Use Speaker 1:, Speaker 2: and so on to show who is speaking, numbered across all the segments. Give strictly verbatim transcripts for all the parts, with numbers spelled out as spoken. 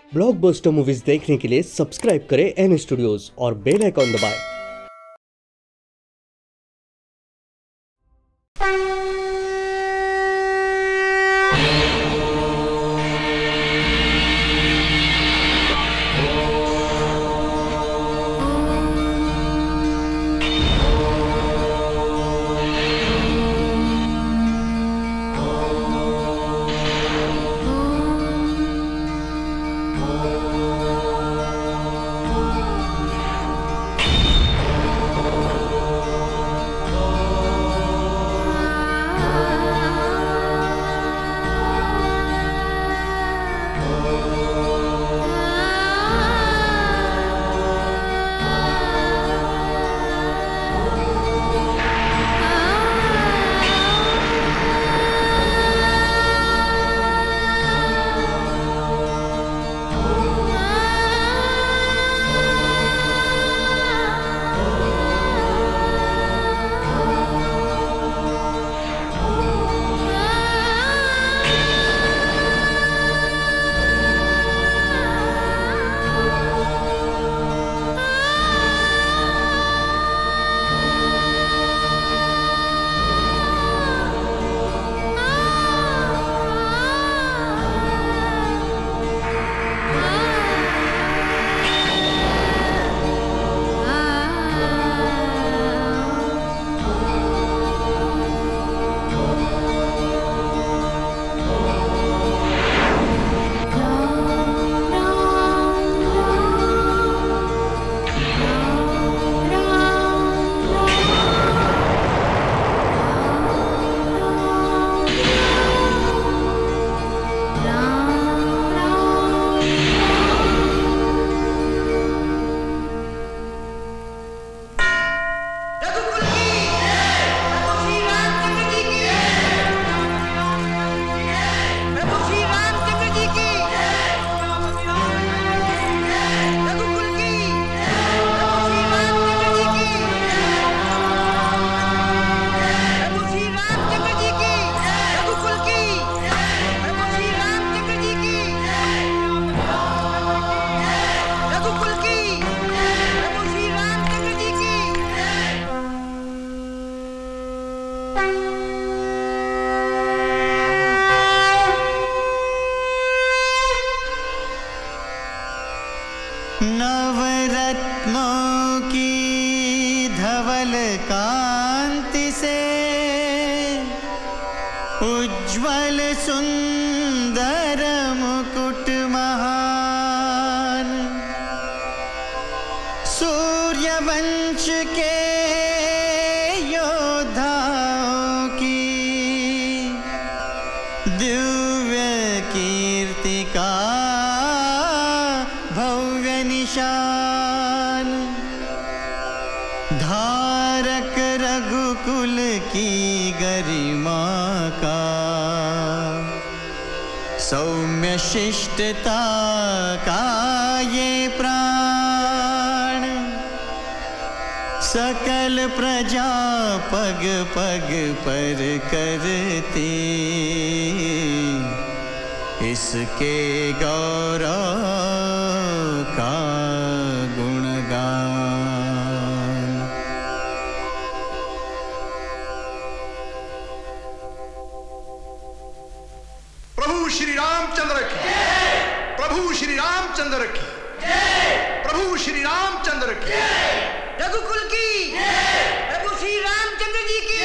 Speaker 1: Blockbuster movies देखने के लिए सब्सक्राइब करें एन स्टूडियोज और बेल आइकॉन दबाएं।
Speaker 2: नवरत्नों की धवल कांति से उज्ज्वल सुंदर मुकुट महान, सूर्यवंश के योद्धाओं की दिव्य कीर्ति का भव्य निशान, धारक रघुकुल की गरिमा का सौम्य शिष्टता का ये प्राण, सकल प्रजा पग पग पर करती इसके गौरव का गुणगान।
Speaker 3: प्रभु श्री रामचंद्र की, प्रभु श्री रामचंद्र की, प्रभु श्री रामचंद्र की,
Speaker 4: रघुकुल की, प्रभु श्री रामचंद्र जी की।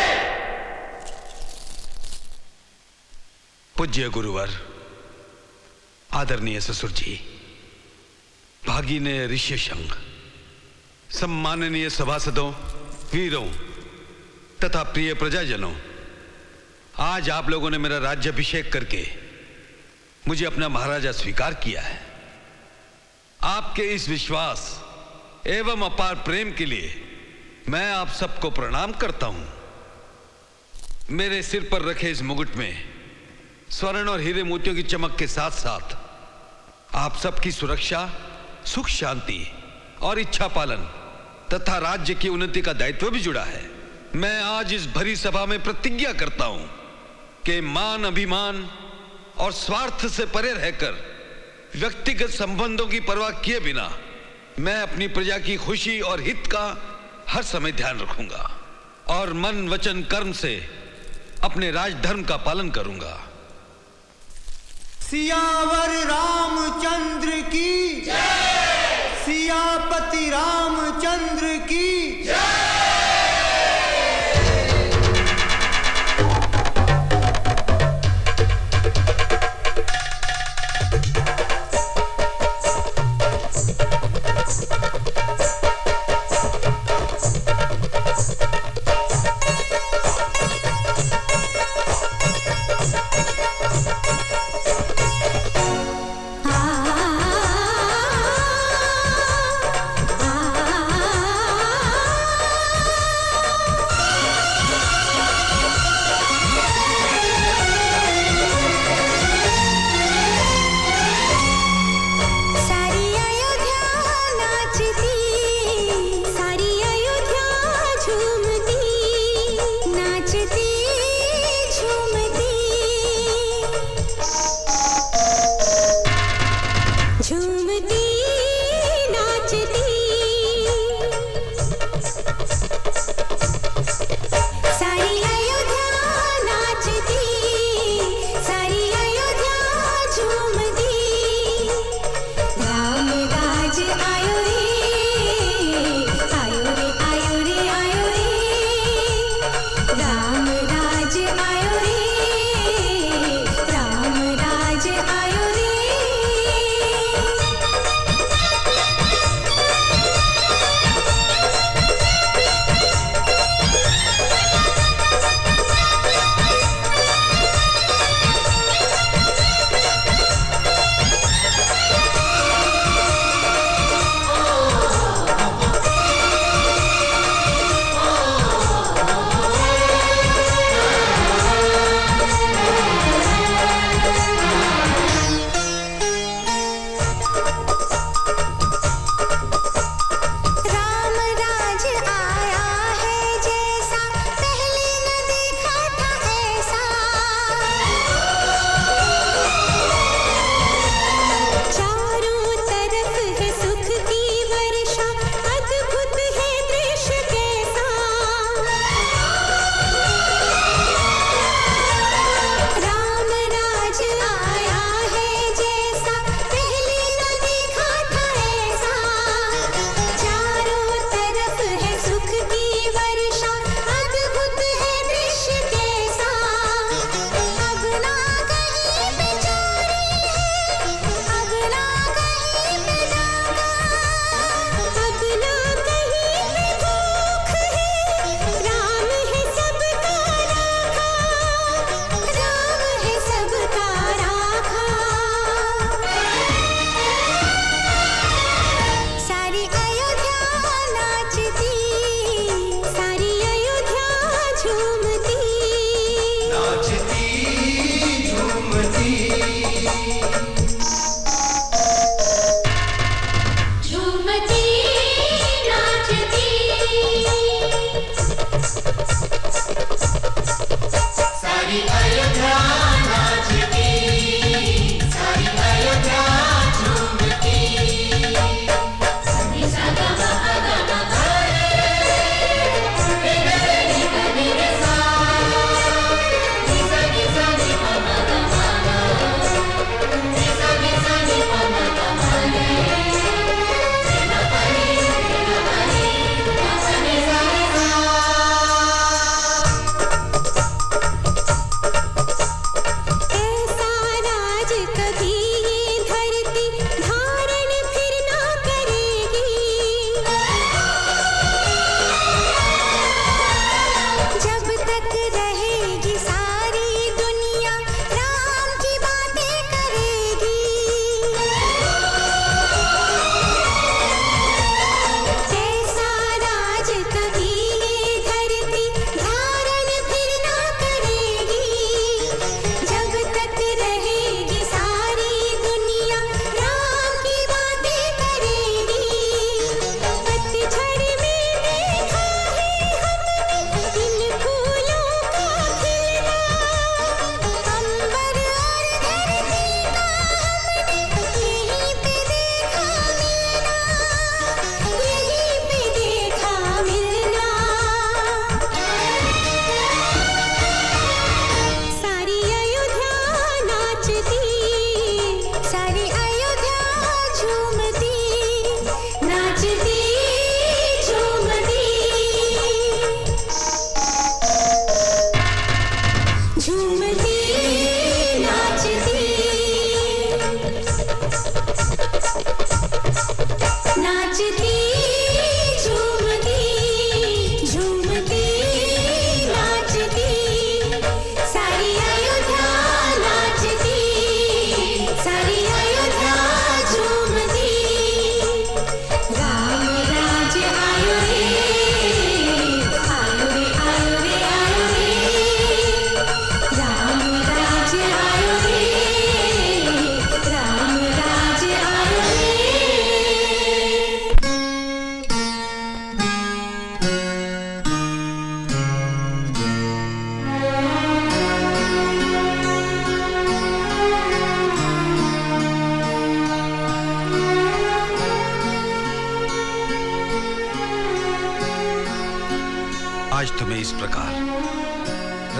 Speaker 5: पूज्य गुरुवर, आदरणीय ससुर जी, भागिने ऋषि संघ, सम्माननीय सभासदों, वीरों तथा प्रिय प्रजाजनों, आज आप लोगों ने मेरा राज्याभिषेक करके मुझे अपना महाराजा स्वीकार किया है। आपके इस विश्वास एवं अपार प्रेम के लिए मैं आप सबको प्रणाम करता हूं। मेरे सिर पर रखे इस मुकुट में स्वर्ण और हीरे मोतियों की चमक के साथ साथ आप सबकी सुरक्षा, सुख शांति और इच्छा पालन तथा राज्य की उन्नति का दायित्व भी जुड़ा है। मैं आज इस भरी सभा में प्रतिज्ञा करता हूं कि मान, अभिमान और स्वार्थ से परे रहकर व्यक्तिगत संबंधों की परवाह किए बिना मैं अपनी प्रजा की खुशी और हित का हर समय ध्यान रखूंगा और मन वचन कर्म से अपने राजधर्म का पालन करूंगा।
Speaker 6: सियावर रामचंद्र की जय, सियापति रामचंद्र की जय।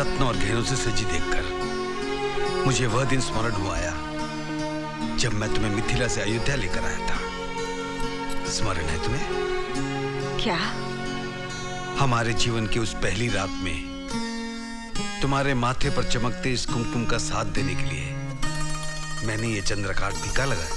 Speaker 5: रत्नों और गहनों से सजी देखकर मुझे वह दिन स्मरण हुआ आया जब मैं तुम्हें मिथिला से अयोध्या लेकर आया था। स्मरण है तुम्हें?
Speaker 7: क्या?
Speaker 5: हमारे जीवन की उस पहली रात में तुम्हारे माथे पर चमकते इस कुमकुम का साथ देने के लिए मैंने ये चंद्रकांत टीका लगाया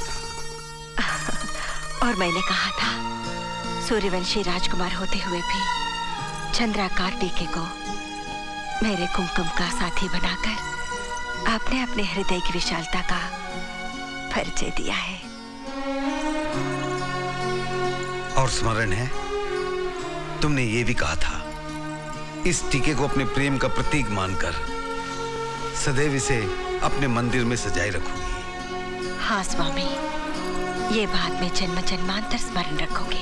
Speaker 5: था।
Speaker 7: और मैंने कहा था सूर्यवंशी राजकुमार होते हुए भी चंद्रकांत टीके को मेरे कुमकुम का साथी बनाकर आपने अपने हृदय की विशालता का परिचय दिया है।
Speaker 5: और स्मरण है तुमने ये भी कहा था इस टीके को अपने प्रेम का प्रतीक मानकर सदैव इसे अपने मंदिर में सजाए रखूंगी।
Speaker 7: हाँ स्वामी, ये बात मैं जन्म जन्मांतर स्मरण रखूंगी।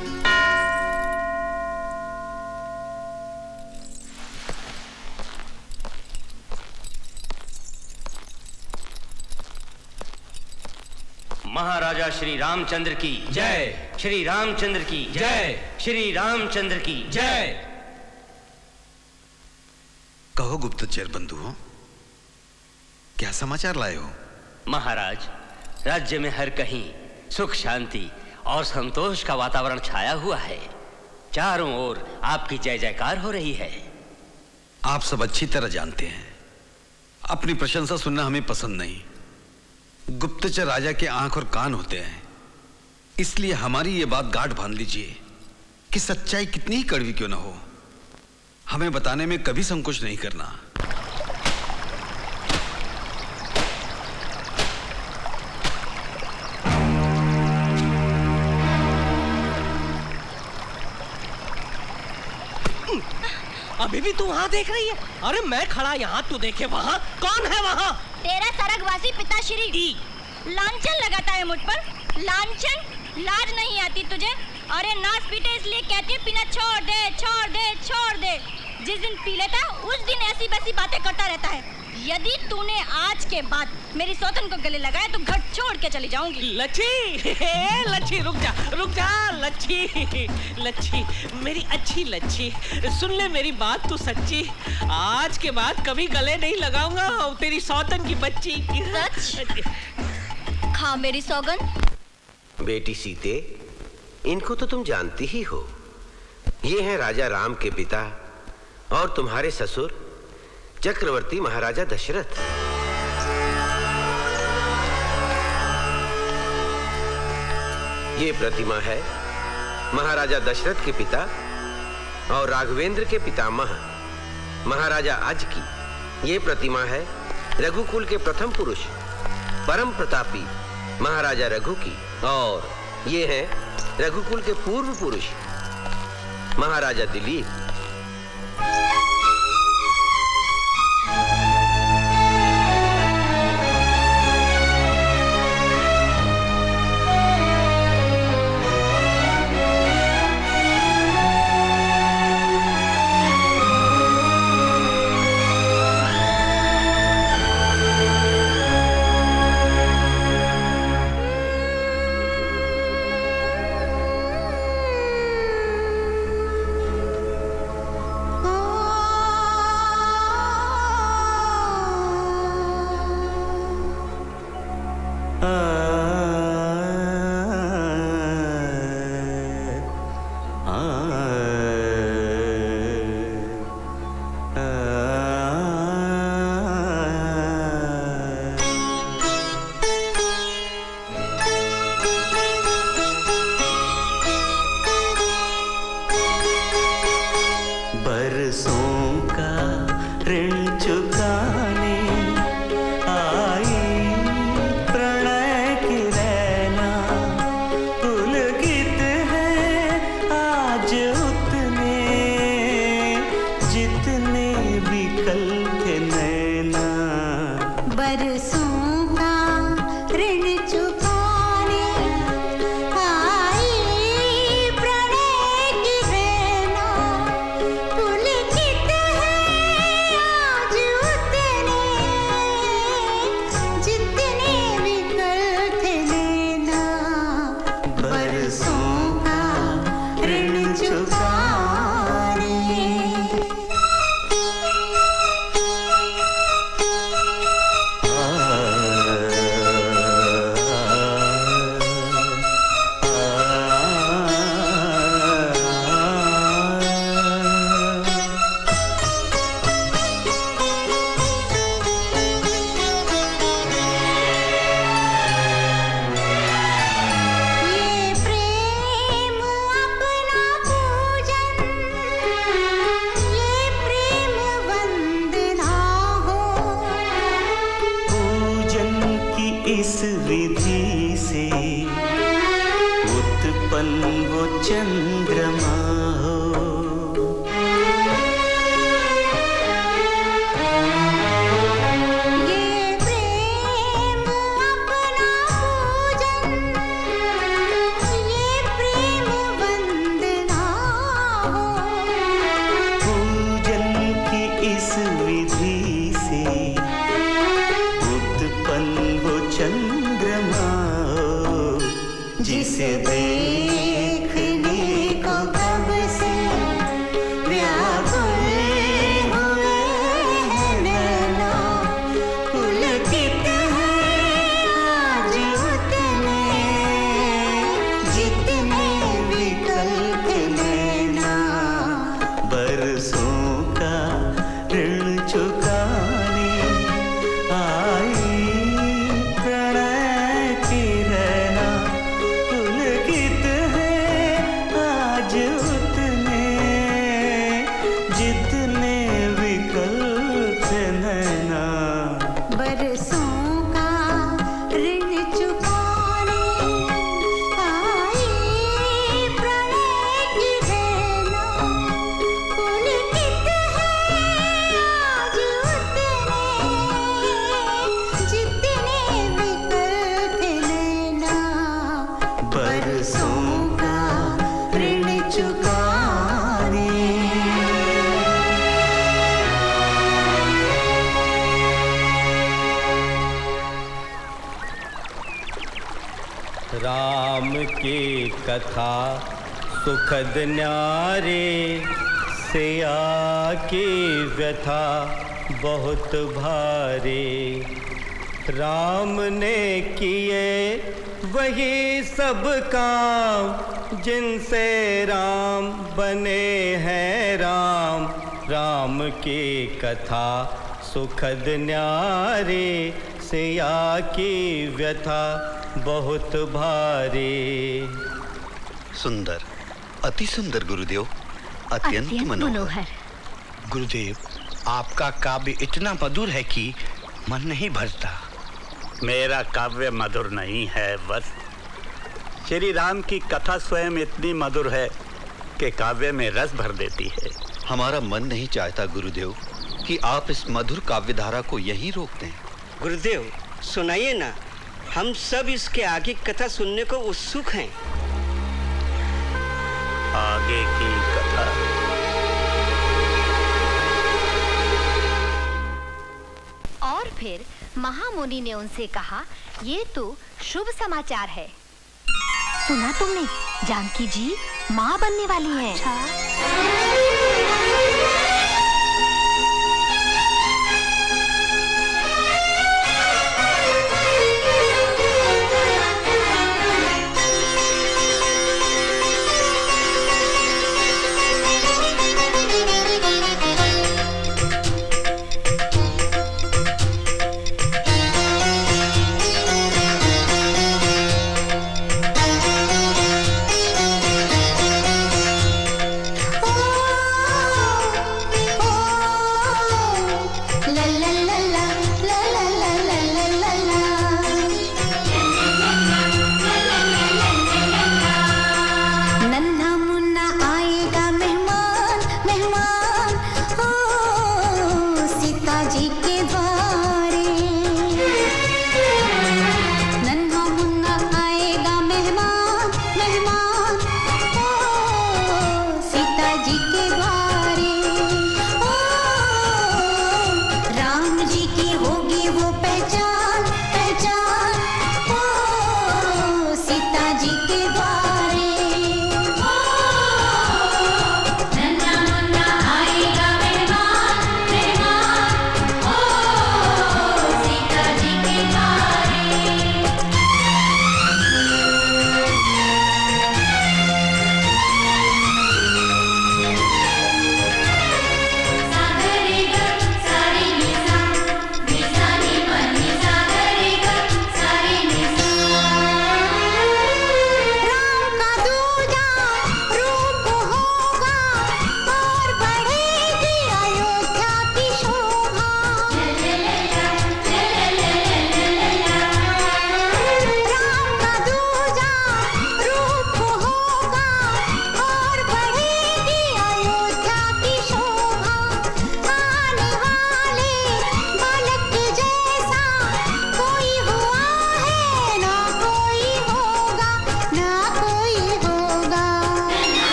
Speaker 8: महाराजा श्री रामचंद्र की जय, श्री रामचंद्र की जय, श्री रामचंद्र की जय।
Speaker 5: कहो गुप्तचर बंधुओं, क्या समाचार लाए हो?
Speaker 8: महाराज, राज्य में हर कहीं सुख शांति और संतोष का वातावरण छाया हुआ है। चारों ओर आपकी जय जयकार हो रही है।
Speaker 5: आप सब अच्छी तरह जानते हैं अपनी प्रशंसा सुनना हमें पसंद नहीं। गुप्तचर राजा के आंख और कान होते हैं, इसलिए हमारी ये बात गांठ बांध लीजिए कि सच्चाई कितनी ही कड़वी क्यों ना हो, हमें बताने में कभी संकोच नहीं करना।
Speaker 9: अभी भी तू वहाँ देख रही है? अरे मैं खड़ा यहाँ, तू देखे वहाँ। कौन है वहाँ?
Speaker 10: तेरा सरगवासी पिताश्री लांछन लगाता है मुझ पर। लांछन, लाज नहीं आती तुझे? अरे नाच पीटे इसलिए कहती है पीना छोड़ दे, छोड़ दे, छोड़ दे। जिस दिन पी लेता है उस दिन ऐसी वैसी बातें करता रहता है। यदि तूने आज के बाद मेरी सौतन को गले लगाया तो घर छोड़ के चली जाऊंगी।
Speaker 9: लच्छी, लच्छी रुक जा, रुक जा लच्छी, लच्छी मेरी अच्छी लच्छी, सुन ले मेरी बात तू सच्ची। आज के बाद कभी गले नहीं लगाऊंगा तेरी सौतन की बच्ची।
Speaker 10: सच? खा मेरी सौगन।
Speaker 11: बेटी सीते, इनको तो तुम जानती ही हो। ये हैं राजा राम के पिता और तुम्हारे ससुर चक्रवर्ती महाराजा दशरथ। ये प्रतिमा है महाराजा दशरथ के पिता और राघवेंद्र के पितामह महाराजा अज की। ये प्रतिमा है रघुकुल के प्रथम पुरुष परम प्रतापी महाराजा रघु की। और ये है रघुकुल के पूर्व पुरुष महाराजा दिलीप।
Speaker 6: चुकाने आई प्रणय की
Speaker 2: से उत्पन्न वो चंद्रमा हो। जिसे देखने को कब से व्याकुल हुए हैं नैना, पुलकित है आज उतने जितने विकल थे नैना। बरसों का ऋण चुकाने आई प्रणय की रहना, पुलकित है आज उतने जितने विकल थे नैना। बरसों का ऋण चुकाने आई प्रणय की रहना, पुलकित है आज उतने जितने विकल थे नैना। बरसों का ऋण चुकाने।
Speaker 12: राम की कथा सुखद न्यारे, सिया की व्यथा बहुत भारी। राम ने किए वही सब काम, जिनसे राम बने हैं राम। राम की कथा सुखद न्यारी, सिया की व्यथा बहुत भारी।
Speaker 13: सुंदर, अति सुंदर गुरुदेव, अत्यंत मनोहर।
Speaker 14: गुरुदेव, आपका काव्य इतना मधुर है कि मन नहीं भरता।
Speaker 15: मेरा काव्य मधुर नहीं है बस, श्री राम की कथा स्वयं इतनी मधुर है कि काव्य में रस भर देती है।
Speaker 13: हमारा मन नहीं चाहता गुरुदेव कि आप इस मधुर काव्य धारा को यहीं रोक दें।
Speaker 16: गुरुदेव सुनाइए ना, हम सब इसके आगे कथा सुनने को उत्सुक हैं।
Speaker 15: आगे की कथा।
Speaker 17: और फिर महामुनि ने उनसे कहा, ये तो शुभ समाचार है। सुना तुमने, जानकी जी माँ बनने वाली हैं। अच्छा।
Speaker 2: ओ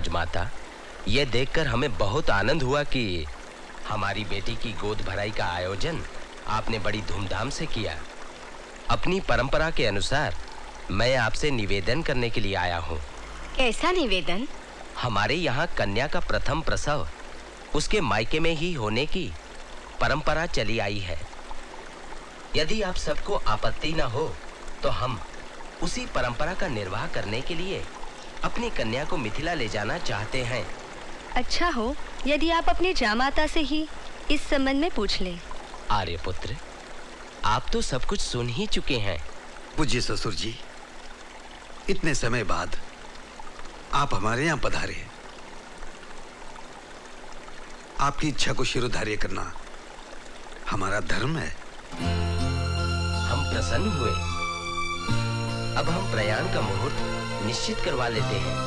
Speaker 8: राजमाता, ये देखकर हमें बहुत आनंद हुआ कि हमारी बेटी की गोद भराई का आयोजन आपने बड़ी धूमधाम से किया। अपनी परंपरा के अनुसार मैं आपसे निवेदन करने के लिए आया हूँ।
Speaker 17: कैसा निवेदन?
Speaker 8: हमारे यहाँ कन्या का प्रथम प्रसव उसके मायके में ही होने की परंपरा चली आई है। यदि आप सबको आपत्ति न हो तो हम उसी परंपरा का निर्वाह करने के लिए अपनी कन्या को मिथिला ले जाना चाहते हैं।
Speaker 17: अच्छा हो यदि आप अपनी जामाता से ही इस संबंध में पूछ लें।
Speaker 8: आर्यपुत्र, आप तो सब कुछ सुन ही चुके हैं।
Speaker 5: पूज्य ससुर जी, इतने समय बाद आप हमारे यहाँ पधारे। आपकी इच्छा को शिरोधार्य करना हमारा धर्म है।
Speaker 8: हम प्रसन्न हुए। अब हम प्रयाण का मुहूर्त निश्चित करवा लेते हैं।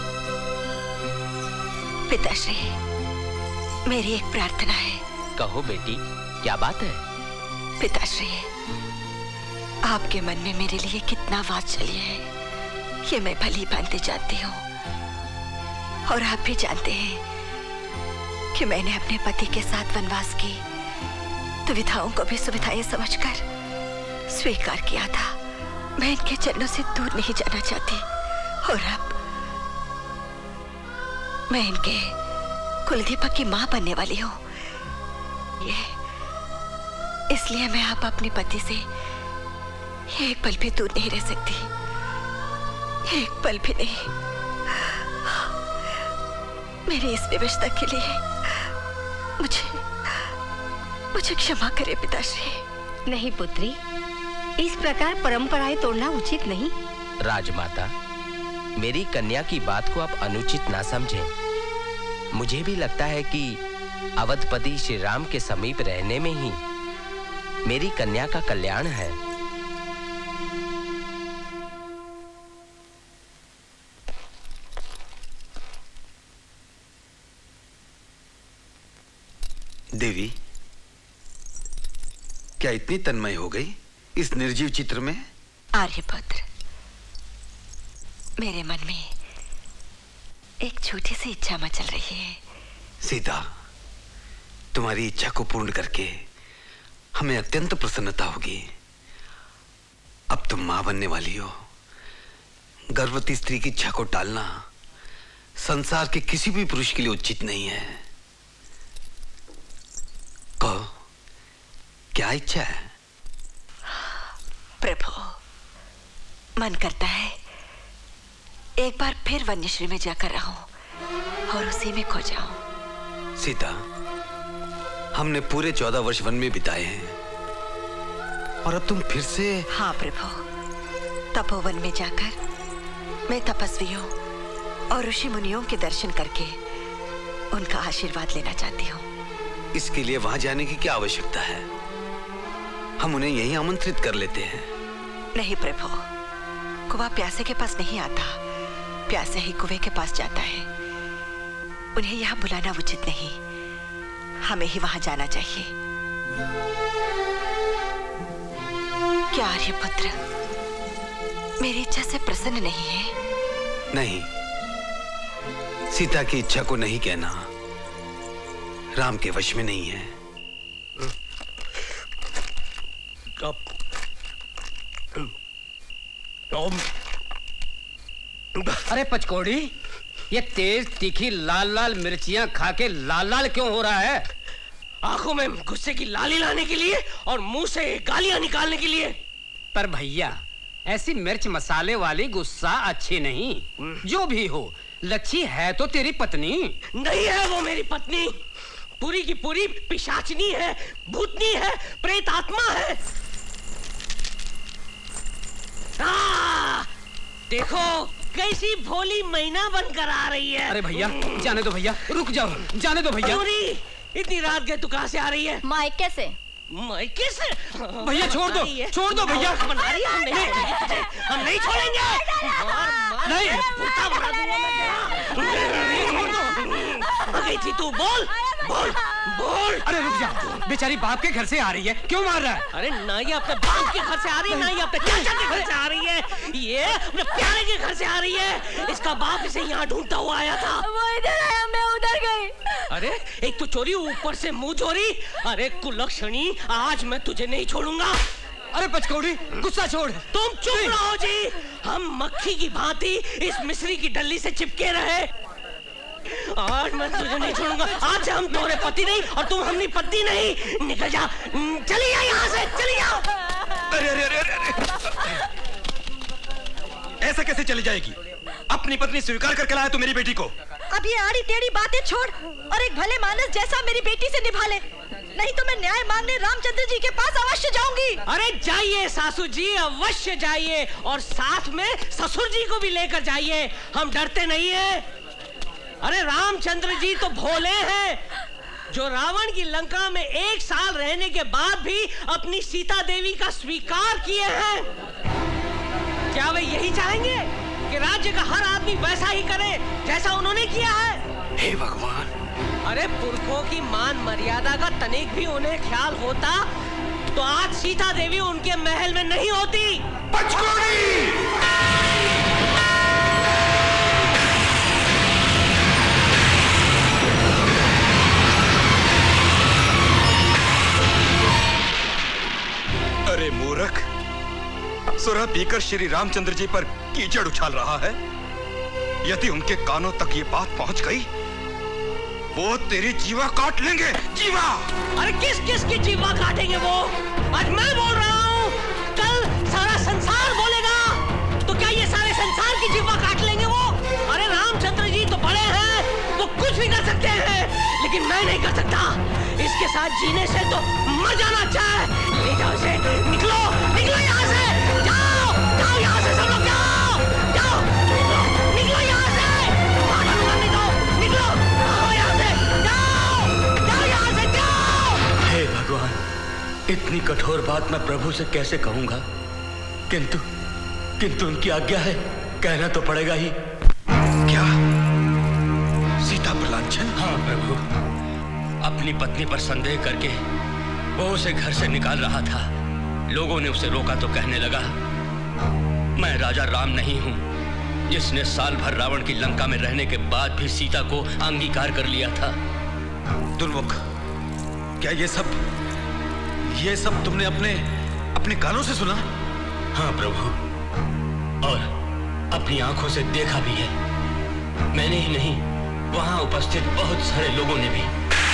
Speaker 7: पिताश्री, मेरी एक प्रार्थना है।
Speaker 8: कहो बेटी, क्या बात है?
Speaker 7: पिताश्री, आपके मन में मेरे लिए कितना वात्सल्य है ये मैं भली भांति जानती हूँ, और आप भी जानते हैं कि मैंने अपने पति के साथ वनवास की दुविधाओं को भी सुविधाएं समझकर स्वीकार किया था। मैं इनके चरणों से दूर नहीं जाना चाहती, और अब मैं इनके कुलदीपक की मां बनने वाली हूँ। ये इसलिए मैं आप अपने पति से एक पल भी दूर नहीं रह सकती, एक पल भी नहीं। मेरी इस विवशता के लिए मुझे मुझे क्षमा करे पिताश्री।
Speaker 17: नहीं पुत्री, इस प्रकार परंपराएं तोड़ना उचित नहीं।
Speaker 8: राजमाता, मेरी कन्या की बात को आप अनुचित ना समझें। मुझे भी लगता है कि अवधपति श्री राम के समीप रहने में ही मेरी कन्या का कल्याण है।
Speaker 5: देवी, क्या इतनी तन्मय हो गई इस निर्जीव चित्र में?
Speaker 7: आर्यपुत्र, मेरे मन में एक छोटी सी इच्छा मचल रही है।
Speaker 5: सीता, तुम्हारी इच्छा को पूर्ण करके हमें अत्यंत प्रसन्नता होगी। अब तुम मां बनने वाली हो। गर्भवती स्त्री की इच्छा को टालना संसार के किसी भी पुरुष के लिए उचित नहीं है। कहो, क्या इच्छा है?
Speaker 7: प्रभु, मन करता है एक बार फिर वन्यश्री में जाकर रहूं और उसी में खो जाऊं।
Speaker 5: सीता, हमने पूरे चौदह वर्ष वन में बिताए हैं, और अब तुम फिर से?
Speaker 7: हाँ प्रभु, तपोवन में जाकर मैं तपस्वियों और ऋषि मुनियों के दर्शन करके उनका आशीर्वाद लेना चाहती हूँ।
Speaker 5: इसके लिए वहां जाने की क्या आवश्यकता है? हम उन्हें यहीं आमंत्रित कर लेते हैं।
Speaker 7: नहीं प्रभु, कुआं प्यासे के पास नहीं आता, प्यासे ही कुएं के पास जाता है। उन्हें यहाँ बुलाना उचित नहीं, हमें ही वहां जाना चाहिए। क्या आर्यपुत्र मेरी इच्छा से प्रसन्न नहीं है?
Speaker 5: नहीं, सीता की इच्छा को नहीं कहना राम के वश में नहीं है।
Speaker 18: अरे पचकोड़ी, ये तेज तीखी लाल लाल मिर्चियां खा के लाल लाल क्यों हो रहा है?
Speaker 9: आंखों में गुस्से की लाली लाने के लिए और मुंह से गालियां निकालने के लिए।
Speaker 18: पर भैया, ऐसी मिर्च मसाले वाली गुस्सा अच्छी नहीं। जो भी हो, लच्छी है तो तेरी पत्नी।
Speaker 9: नहीं है वो मेरी पत्नी, पूरी की पूरी पिशाचनी है, भूतनी है, प्रेत आत्मा है। आ, देखो कैसी भोली मैना बनकर आ रही है।
Speaker 18: अरे भैया, जाने दो भैया, रुक जाओ, जाने दो भैया।
Speaker 9: इतनी रात गए तू कहाँ से आ रही है?
Speaker 10: मायके से।
Speaker 9: मायके से?
Speaker 18: भैया छोड़ दो, छोड़ दो भैया।
Speaker 9: हम नहीं, हम नहीं छोड़ेंगे।
Speaker 18: नहीं,
Speaker 9: बना दूंगा मैं। छोड़ दो। आ गई थी तू, बोल बोल बोल।
Speaker 18: अरे रुक जा, बेचारी बाप के घर से आ रही है, क्यों मार रहा है?
Speaker 9: अरे ना ये अपने बाप के घर से आ रही है, ना ये अपने चाचा के घर से आ रही है, ये अपने प्यारे के घर से आ रही है। इसका बाप इसे यहाँ ढूंढता हुआ आया था।
Speaker 10: वो इधर आया, मैं उधर गई।
Speaker 9: अरे एक तो चोरी, ऊपर से मुंह चोरी। अरे कुलक्षणी, आज मैं तुझे नहीं छोड़ूंगा।
Speaker 18: अरे पचकौड़ी, गुस्सा छोड़।
Speaker 9: तुम चुप रहो जी। हम मक्खी की भांति इस मिस्री की डल्ली से चिपके रहे। आज मैं तुझे नहीं छोड़ूंगा। आज से हम तुम्हारे पति नहीं और तुम हमनी पत्नी नहीं। निकल जा, चली जा यहाँ से, चली जाओ।
Speaker 19: अरे अरे अरे अरे ऐसा कैसे चली जाएगी? अपनी पत्नी स्वीकार करके लाया तू मेरी बेटी को।
Speaker 10: अब ये आड़ी टेढ़ी बातें छोड़ और एक भले मानस जैसा मेरी बेटी से निभा ले, नहीं तो मैं न्याय मांगने रामचंद्र जी के पास अवश्य जाऊंगी।
Speaker 9: अरे जाइए सासू जी, अवश्य जाइए, और साथ में ससुर जी को भी लेकर जाइए। हम डरते नहीं है। अरे रामचंद्र जी तो भोले हैं, जो रावण की लंका में एक साल रहने के बाद भी अपनी सीता देवी का स्वीकार किए हैं। क्या वे यही चाहेंगे कि राज्य का हर आदमी वैसा ही करे जैसा उन्होंने किया है?
Speaker 14: हे भगवान!
Speaker 9: अरे पुरखों की मान मर्यादा का तनिक भी उन्हें ख्याल होता तो आज सीता देवी उनके महल में नहीं होती।
Speaker 19: अरे मूर्ख, सुरह पीकर श्री रामचंद्र जी पर कीचड़ उछाल रहा है। यदि उनके कानों तक ये बात पहुंच गई, वो तेरी जीवा काट लेंगे। जीवा!
Speaker 9: अरे किस किस की जीवा काटेंगे वो? आज मैं बोल रहा हूँ, कल सारा संसार बोलेगा, तो क्या ये सारे संसार की जीवा काट लेंगे वो? अरे रामचंद्र जी तो बड़े हैं, वो कुछ भी कर सकते हैं, लेकिन मैं नहीं कर सकता। इसके साथ जीने से तो मर जाना अच्छा है। ले जाओ इसे, निकलो, निकलो यहाँ से, जाओ, जाओ यहाँ से सब लोग, जाओ, जाओ, निकलो, निकलो यहाँ से, माता मारने दो, निकलो, आओ यहाँ से, जाओ, जाओ यहाँ से, जाओ।
Speaker 14: हे भगवान, इतनी कठोर बात मैं प्रभु से कैसे कहूंगा, किंतु किंतु उनकी आज्ञा है, कहना तो पड़ेगा ही।
Speaker 19: क्या सीता पर लांछन?
Speaker 14: हाँ प्रभु, अपनी पत्नी पर संदेह करके वो उसे घर से निकाल रहा था। लोगों ने उसे रोका तो कहने लगा, मैं राजा राम नहीं हूं, जिसने साल भर रावण की लंका में रहने के बाद भी सीता को अंगीकार कर लिया था।
Speaker 19: दुर्मुख, क्या ये सब ये सब तुमने अपने अपने कानों से सुना?
Speaker 14: हाँ प्रभु, और अपनी आंखों से देखा भी है। मैंने ही नहीं, वहां उपस्थित बहुत सारे लोगों ने भी।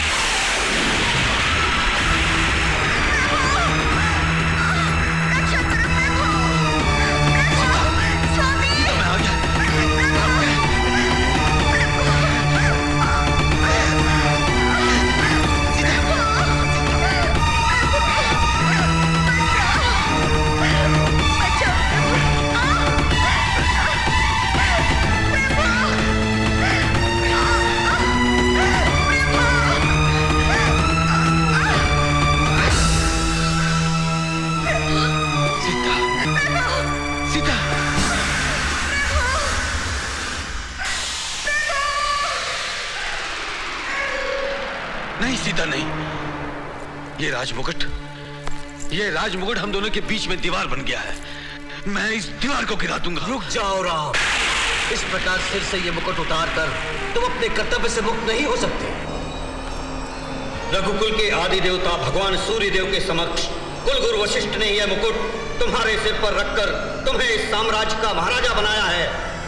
Speaker 19: ये राजमुकुट, ये राजमुकुट हम दोनों के बीच में दीवार बन गया है। मैं इस दीवार को गिरा दूंगा।
Speaker 20: रुक जाओ राम, इस प्रकार सिर से ये मुकुट उतार कर तुम अपने कर्तव्य से मुक्त नहीं हो सकते। रघुकुल के आदि देवता भगवान सूर्य देव के समक्ष कुलगुरु वशिष्ठ ने यह मुकुट तुम्हारे सिर पर रखकर तुम्हें इस साम्राज्य का महाराजा बनाया है।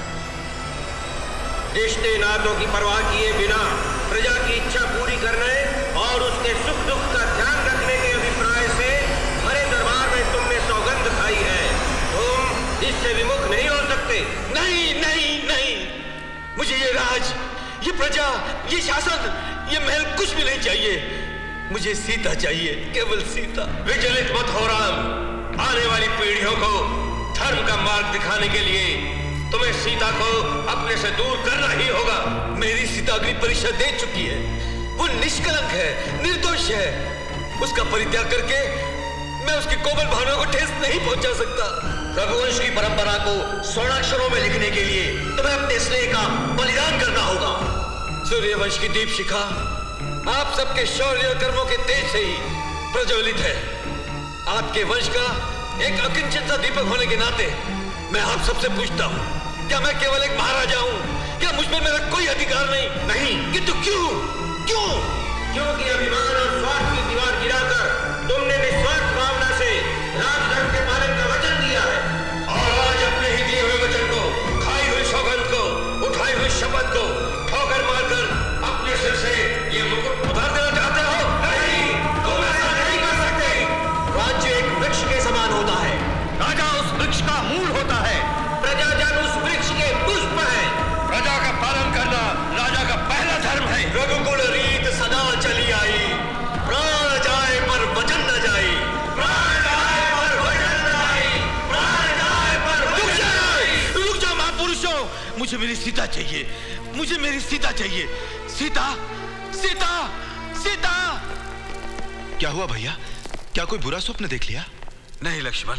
Speaker 20: रिश्ते नातों की परवाह किए बिना प्रजा की इच्छा पूरी करने और उसके सुख दुख का ध्यान रखने के अभिप्राय से हरे दरबार में तुमने सौगंध खाई है। तुम इससे विमुख नहीं हो सकते।
Speaker 19: नहीं नहीं नहीं, मुझे ये राज, ये प्रजा, ये शासन, ये महल कुछ भी नहीं चाहिए। मुझे सीता चाहिए, केवल सीता।
Speaker 20: विचलित मत हो राम, आने वाली पीढ़ियों को धर्म का मार्ग दिखाने के लिए तुम्हें सीता को अपने से दूर करना ही होगा।
Speaker 19: मेरी सीता अग्नि परीक्षा दे चुकी है, वो निष्कलंक है, निर्दोष है। उसका परित्याग करके मैं उसकी कोमल भावनाओं को ठेस नहीं पहुंचा सकता।
Speaker 20: रघुवंश की परंपरा को स्वर्णाक्षरों में लिखने के लिए तुम्हें अपने स्नेह का बलिदान करना होगा।
Speaker 19: सूर्यवंश की दीप शिखा
Speaker 5: आप सबके शौर्य और कर्मों के तेज से ही प्रज्वलित है। आपके वंश का एक अकिंचन सा दीपक होने के नाते मैं आप सबसे पूछता हूँ, क्या मैं केवल एक महाराजा हूँ? क्या मुझ पर मेरा कोई अधिकार नहीं? नहीं। किंतु क्यों? क्यों?
Speaker 20: क्योंकि अभिमान और स्वार्थ की दीवार गिराकर तुमने निस्वार्थ भावना से राजधर्म के पालन का वचन दिया है,
Speaker 5: और आज अपने ही दिए हुए वचन को, खाई हुई सौगंध को, उठाई हुई शपथ को ठोकर मारकर अपने सिर से ये मुकुट उतार देना चाहते हो? नहीं, तुम ऐसा नहीं कर सकते।
Speaker 20: राज्य एक वृक्ष के समान होता है,
Speaker 5: राजा उस वृक्ष का मूल होता है,
Speaker 20: प्रजाजन उस वृक्ष के पुष्प है।
Speaker 5: प्रजा का पालन करना राजा का पहला धर्म है। रघुकुल रीत सदा चली आई, प्राण जाए पर वचन न जाए, प्राण जाए पर वचन न जाए, प्राण जाए पर वचन न जाए। रुक जाओ महापुरुषों, मुझे मेरी सीता चाहिए, मुझे मेरी सीता चाहिए। सीता, सीता, सीता।
Speaker 19: क्या हुआ भैया? क्या कोई बुरा स्वप्न देख लिया?
Speaker 5: नहीं लक्ष्मण,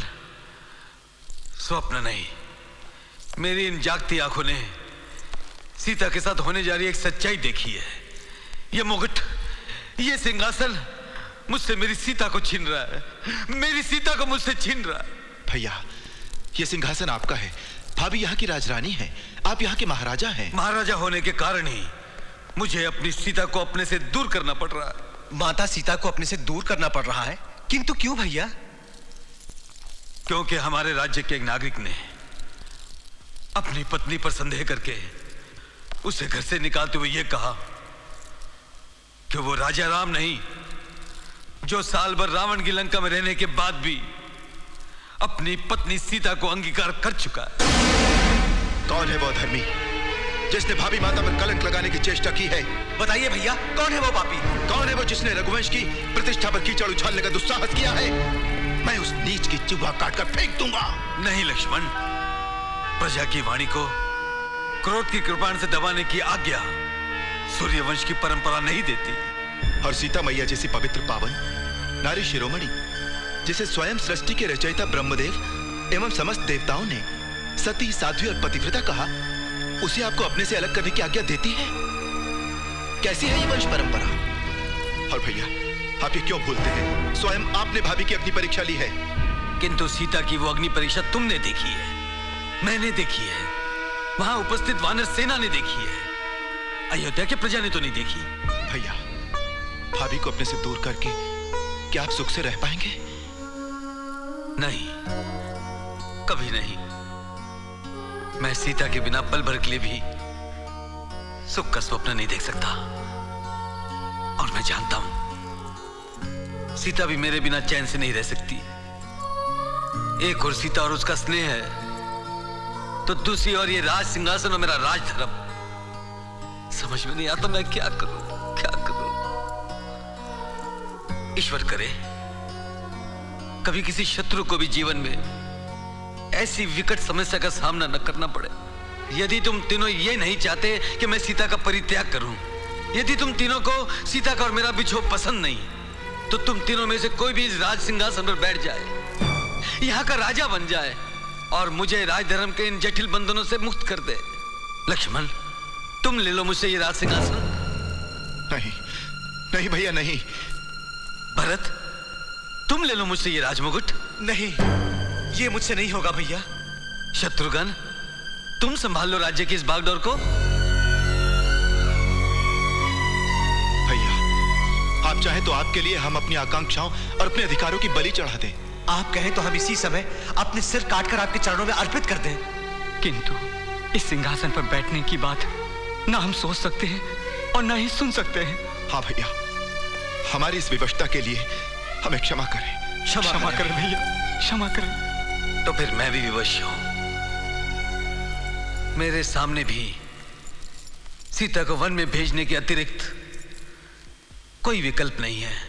Speaker 5: स्वप्न नहीं, मेरी इन जागती आंखों ने सीता के साथ होने जा रही एक सच्चाई देखी है। ये मुकुट, ये सिंहासन मुझसे मेरी सीता को छीन रहा है, मेरी सीता को मुझसे छीन रहा है।
Speaker 19: भैया, ये सिंहासन आपका है, भाभी यहाँ की राजरानी है, आप यहाँ के महाराजा हैं।
Speaker 5: महाराजा होने के कारण ही मुझे अपनी सीता को अपने से दूर करना पड़ रहा है।
Speaker 21: माता सीता को अपने से दूर करना पड़ रहा है, किंतु क्यों भैया?
Speaker 5: क्योंकि हमारे राज्य के एक नागरिक ने अपनी पत्नी पर संदेह करके उसे घर से निकालते हुए यह कहा कि वो राजा राम नहीं, जो साल भर रावण की लंका में रहने के बाद भी अपनी पत्नी सीता को अंगीकार कर चुका है।
Speaker 19: कौन है वो धर्मी जिसने भाभी माता पर कलंक लगाने की चेष्टा की है?
Speaker 21: बताइए भैया, कौन है वो पापी?
Speaker 19: कौन है वो जिसने रघुवंश की प्रतिष्ठा पर कीचड़ उछालने का दुस्साहस किया है? मैं उस नीच की चूहा काटकर फेंक दूंगा।
Speaker 5: नहीं लक्ष्मण, प्रजा की वाणी को क्रोध की कृपाण से दबाने की आज्ञा सूर्यवंश की परंपरा नहीं देती।
Speaker 19: और सीता मैया जैसी पवित्र पावन नारी शिरोमणि, जिसे स्वयं सृष्टि के रचयिता ब्रह्मदेव एवं समस्त देवताओं ने सती, साध्वी और पतिव्रता कहा, उसे आपको अपने से अलग करने की आज्ञा देती है? कैसी है ये वंश परंपरा? और भैया, आप ये क्यों भूलते हैं? स्वयं आपने भाभी की अग्नि परीक्षा ली है।
Speaker 5: किंतु सीता की वो अग्नि परीक्षा तुमने देखी है, मैंने देखी है, वहां उपस्थित वानर सेना ने देखी है, अयोध्या की प्रजा ने तो नहीं देखी।
Speaker 19: भैया, भाभी को अपने से दूर करके क्या आप सुख से रह पाएंगे?
Speaker 5: नहीं, कभी नहीं। मैं सीता के बिना पल भर के लिए भी सुख का स्वप्न नहीं देख सकता। और मैं जानता हूं सीता भी मेरे बिना चैन से नहीं रह सकती। एक और सीता और उसका स्नेह है, तो दूसरी और ये राज सिंहासन और मेरा राजधर्म। समझ में नहीं आता मैं क्या करूं, क्या करूं। ईश्वर करे कभी किसी शत्रु को भी जीवन में ऐसी विकट समस्या का सामना न करना पड़े। यदि तुम तीनों ये नहीं चाहते कि मैं सीता का परित्याग करूं, यदि तुम तीनों को सीता का और मेरा बिछोह पसंद नहीं, तो तुम तीनों में से कोई भी इस राज सिंहासन पर बैठ जाए, यहाँ का राजा बन जाए और मुझे राजधर्म के इन जटिल बंधनों से मुक्त कर दे। लक्ष्मण, तुम ले लो मुझसे ये राज सिंहासन।
Speaker 19: नहीं, नहीं भैया, नहीं।
Speaker 5: भरत, तुम ले लो मुझसे ये राजमुकुट।
Speaker 21: नहीं, ये मुझसे नहीं होगा भैया।
Speaker 5: शत्रुघ्न, तुम संभाल लो राज्य की इस बागडोर को।
Speaker 19: भैया, आप चाहे तो आपके लिए हम अपनी आकांक्षाओं और अपने अधिकारों की बलि चढ़ा दें।
Speaker 21: आप कहें तो हम इसी समय अपने सिर काटकर आपके चरणों में अर्पित कर दें।
Speaker 14: किंतु इस सिंहासन पर बैठने की बात ना हम सोच सकते हैं और ना ही सुन सकते हैं।
Speaker 19: हाँ भैया, हमारी इस विवशता के लिए हमें क्षमा करें।
Speaker 14: क्षमा, क्षमा करें भैया, क्षमा करें।
Speaker 5: तो फिर मैं भी विवश हूं। मेरे सामने भी सीता को वन में भेजने के अतिरिक्त कोई विकल्प नहीं है।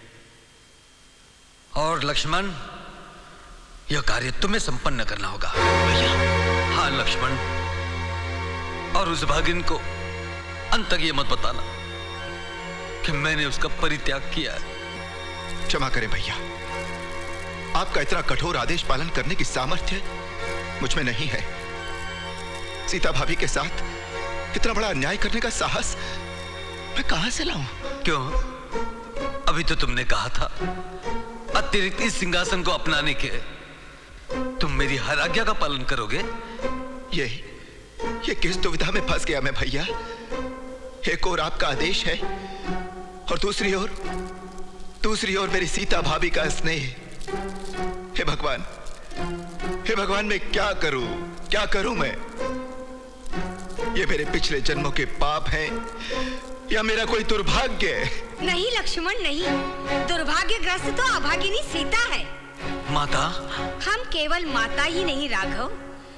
Speaker 5: और लक्ष्मण, यह कार्य तुम्हें संपन्न करना होगा। भैया, हाँ लक्ष्मण, और उस भागिन को अंत तक यह मत बताना कि मैंने उसका परित्याग किया है।
Speaker 19: क्षमा करें भैया, आपका इतना कठोर आदेश पालन करने की सामर्थ्य मुझ में नहीं है। सीता भाभी के साथ इतना बड़ा अन्याय करने का साहस मैं कहां से लाऊं?
Speaker 5: क्यों? अभी तो तुमने कहा था अतिरिक्त इस सिंहासन को अपनाने के तुम मेरी हर आज्ञा का पालन करोगे।
Speaker 21: ये ये किस दुविधा में फंस गया मैं भैया। एक और आपका आदेश है और दूसरी ओर दूसरी ओर मेरी सीता भाभी का स्नेह। हे भगवान, हे भगवान, मैं क्या करूं, क्या करूं मैं? ये मेरे पिछले जन्मों के पाप हैं या मेरा कोई दुर्भाग्य है?
Speaker 4: नहीं लक्ष्मण नहीं, दुर्भाग्यग्रस्त तो अभागिनी सीता है।
Speaker 5: माता?
Speaker 4: हम केवल माता ही नहीं राघव,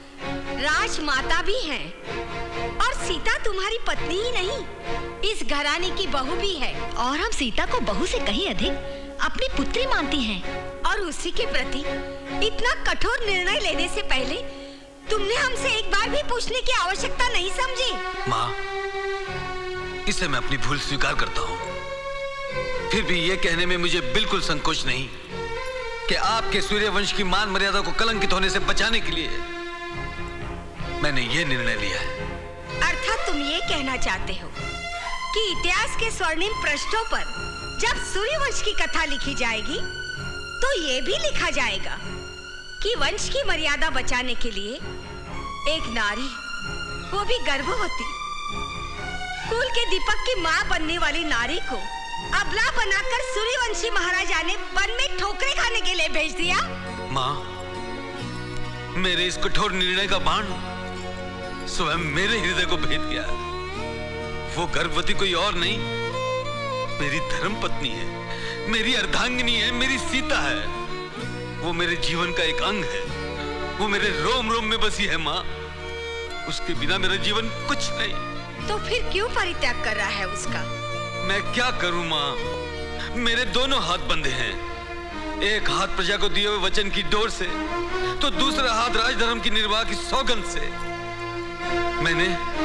Speaker 4: राजमाता भी हैं। और सीता तुम्हारी पत्नी ही नहीं, इस घराने की बहू भी है।
Speaker 17: और हम सीता को बहू से कहीं अधिक अपनी पुत्री मानती हैं।
Speaker 4: और उसी के प्रति इतना कठोर निर्णय लेने से पहले तुमने हमसे एक बार भी पूछने की आवश्यकता नहीं समझी।
Speaker 5: माँ, इसे मैं अपनी भूल स्वीकार करता हूँ। फिर भी ये कहने में मुझे बिल्कुल संकोच नहीं कि आपके सूर्यवंश की मान मर्यादा को कलंकित होने से बचाने के लिए मैंने ये निर्णय लिया है।
Speaker 4: अर्थात तुम ये कहना चाहते हो कि इतिहास के स्वर्णिम पृष्ठों पर जब सूर्यवंश की कथा लिखी जाएगी तो ये भी लिखा जाएगा कि वंश की मर्यादा बचाने के लिए एक नारी, वो भी गर्भवती, कुल के दीपक की मां बनने वाली नारी को अबला बनाकर सूर्यवंशी महाराजा ने वन में ठोकरे खाने के लिए भेज दिया।
Speaker 5: माँ, मेरे इस कठोर निर्णय का बाण स्वयं मेरे हृदय को भेद गया। वो गर्भवती कोई और नहीं, मेरी धर्म पत्नी है, मेरी अर्धांगिनी है, मेरी सीता है। वो मेरे जीवन का एक अंग है, वो मेरे रोम रोम में बसी है। माँ, उसके बिना मेरा जीवन कुछ नहीं।
Speaker 4: तो फिर क्यों परित्याग कर रहा है उसका?
Speaker 5: मैं क्या करूं माँ, मेरे दोनों हाथ बंधे हैं। एक हाथ प्रजा को दिए हुए वचन की डोर से, तो दूसरा हाथ राजधर्म की निर्वाह की सौगंध से। मैंने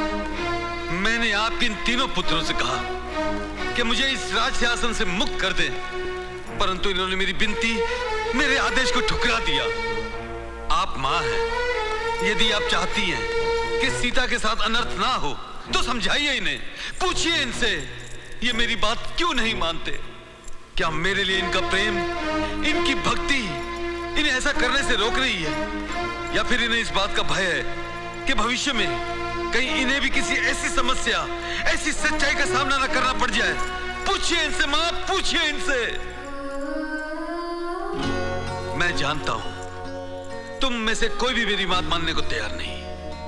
Speaker 5: मैंने आपके इन तीनों पुत्रों से कहा कि मुझे इस राज सिंहासन से मुक्त कर दें, परंतु इन्होंने मेरी विनती, मेरे आदेश को ठुकरा दिया। आप माँ हैं, यदि आप चाहती हैं कि सीता के साथ अनर्थ ना हो तो समझाइए इन्हें, पूछिए इनसे ये मेरी बात क्यों नहीं मानते। क्या मेरे लिए इनका प्रेम, इनकी भक्ति इन्हें ऐसा करने से रोक रही है, या फिर इन्हें इस बात का भय है कि भविष्य में कहीं इन्हें भी किसी ऐसी समस्या, ऐसी सच्चाई का सामना न करना पड़ जाए। पूछिए इनसे माँ, पूछिए इनसे। मैं जानता हूं तुम में से कोई भी मेरी बात मानने को तैयार नहीं।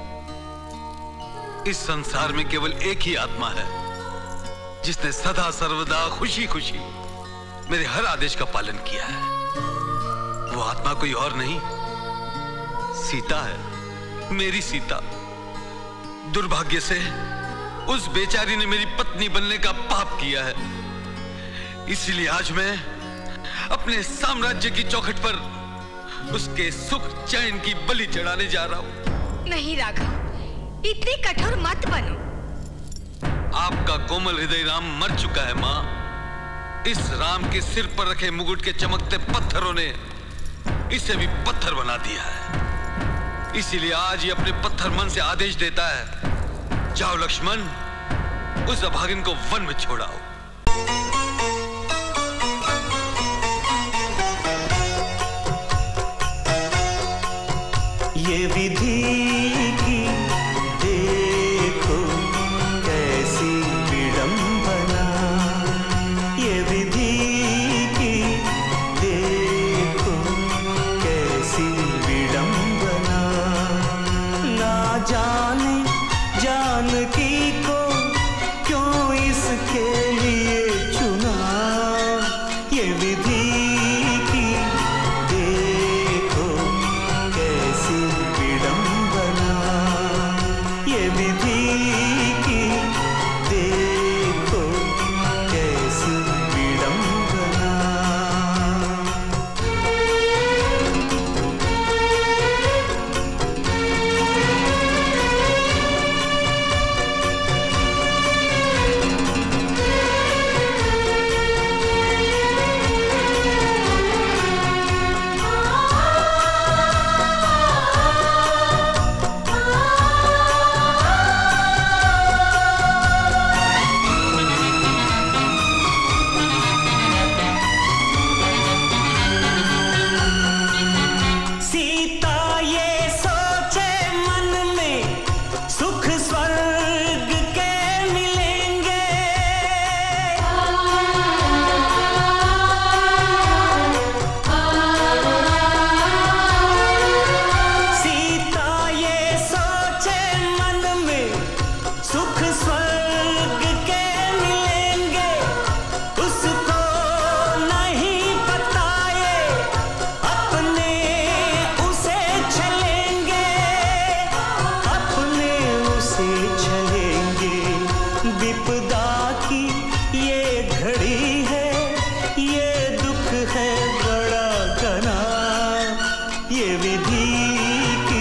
Speaker 5: इस संसार में केवल एक ही आत्मा है जिसने सदा सर्वदा खुशी खुशी मेरे हर आदेश का पालन किया है। वो आत्मा कोई और नहीं, सीता है, मेरी सीता। दुर्भाग्य से उस बेचारी ने मेरी पत्नी बनने का पाप किया है, इसलिए आज मैं अपने साम्राज्य की चौखट पर उसके सुख चैन की बलि चढ़ाने जा रहा हूं।
Speaker 4: नहीं राघव, इतने कठोर मत बनो।
Speaker 5: आपका कोमल हृदय राम मर चुका है माँ। इस राम के सिर पर रखे मुकुट के चमकते पत्थरों ने इसे भी पत्थर बना दिया है। इसीलिए आज ये अपने पत्थर मन से आदेश देता है, जाओ लक्ष्मण, उस अभागिन को वन में छोड़ाओ।
Speaker 2: ये विधि की देखो कैसी विडंबना, ये विधि की देखो कैसी विडंबना। ना जाने जानकी को क्यों इसके लिए चुना, ये विधि की देखो कैसी विडंबना, ये विधि की देखो कैसी विडंबना। है बड़ा घना ये विधि की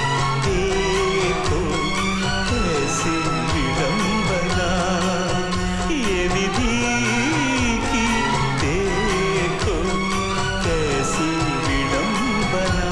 Speaker 2: देखो कैसी विडंबना ये विधि की देखो कैसी विडंबना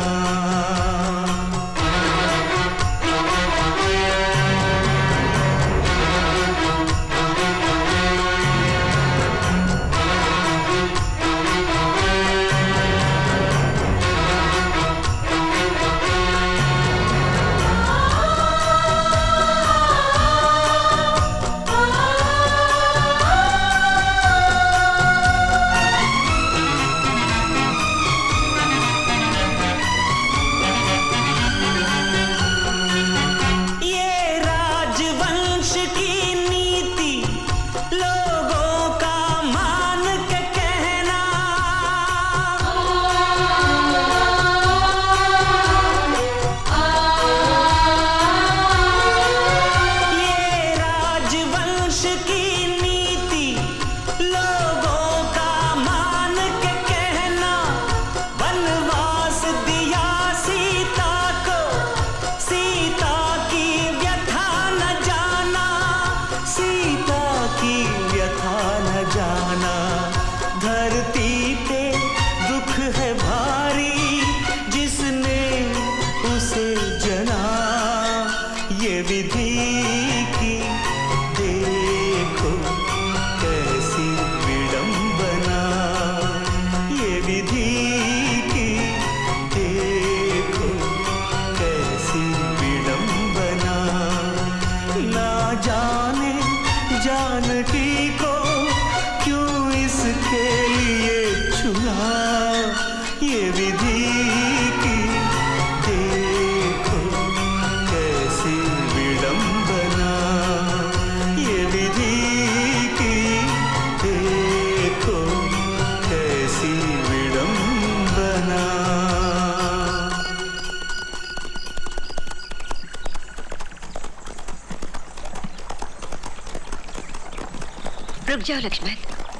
Speaker 7: रुक जाओ लक्ष्मण।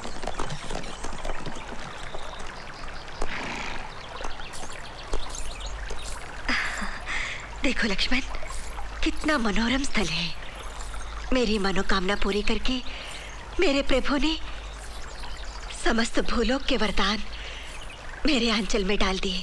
Speaker 7: देखो लक्ष्मण, कितना मनोरम स्थल है। मेरी मनोकामना पूरी करके मेरे प्रभु ने समस्त भूलोक के वरदान मेरे आंचल में डाल दिए।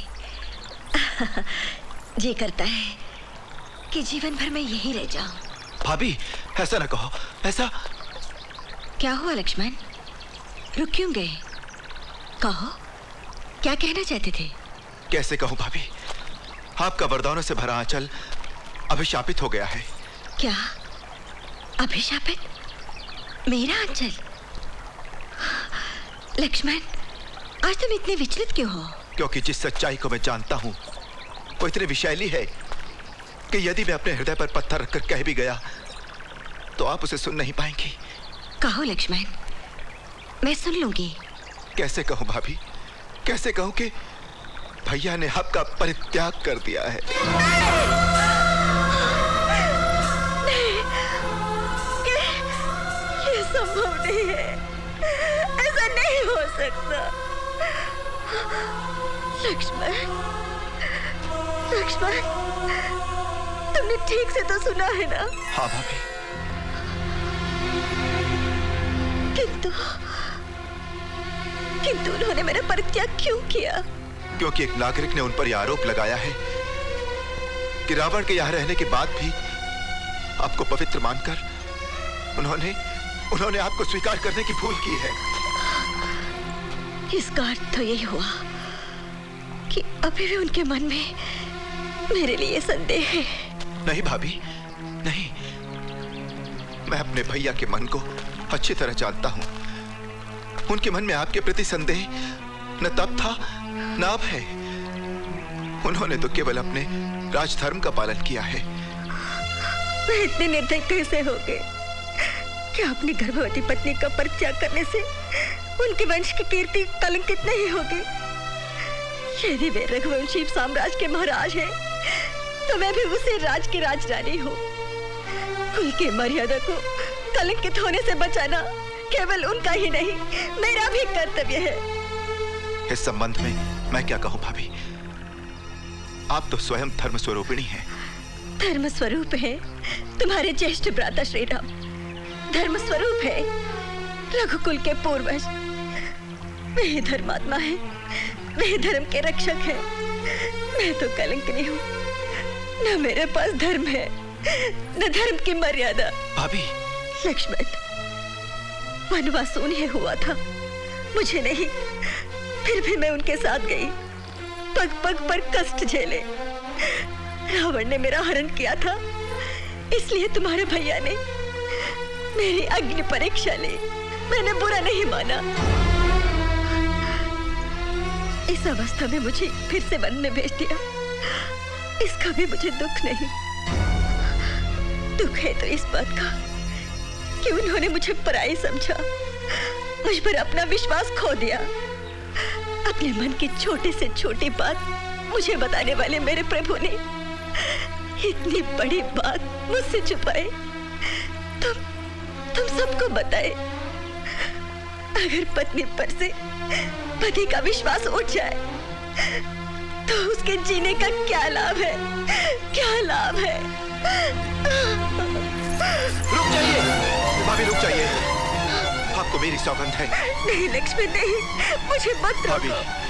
Speaker 7: जी करता है कि जीवन भर मैं यहीं रह जाऊं।
Speaker 21: भाभी, ऐसा ना कहो। ऐसा
Speaker 7: क्या हुआ लक्ष्मण? रुक क्यों गए? कहो, क्या कहना चाहते थे?
Speaker 21: कैसे कहूं भाभी, आपका वरदानों से भरा आंचल अभिशापित हो गया है।
Speaker 7: क्या अभिशापित? मेरा आंचल? लक्ष्मण, आज तुम इतने विचलित क्यों हो?
Speaker 21: क्योंकि जिस सच्चाई को मैं जानता हूं वो इतनी विषैली है कि यदि मैं अपने हृदय पर पत्थर रखकर कह भी गया तो आप उसे सुन नहीं पाएंगी।
Speaker 7: कहो लक्ष्मण, मैं सुन लूंगी।
Speaker 21: कैसे कहूं भाभी, कैसे कहूं कि भैया ने आपका परित्याग कर दिया है।
Speaker 7: नहीं, ये, ये संभव नहीं है, ऐसा नहीं हो सकता। लक्ष्मण, लक्ष्मण, तुमने ठीक से तो सुना है ना?
Speaker 21: हाँ भाभी।
Speaker 7: किंतु किंतु उन्होंने मेरा परित्याग क्यों किया?
Speaker 21: क्योंकि एक नागरिक ने उन पर यह आरोप लगाया है कि रावण के यहाँ रहने के बाद भी आपको पवित्र मानकर उन्होंने उन्होंने आपको स्वीकार करने की भूल की है।
Speaker 7: इसका अर्थ तो यही हुआ कि अभी भी उनके मन में मेरे लिए संदेह है।
Speaker 21: नहीं भाभी, नहीं। मैं अपने भैया के मन को अच्छी तरह जानता हूं। उनके मन में आपके प्रति संदेह न तब था न अब है। उन्होंने तो केवल अपने राजधर्म का पालन किया है।
Speaker 7: मैं इतने निर्दयी कैसे हो गए कि अपनी गर्भवती पत्नी का परित्याग करने से उनके वंश की कीर्ति कलंकित नहीं होगी। यदि वे रघुवंशी साम्राज्य के महाराज हैं, तो मैं भी उसे राज की राजरानी हूँ। कुल की मर्यादा को कलंकित होने से बचाना केवल उनका ही नहीं, मेरा भी कर्तव्य है।
Speaker 21: इस संबंध में मैं क्या कहूं भाभी? आप तो स्वयं धर्म स्वरूपिणी हैं।
Speaker 7: धर्म स्वरूप है तुम्हारे ज्येष्ठ भ्राता श्री राम। धर्म स्वरूप है रघुकुल के पूर्वज। वे धर्मात्मा है, वे धर्म के रक्षक है। मैं तो कलंकिनी हूँ। न मेरे पास धर्म है, न धर्म की मर्यादा।
Speaker 21: भाभी।
Speaker 7: लक्ष्मण, वनवास उन्हें हुआ था, मुझे नहीं। फिर भी मैं उनके साथ गई, पग पग पर कष्ट झेले। रावण ने मेरा हरण किया था, इसलिए तुम्हारे भैया ने मेरी अग्नि परीक्षा ली। मैंने बुरा नहीं माना। इस अवस्था में मुझे फिर से वन में भेज दिया, इसका भी मुझे दुख नहीं। दुख है तो इस बात का कि उन्होंने मुझे पराई समझा, मुझ पर अपना विश्वास खो दिया। अपने मन की छोटी से छोटी बात मुझे बताने वाले मेरे प्रभु ने इतनी बड़ी बात मुझसे छुपाए। तुम तुम सबको बताए। अगर पत्नी पर से पति का विश्वास उठ जाए तो उसके जीने का क्या लाभ है? क्या लाभ है?
Speaker 21: रुक जाइए भाभी, रुक जाइए। आपको मेरी सौगंध है।
Speaker 7: नहीं लक्ष्मण, नहीं, मुझे मत
Speaker 21: भाभी।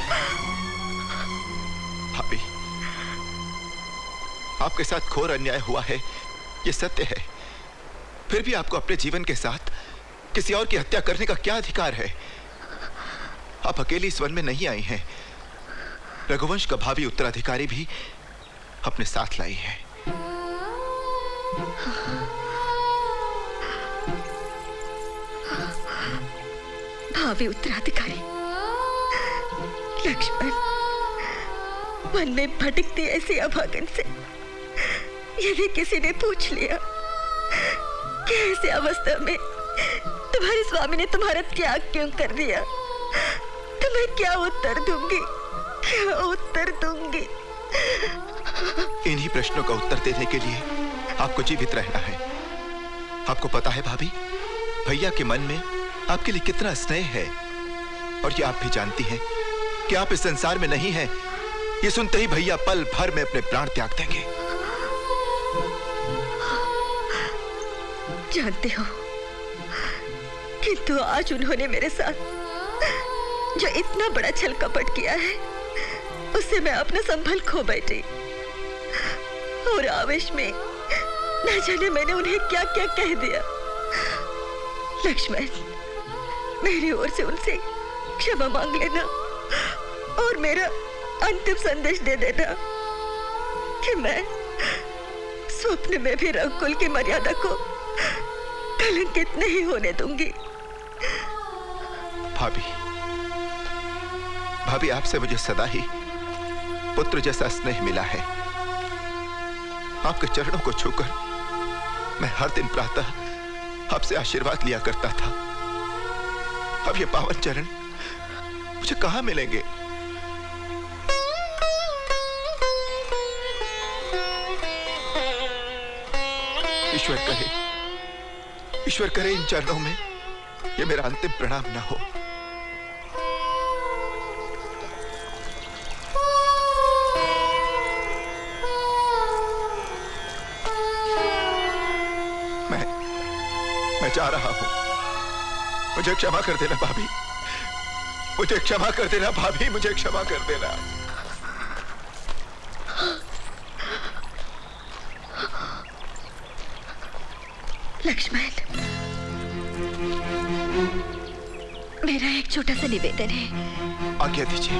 Speaker 21: भाभी, आपके साथ घोर अन्याय हुआ है, ये सत्य है। फिर भी आपको अपने जीवन के साथ किसी और की हत्या करने का क्या अधिकार है? आप अकेली इस वन में नहीं आई हैं। रघुवंश का भावी उत्तराधिकारी भी अपने साथ लाई है।
Speaker 7: भावी उत्तराधिकारी? लक्ष्मण, वन में भटकती ऐसी अभागन से यदि किसी ने पूछ लिया कि ऐसी अवस्था में तुम्हारे स्वामी ने तुम्हारा त्याग क्यों कर दिया, तो मैं क्या उत्तर दूंगी? क्या उत्तर दूंगी?
Speaker 21: इन्हीं प्रश्नों का उत्तर देने के लिए आपको जीवित रहना है। आपको पता है भाभी, भैया के मन में आपके लिए कितना स्नेह है, और ये आप भी जानती हैं कि आप इस संसार में नहीं हैं। ये सुनते ही भैया पल भर में अपने प्राण त्याग देंगे।
Speaker 7: जानते हो, किंतु आज उन्होंने मेरे साथ जो इतना बड़ा छल कपट किया है, उससे मैं अपना संभल खो बैठी। और आवेश में न जाने मैंने उन्हें क्या क्या कह दिया। लक्ष्मण, मेरी ओर से उनसे क्षमा मांग लेना और मेरा अंतिम संदेश दे देना कि मैं स्वप्न में भी रघुकुल की मर्यादा को कलंकित नहीं होने दूंगी।
Speaker 21: भाभी, भाभी, आपसे मुझे सदा ही पुत्र जैसा स्नेह मिला है। आपके चरणों को छूकर मैं हर दिन प्रातः आपसे आशीर्वाद लिया करता था। अब ये पावन चरण मुझे कहां मिलेंगे? ईश्वर करे, ईश्वर करे इन चरणों में ये मेरा अंतिम प्रणाम ना हो। मैं मैं जा रहा हूं। मुझे क्षमा कर देना भाभी, मुझे क्षमा कर देना भाभी, मुझे क्षमा कर देना।
Speaker 7: लक्ष्मण, मेरा एक छोटा सा निवेदन है।
Speaker 21: आज्ञा दीजिए।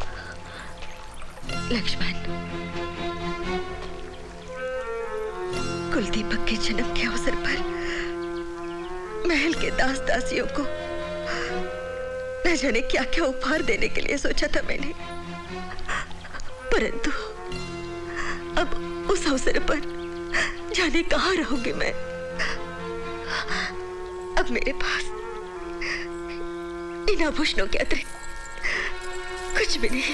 Speaker 7: लक्ष्मण, कुलदीपक के जन्म के अवसर पर महल के दास दासियों को न जाने क्या क्या उपहार देने के लिए सोचा था मैंने, परंतु अब उस अवसर पर जाने कहां रहूंगी मैं। अब मेरे पास इन आभूषणों के अतिरिक्त कुछ भी नहीं।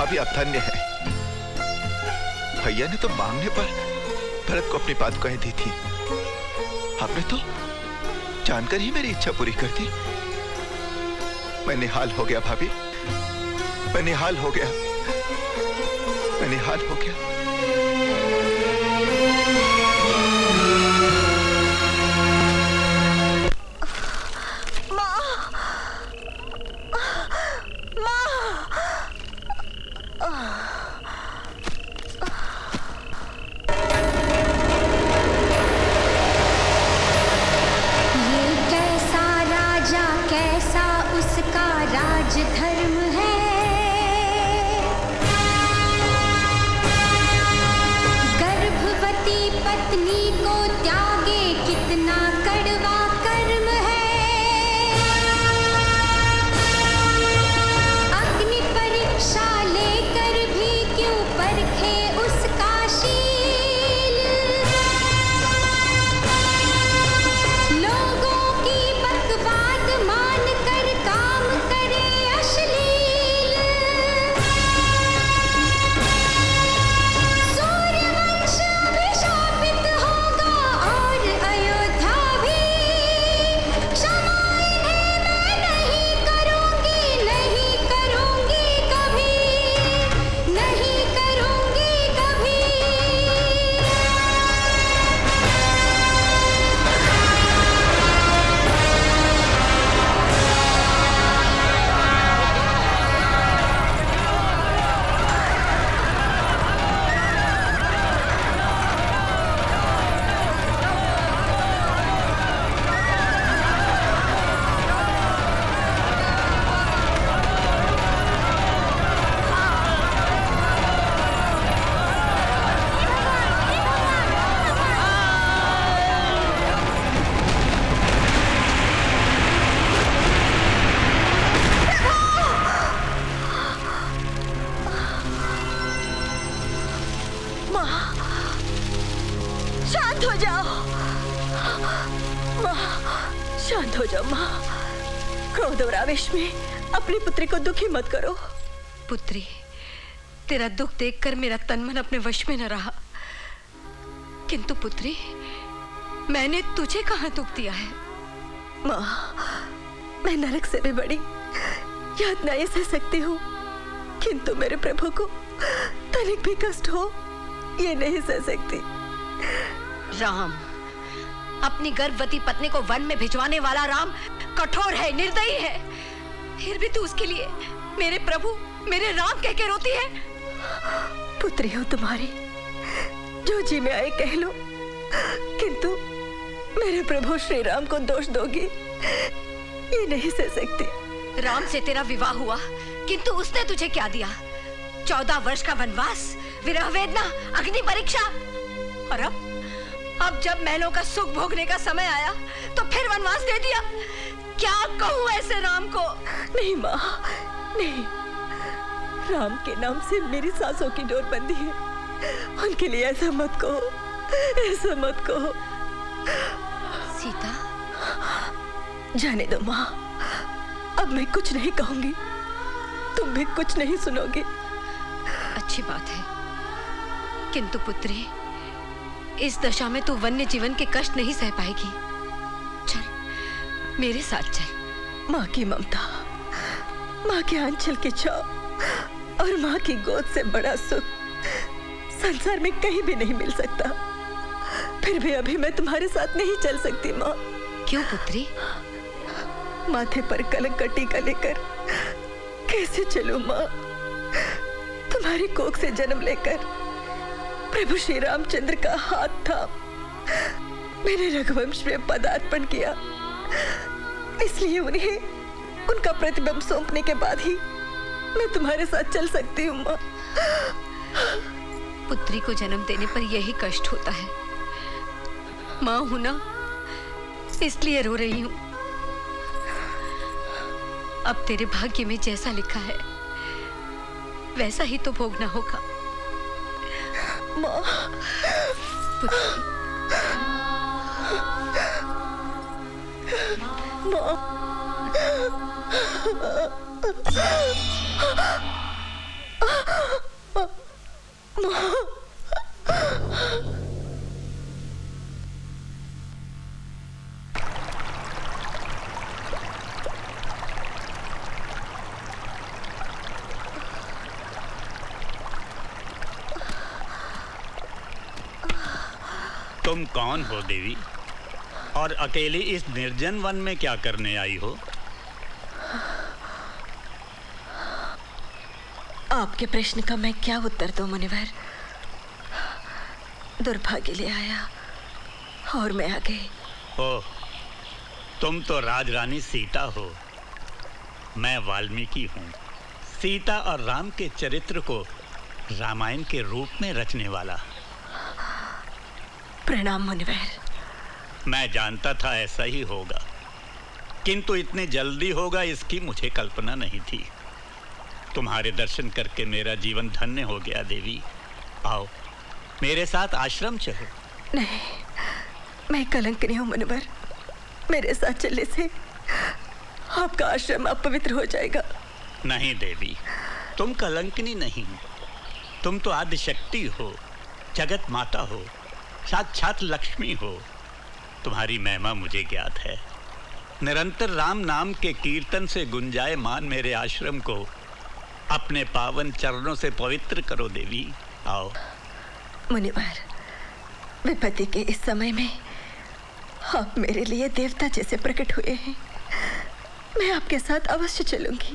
Speaker 21: भाभी आप धन्य है। भैया ने तो मांगने पर भरत को अपनी पादुकाएं दी थी। आपने तो जानकर ही मेरी इच्छा पूरी कर दी। मैं निहाल हो गया भाभी, मैं निहाल हो गया, मैं निहाल हो गया।
Speaker 7: अपनी पुत्री को दुखी मत करो। पुत्री, तेरा दुख देखकर मेरा तन मन अपने वश में न रहा। किंतु पुत्री, मैंने तुझे कहाँ दुख दिया है? माँ, मैं नरक से भी बड़ी यातनाएं सह सकती हूँ, किंतु मेरे प्रभु को तनिक भी कष्ट हो ये नहीं सह सकती।
Speaker 4: राम, अपनी गर्भवती पत्नी को वन में भिजवाने वाला राम कठोर है, निर्दयी है, फिर भी तू उसके लिए मेरे प्रभु, मेरे राम कह के रोती है।
Speaker 7: पुत्री हो तुम्हारी, जो जी में आए कह लो, किंतु मेरे प्रभु श्री राम को दोष दोगी ये नहीं सह सकती।
Speaker 4: राम से तेरा विवाह हुआ, किंतु उसने तुझे क्या दिया? चौदह वर्ष का वनवास, विरह वेदना, अग्नि परीक्षा, और अब अब जब महलों का सुख भोगने का समय आया तो फिर वनवास दे दिया। क्या कहूँ ऐसे राम को?
Speaker 7: नहीं माँ, नहीं, राम के नाम से मेरी सांसों की डोर बंधी है, उनके लिए ऐसा मत कहो, ऐसा मत कहो।
Speaker 4: सीता,
Speaker 7: जाने दो माँ, अब मैं कुछ नहीं कहूंगी, तुम भी कुछ नहीं सुनोगे।
Speaker 4: अच्छी बात है, किंतु पुत्री, इस दशा में तू वन्य जीवन के कष्ट नहीं सह पाएगी। चल, मेरे साथ चल।
Speaker 7: माँ की ममता, माँ के आंचल की छाव और माँ की गोद से बड़ा सुख संसार में कहीं भी नहीं मिल सकता। फिर भी अभी मैं तुम्हारे साथ नहीं चल सकती माँ।
Speaker 4: क्यों पुत्री?
Speaker 7: माथे पर कलंक का टीका लेकर कैसे चलूं माँ? तुम्हारी कोख से जन्म लेकर प्रभु श्री रामचंद्र का हाथ था, मैंने रघुवंश में पदार्पण किया, इसलिए उन्हें उनका प्रतिबिंब सौंपने के बाद ही मैं तुम्हारे साथ चल सकती हूँ माँ।
Speaker 4: पुत्री को जन्म देने पर यही कष्ट होता है। माँ हूं ना, इसलिए रो रही हूँ। अब तेरे भाग्य में जैसा लिखा है वैसा ही तो भोगना होगा।
Speaker 7: माँ,
Speaker 4: पुत्री,
Speaker 7: माँ,
Speaker 15: तुम कौन हो देवी, और अकेली इस निर्जन वन में क्या करने आई हो?
Speaker 7: आपके प्रश्न का मैं क्या उत्तर दूं मुनिवर? दुर्भाग्य ले आया और मैं आ गई।
Speaker 15: ओह, तुम तो राजरानी सीता हो। मैं वाल्मीकि हूँ, सीता और राम के चरित्र को रामायण के रूप में रचने वाला।
Speaker 7: प्रणाम मुनिवर।
Speaker 15: मैं जानता था ऐसा ही होगा, किंतु इतनी जल्दी होगा इसकी मुझे कल्पना नहीं थी। तुम्हारे दर्शन करके मेरा जीवन धन्य हो गया देवी। आओ मेरे साथ आश्रम चलो।
Speaker 7: नहीं, मैं कलंकिनी हूँ मुनिवर। मेरे साथ चलने से आपका आश्रम अपवित्र हो जाएगा।
Speaker 15: नहीं देवी, तुम कलंकिनी नहीं, तुम तो आदि शक्ति हो, जगत माता हो, साक्षात लक्ष्मी हो। तुम्हारी महिमा मुझे ज्ञात है। निरंतर राम नाम के कीर्तन से गुंजायमान मेरे आश्रम को अपने पावन चरणों से पवित्र करो देवी। आओ।
Speaker 7: मुनिवर, विपत्ति के इस समय में आप मेरे लिए देवता जैसे प्रकट हुए हैं। मैं आपके साथ अवश्य चलूंगी,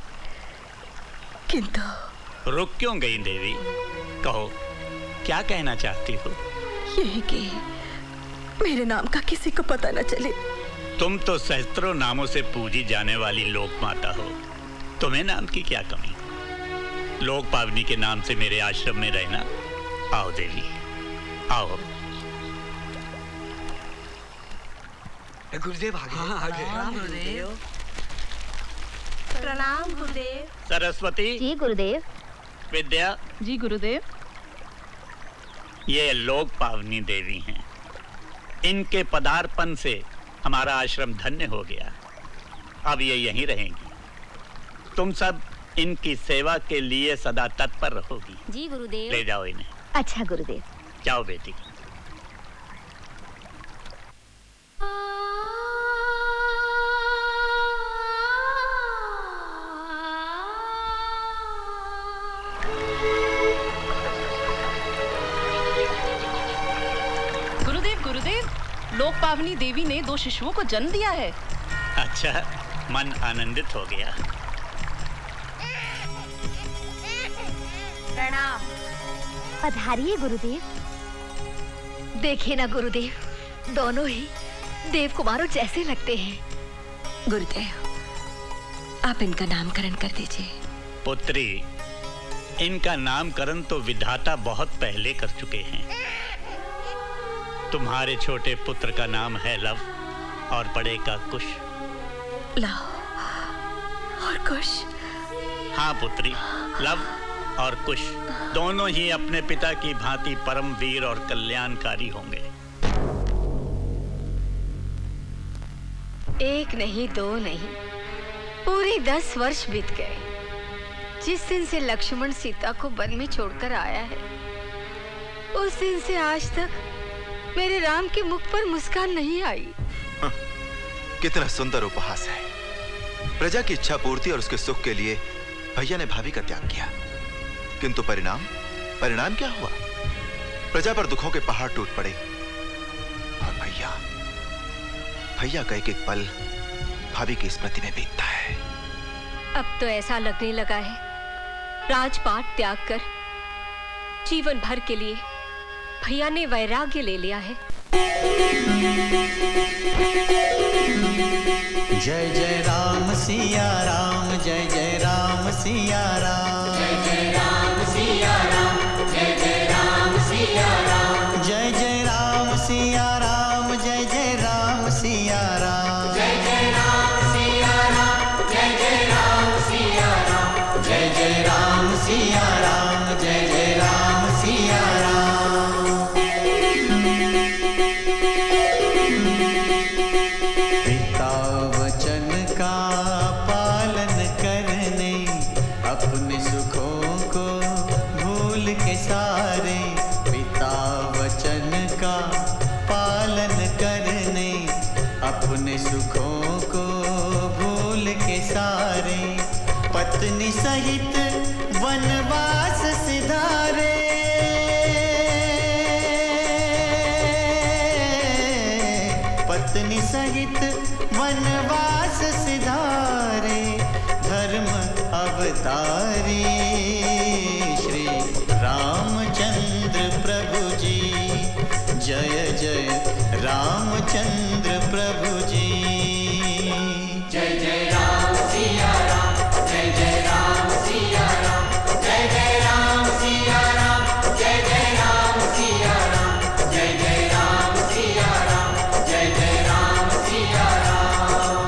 Speaker 7: किंतु
Speaker 15: रुक क्यों गई देवी? कहो, क्या कहना चाहती हो?
Speaker 7: यही कि मेरे नाम का किसी को पता न चले।
Speaker 15: तुम तो सहस्त्रों नामों से पूजी जाने वाली लोक माता हो, तुम्हें नाम की क्या कमी? लोक पावनी के नाम से मेरे आश्रम में रहना। आओ देवी, आओ।
Speaker 1: गुरुदेव आ गए। हाँ, आ गए।
Speaker 10: प्रणाम गुरुदेव। प्रणाम गुरुदेव।
Speaker 15: सरस्वती।
Speaker 17: जी गुरुदेव।
Speaker 15: विद्या।
Speaker 22: जी गुरुदेव।
Speaker 15: ये लोक पावनी देवी हैं। इनके पदार्पण से हमारा आश्रम धन्य हो गया। अब ये यहीं रहेंगी। तुम सब इनकी सेवा के लिए सदा तत्पर रहोगी।
Speaker 17: जी गुरुदेव।
Speaker 15: ले जाओ इन्हें।
Speaker 17: अच्छा गुरुदेव।
Speaker 15: जाओ बेटी।
Speaker 22: गुरुदेव गुरुदेव, लोक पावनी देवी ने दो शिशुओं को जन्म दिया है।
Speaker 15: अच्छा, मन आनंदित हो गया।
Speaker 17: प्रणाम। पधारिए गुरुदेव। देखिए ना गुरुदेव, दोनों ही देव कुमारों जैसे लगते हैं।
Speaker 7: गुरुदेव, आप इनका नामकरण कर दीजिए।
Speaker 15: पुत्री, इनका नामकरण तो विधाता बहुत पहले कर चुके हैं। तुम्हारे छोटे पुत्र का नाम है लव और बड़े का कुश।
Speaker 7: लव और कुश?
Speaker 15: हाँ पुत्री, लव और कुश दोनों ही अपने पिता की भांति परम वीर और कल्याणकारी होंगे।
Speaker 4: एक नहीं, दो नहीं, पूरे दस वर्ष बीत गए जिस दिन से लक्ष्मण सीता को वन में छोड़कर आया है। उस दिन से आज तक मेरे राम के मुख पर मुस्कान नहीं आई।
Speaker 21: कितना सुंदर उपहास है। प्रजा की इच्छा पूर्ति और उसके सुख के लिए भैया ने भाभी का त्याग किया, किंतु परिणाम परिणाम क्या हुआ? प्रजा पर दुखों के पहाड़ टूट पड़े और भैया भैया का एक एक पल भाभी की स्मृति में बीतता है।
Speaker 10: अब तो ऐसा लगने लगा है राजपाट त्याग कर जीवन भर के लिए भैया ने वैराग्य ले लिया है।
Speaker 6: जय जय राम सिया राम, जय जय राम सिया राम, जय जय राम सिया राम, जय जय राम सिया राम, जय जय राम सिया राम, जय जय राम सिया राम, जय जय राम सिया राम, जय जय राम सिया राम, जय जय राम सिया राम, जय जय राम सिया राम। पिता वचन का पालन करने अपने सारे, पत्नी सहित वनवास सिधारे। पत्नी सहित वनवास सिधारे, धर्म अवतारी श्री रामचंद्र प्रभु जी। जय जय रामचंद्र प्रभु जी।
Speaker 2: जय जय राम सिया राम, जय जय राम सिया राम, जय जय राम सिया राम, जय जय राम सिया राम, जय जय राम सिया राम, जय जय राम सिया राम।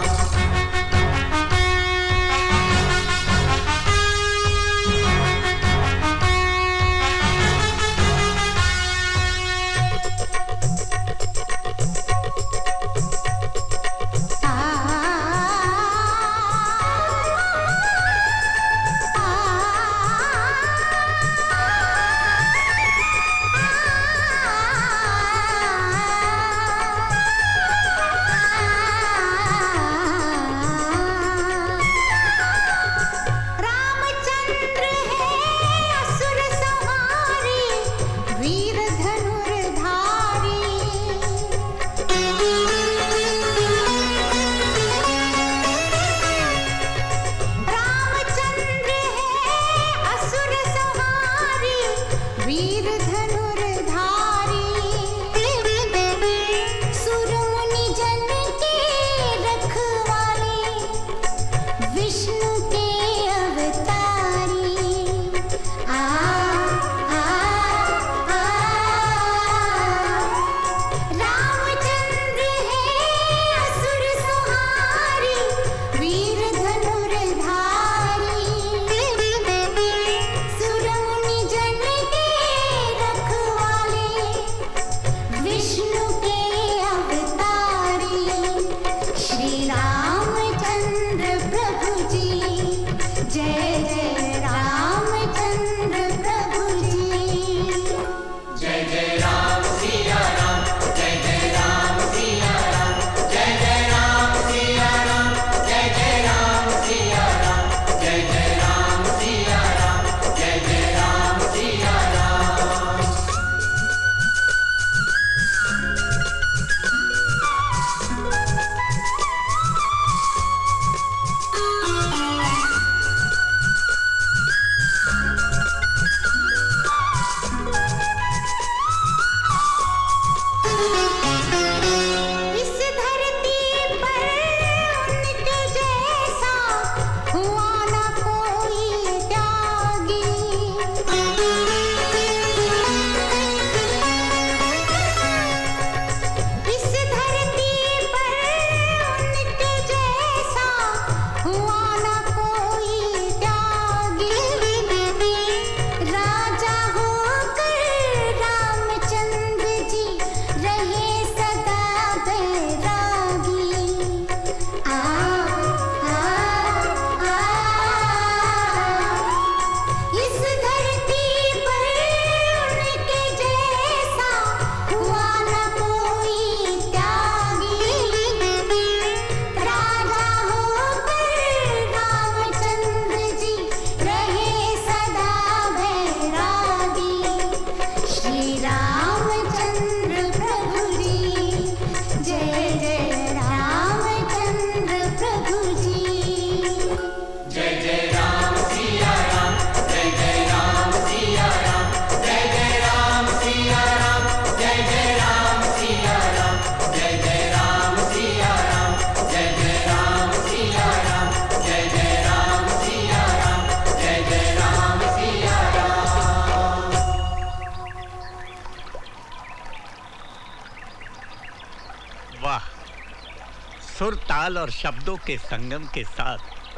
Speaker 15: सुर ताल और शब्दों के संगम के साथ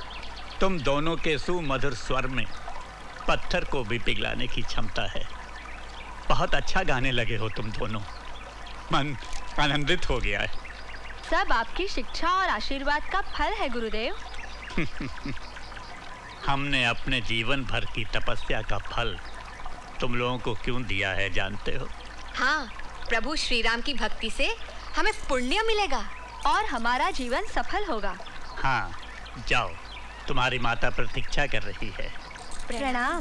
Speaker 15: तुम दोनों के सुमधुर स्वर में पत्थर को भी पिघलाने की क्षमता है। बहुत अच्छा गाने लगे हो तुम दोनों, मन आनंदित हो गया है।
Speaker 17: सब आपकी शिक्षा और आशीर्वाद का फल है गुरुदेव।
Speaker 15: हमने अपने जीवन भर की तपस्या का फल तुम लोगों को क्यों दिया है जानते हो?
Speaker 1: हाँ, प्रभु श्री राम की भक्ति से हमें पुण्य मिलेगा
Speaker 17: और हमारा जीवन सफल होगा।
Speaker 15: हाँ, जाओ तुम्हारी माता प्रतीक्षा कर रही है।
Speaker 17: प्रणाम।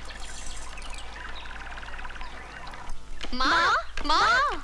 Speaker 1: माँ, माँ।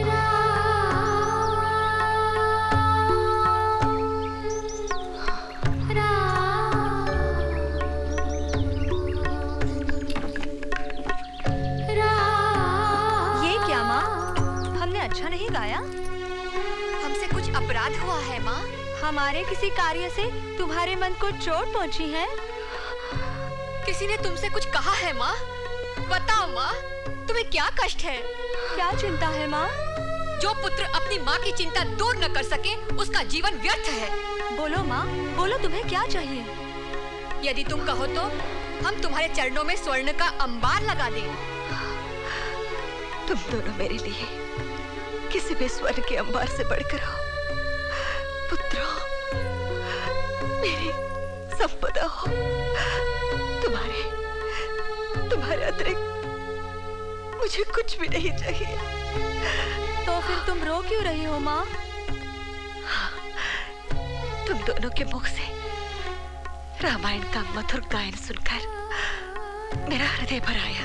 Speaker 17: ये क्या माँ? हमने अच्छा नहीं गाया?
Speaker 1: हमसे कुछ अपराध हुआ है माँ।
Speaker 17: हमारे किसी कार्य से तुम्हारे मन को चोट पहुंची है?
Speaker 1: किसी ने तुमसे कुछ कहा है माँ? बताओ माँ, तुम्हें क्या कष्ट है?
Speaker 17: क्या चिंता है माँ?
Speaker 1: जो पुत्र अपनी माँ की चिंता दूर न कर सके, उसका जीवन व्यर्थ है।
Speaker 17: बोलो माँ, बोलो तुम्हें क्या चाहिए?
Speaker 1: यदि तुम कहो तो हम तुम्हारे चरणों में स्वर्ण का अंबार लगा दें।
Speaker 7: तुम दोनों मेरे लिए किसी भी स्वर्ण के अंबार से बढ़कर हो। पुत्रों, मेरी संपदा हो। तुम्हारे तुम्हारे अतिरिक्त मुझे कुछ भी नहीं चाहिए।
Speaker 17: तो फिर तुम रो क्यों रही हो माँ?
Speaker 7: हाँ, तुम दोनों के मुख से रामायण का मधुर गायन सुनकर मेरा हृदय भर आया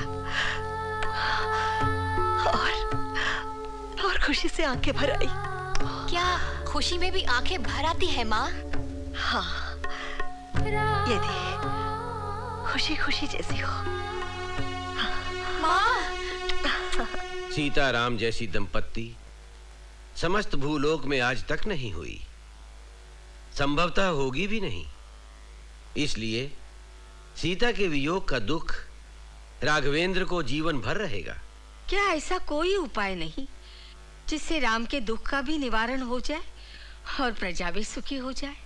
Speaker 7: और और खुशी से आंखें भर आई।
Speaker 1: क्या खुशी में भी आंखें भर आती है माँ?
Speaker 7: हाँ, यदि खुशी खुशी जैसी हो।
Speaker 1: माँ।
Speaker 8: सीता राम जैसी दंपत्ति समस्त भूलोक में आज तक नहीं हुई, संभवतः होगी भी नहीं। इसलिए सीता के वियोग का दुख राघवेंद्र को जीवन भर रहेगा।
Speaker 4: क्या ऐसा कोई उपाय नहीं जिससे राम के दुख का भी निवारण हो जाए और प्रजा भी सुखी हो जाए?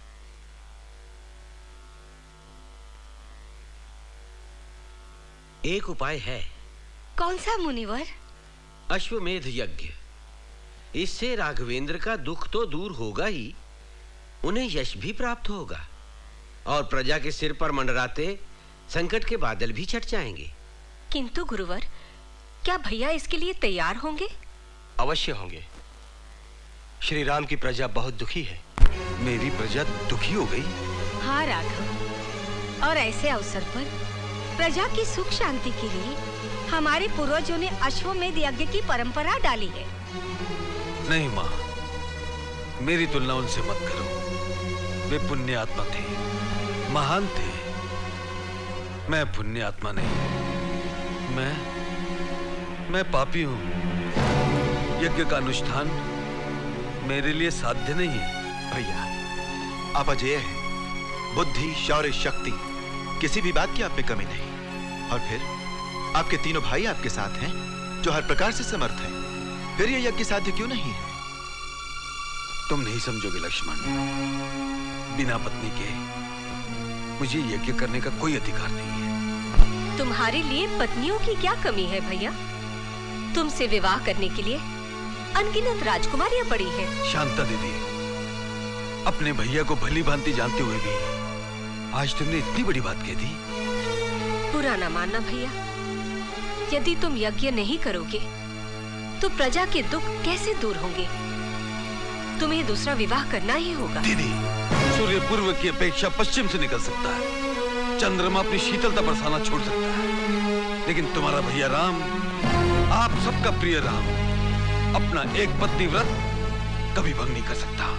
Speaker 8: एक उपाय है।
Speaker 4: कौन सा मुनिवर?
Speaker 8: अश्वमेध यज्ञ। इससे राघवेंद्र का दुख तो दूर होगा ही, उन्हें यश भी प्राप्त होगा और प्रजा के सिर पर मंडराते संकट के बादल भी छट जाएंगे।
Speaker 4: किंतु गुरुवर, क्या भैया इसके लिए तैयार होंगे?
Speaker 3: अवश्य होंगे। श्री राम की प्रजा बहुत दुखी है।
Speaker 5: मेरी प्रजा दुखी हो गई?
Speaker 4: हाँ राघव, और ऐसे अवसर पर प्रजा की सुख शांति के लिए हमारे पूर्वजों ने अश्वमेध यज्ञ की परंपरा डाली है।
Speaker 5: नहीं माँ, मेरी तुलना उनसे मत करो। वे पुण्य आत्मा थे, महान थे। मैं पुण्य आत्मा नहीं, मैं मैं पापी हूँ। यज्ञ का अनुष्ठान मेरे लिए साध्य नहीं है।
Speaker 21: भैया, आप अजेय हैं। बुद्धि, शौर्य, शक्ति, किसी भी बात की आप में कमी नहीं। और फिर आपके तीनों भाई आपके साथ हैं जो हर प्रकार से समर्थ हैं। फिर यह यज्ञ साध्य क्यों नहीं है?
Speaker 5: तुम नहीं समझोगे लक्ष्मण, बिना पत्नी के मुझे यज्ञ करने का कोई अधिकार नहीं है।
Speaker 4: तुम्हारे लिए पत्नियों की क्या कमी है भैया? तुमसे विवाह करने के लिए अनगिनत राजकुमारियां पड़ी हैं।
Speaker 5: शांता दीदी, अपने भैया को भली भांति जानते हुए भी आज तुमने इतनी बड़ी बात कह दी।
Speaker 4: बुरा ना मानना भैया, यदि तुम यज्ञ नहीं करोगे तो प्रजा के दुख कैसे दूर होंगे? तुम्हें दूसरा विवाह करना ही होगा।
Speaker 5: दीदी, सूर्य पूर्व की अपेक्षा पश्चिम से निकल सकता है, चंद्रमा अपनी शीतलता बरसाना छोड़ सकता है, लेकिन तुम्हारा भैया राम, आप सबका प्रिय राम, अपना एक पत्नी व्रत कभी भंग नहीं कर सकता।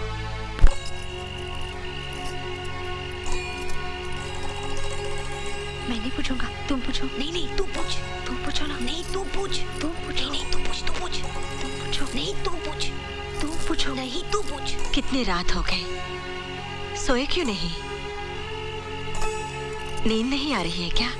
Speaker 17: मैं नहीं पूछूंगा, तुम पूछो।
Speaker 1: नहीं नहीं तू पूछ।
Speaker 17: तुम पूछो ना।
Speaker 1: नहीं तू पूछ।
Speaker 17: तुम पूछो।
Speaker 1: नहीं नहीं तू पूछ, तू पूछ।
Speaker 17: तुम पूछो।
Speaker 1: नहीं तू पूछ।
Speaker 17: तुम पूछो।
Speaker 1: नहीं तू पूछ।
Speaker 7: कितनी रात हो गई, सोए क्यों नहीं? नींद नहीं आ रही है क्या?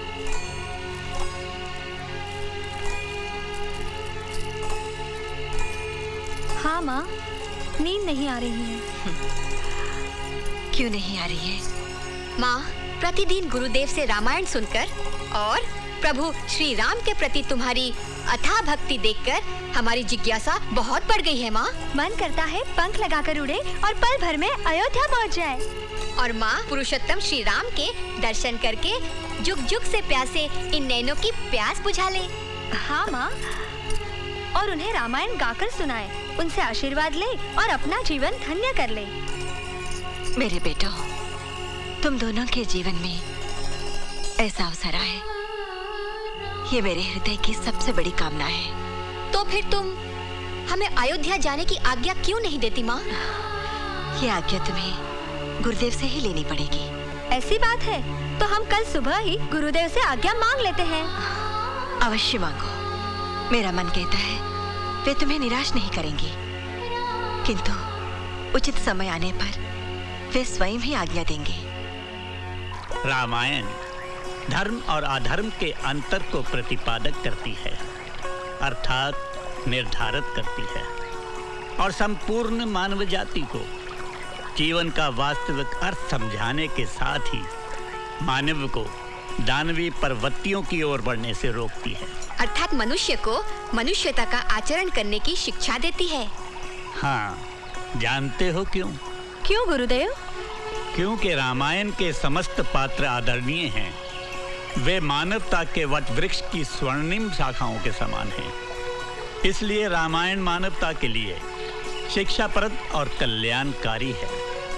Speaker 17: हाँ माँ, नींद नहीं आ रही है।
Speaker 7: क्यों नहीं आ रही है?
Speaker 1: माँ, प्रतिदिन गुरुदेव से रामायण सुनकर और प्रभु श्री राम के प्रति तुम्हारी अथाह भक्ति देखकर हमारी जिज्ञासा बहुत बढ़ गई है माँ।
Speaker 17: मन करता है पंख लगाकर उड़े और पल भर में अयोध्या पहुँच जाए।
Speaker 1: और माँ, पुरुषोत्तम श्री राम के दर्शन करके जुग जुग से प्यासे इन नैनों की प्यास बुझा ले।
Speaker 17: हाँ माँ, और उन्हें रामायण गाकर सुनाए, उनसे आशीर्वाद ले और अपना जीवन धन्य कर ले।
Speaker 7: मेरे बेटो, तुम दोनों के जीवन में ऐसा अवसर आए, ये मेरे हृदय की सबसे बड़ी कामना है।
Speaker 1: तो फिर तुम हमें अयोध्या जाने की आज्ञा क्यों नहीं देती माँ?
Speaker 7: ये आज्ञा तुम्हें गुरुदेव से ही लेनी पड़ेगी।
Speaker 17: ऐसी बात है तो हम कल सुबह ही गुरुदेव से आज्ञा मांग लेते हैं।
Speaker 7: अवश्य मांगो। मेरा मन कहता है वे तुम्हें निराश नहीं करेंगी, किंतु उचित समय आने पर वे स्वयं ही आज्ञा देंगे।
Speaker 15: रामायण धर्म और अधर्म के अंतर को प्रतिपादक करती है, अर्थात निर्धारित करती है, और संपूर्ण मानव जाति को जीवन का वास्तविक अर्थ समझाने के साथ ही मानव को दानवी प्रवृत्तियों की ओर बढ़ने से रोकती है।
Speaker 1: अर्थात मनुष्य को मनुष्यता का आचरण करने की शिक्षा देती है।
Speaker 15: हाँ, जानते हो क्यों?
Speaker 17: क्यों गुरुदेव?
Speaker 15: क्योंकि रामायण के समस्त पात्र आदरणीय हैं। वे मानवता के वट वृक्ष की स्वर्णिम शाखाओं के समान हैं। इसलिए रामायण मानवता के लिए शिक्षाप्रद और कल्याणकारी है।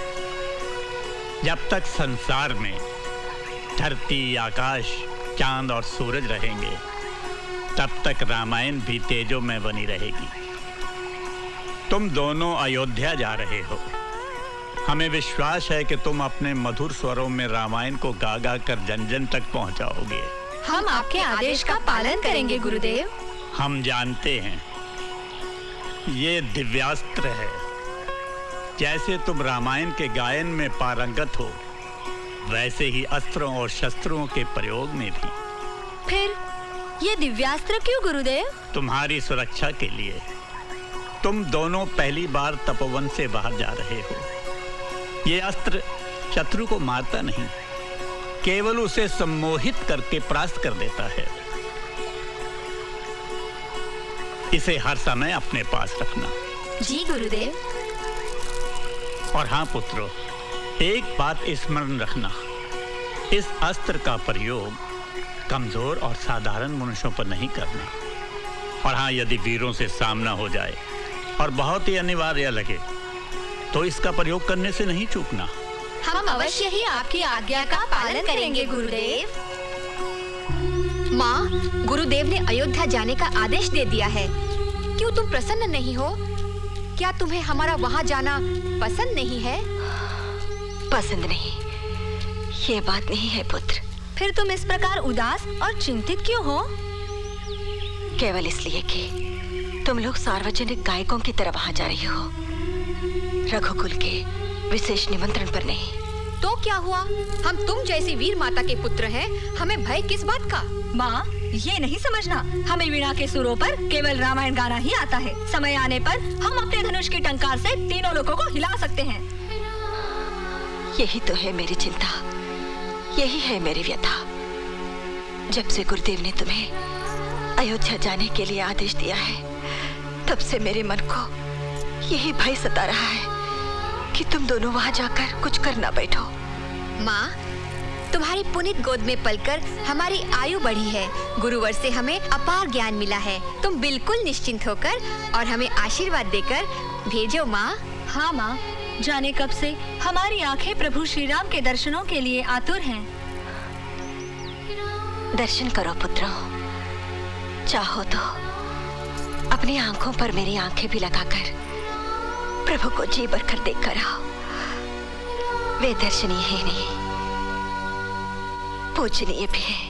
Speaker 15: जब तक संसार में धरती, आकाश, चांद और सूरज रहेंगे, तब तक रामायण भी तेजों में बनी रहेगी। तुम दोनों अयोध्या जा रहे हो। हमें विश्वास है कि तुम अपने मधुर स्वरों में रामायण को गा गा कर जन जन तक पहुंचाओगे।
Speaker 17: हम आपके आदेश का पालन करेंगे गुरुदेव।
Speaker 15: हम जानते हैं ये दिव्यास्त्र है। जैसे तुम रामायण के गायन में पारंगत हो, वैसे ही अस्त्रों और शस्त्रों के प्रयोग में भी।
Speaker 17: फिर ये दिव्यास्त्र क्यों गुरुदेव?
Speaker 15: तुम्हारी सुरक्षा के लिए। तुम दोनों पहली बार तपोवन से बाहर जा रहे हो। ये अस्त्र शत्रु को मारता नहीं, केवल उसे सम्मोहित करके परास्त कर देता है। इसे हर समय अपने पास रखना।
Speaker 17: जी गुरुदेव।
Speaker 15: और हाँ पुत्रों, एक बात स्मरण रखना, इस अस्त्र का प्रयोग कमजोर और साधारण मनुष्यों पर नहीं करना। और हाँ, यदि वीरों से सामना हो जाए और बहुत ही अनिवार्य लगे तो इसका प्रयोग करने से नहीं चूकना।
Speaker 17: हम अवश्य ही आपकी आज्ञा का पालन करेंगे गुरुदेव।
Speaker 1: माँ, गुरुदेव ने अयोध्या जाने का आदेश दे दिया है। क्यों तुम प्रसन्न नहीं हो? क्या तुम्हें हमारा वहाँ जाना पसंद नहीं है?
Speaker 7: पसंद नहीं, ये बात नहीं है पुत्र।
Speaker 17: फिर तुम इस प्रकार उदास और चिंतित क्यों हो?
Speaker 7: केवल इसलिए कि तुम लोग सार्वजनिक गायकों की तरह वहाँ जा रही हो, रघुकुल के विशेष निमंत्रण पर नहीं।
Speaker 1: तो क्या हुआ? हम तुम जैसी वीर माता के पुत्र हैं, हमें भय किस बात का?
Speaker 17: माँ, ये नहीं समझना, हमें वीणा के सुरों पर केवल रामायण गाना ही आता है। समय आने पर हम अपने धनुष की टंकार से तीनों लोगों को हिला सकते हैं।
Speaker 7: यही तो है मेरी चिंता, यही है मेरी व्यथा। जब से गुरुदेव ने तुम्हें अयोध्या जाने के लिए आदेश दिया है, तब से मेरे मन को यही भय सता रहा है कि तुम दोनों वहां जाकर कुछ कर ना बैठो।
Speaker 1: माँ, तुम्हारी पुनीत गोद में पलकर हमारी आयु बढ़ी है। गुरुवर से हमें अपार ज्ञान मिला है। तुम बिल्कुल निश्चिंत होकर और हमें आशीर्वाद देकर भेजो माँ।
Speaker 17: हाँ माँ, जाने कब से हमारी आंखें प्रभु श्री राम के दर्शनों के लिए आतुर हैं।
Speaker 7: दर्शन करो पुत्रों, चाहो तो अपनी आंखों पर मेरी आंखें भी लगाकर प्रभु को जी भरकर देख कर आओ। वे दर्शनीय ही नहीं, पूजनीय भी है।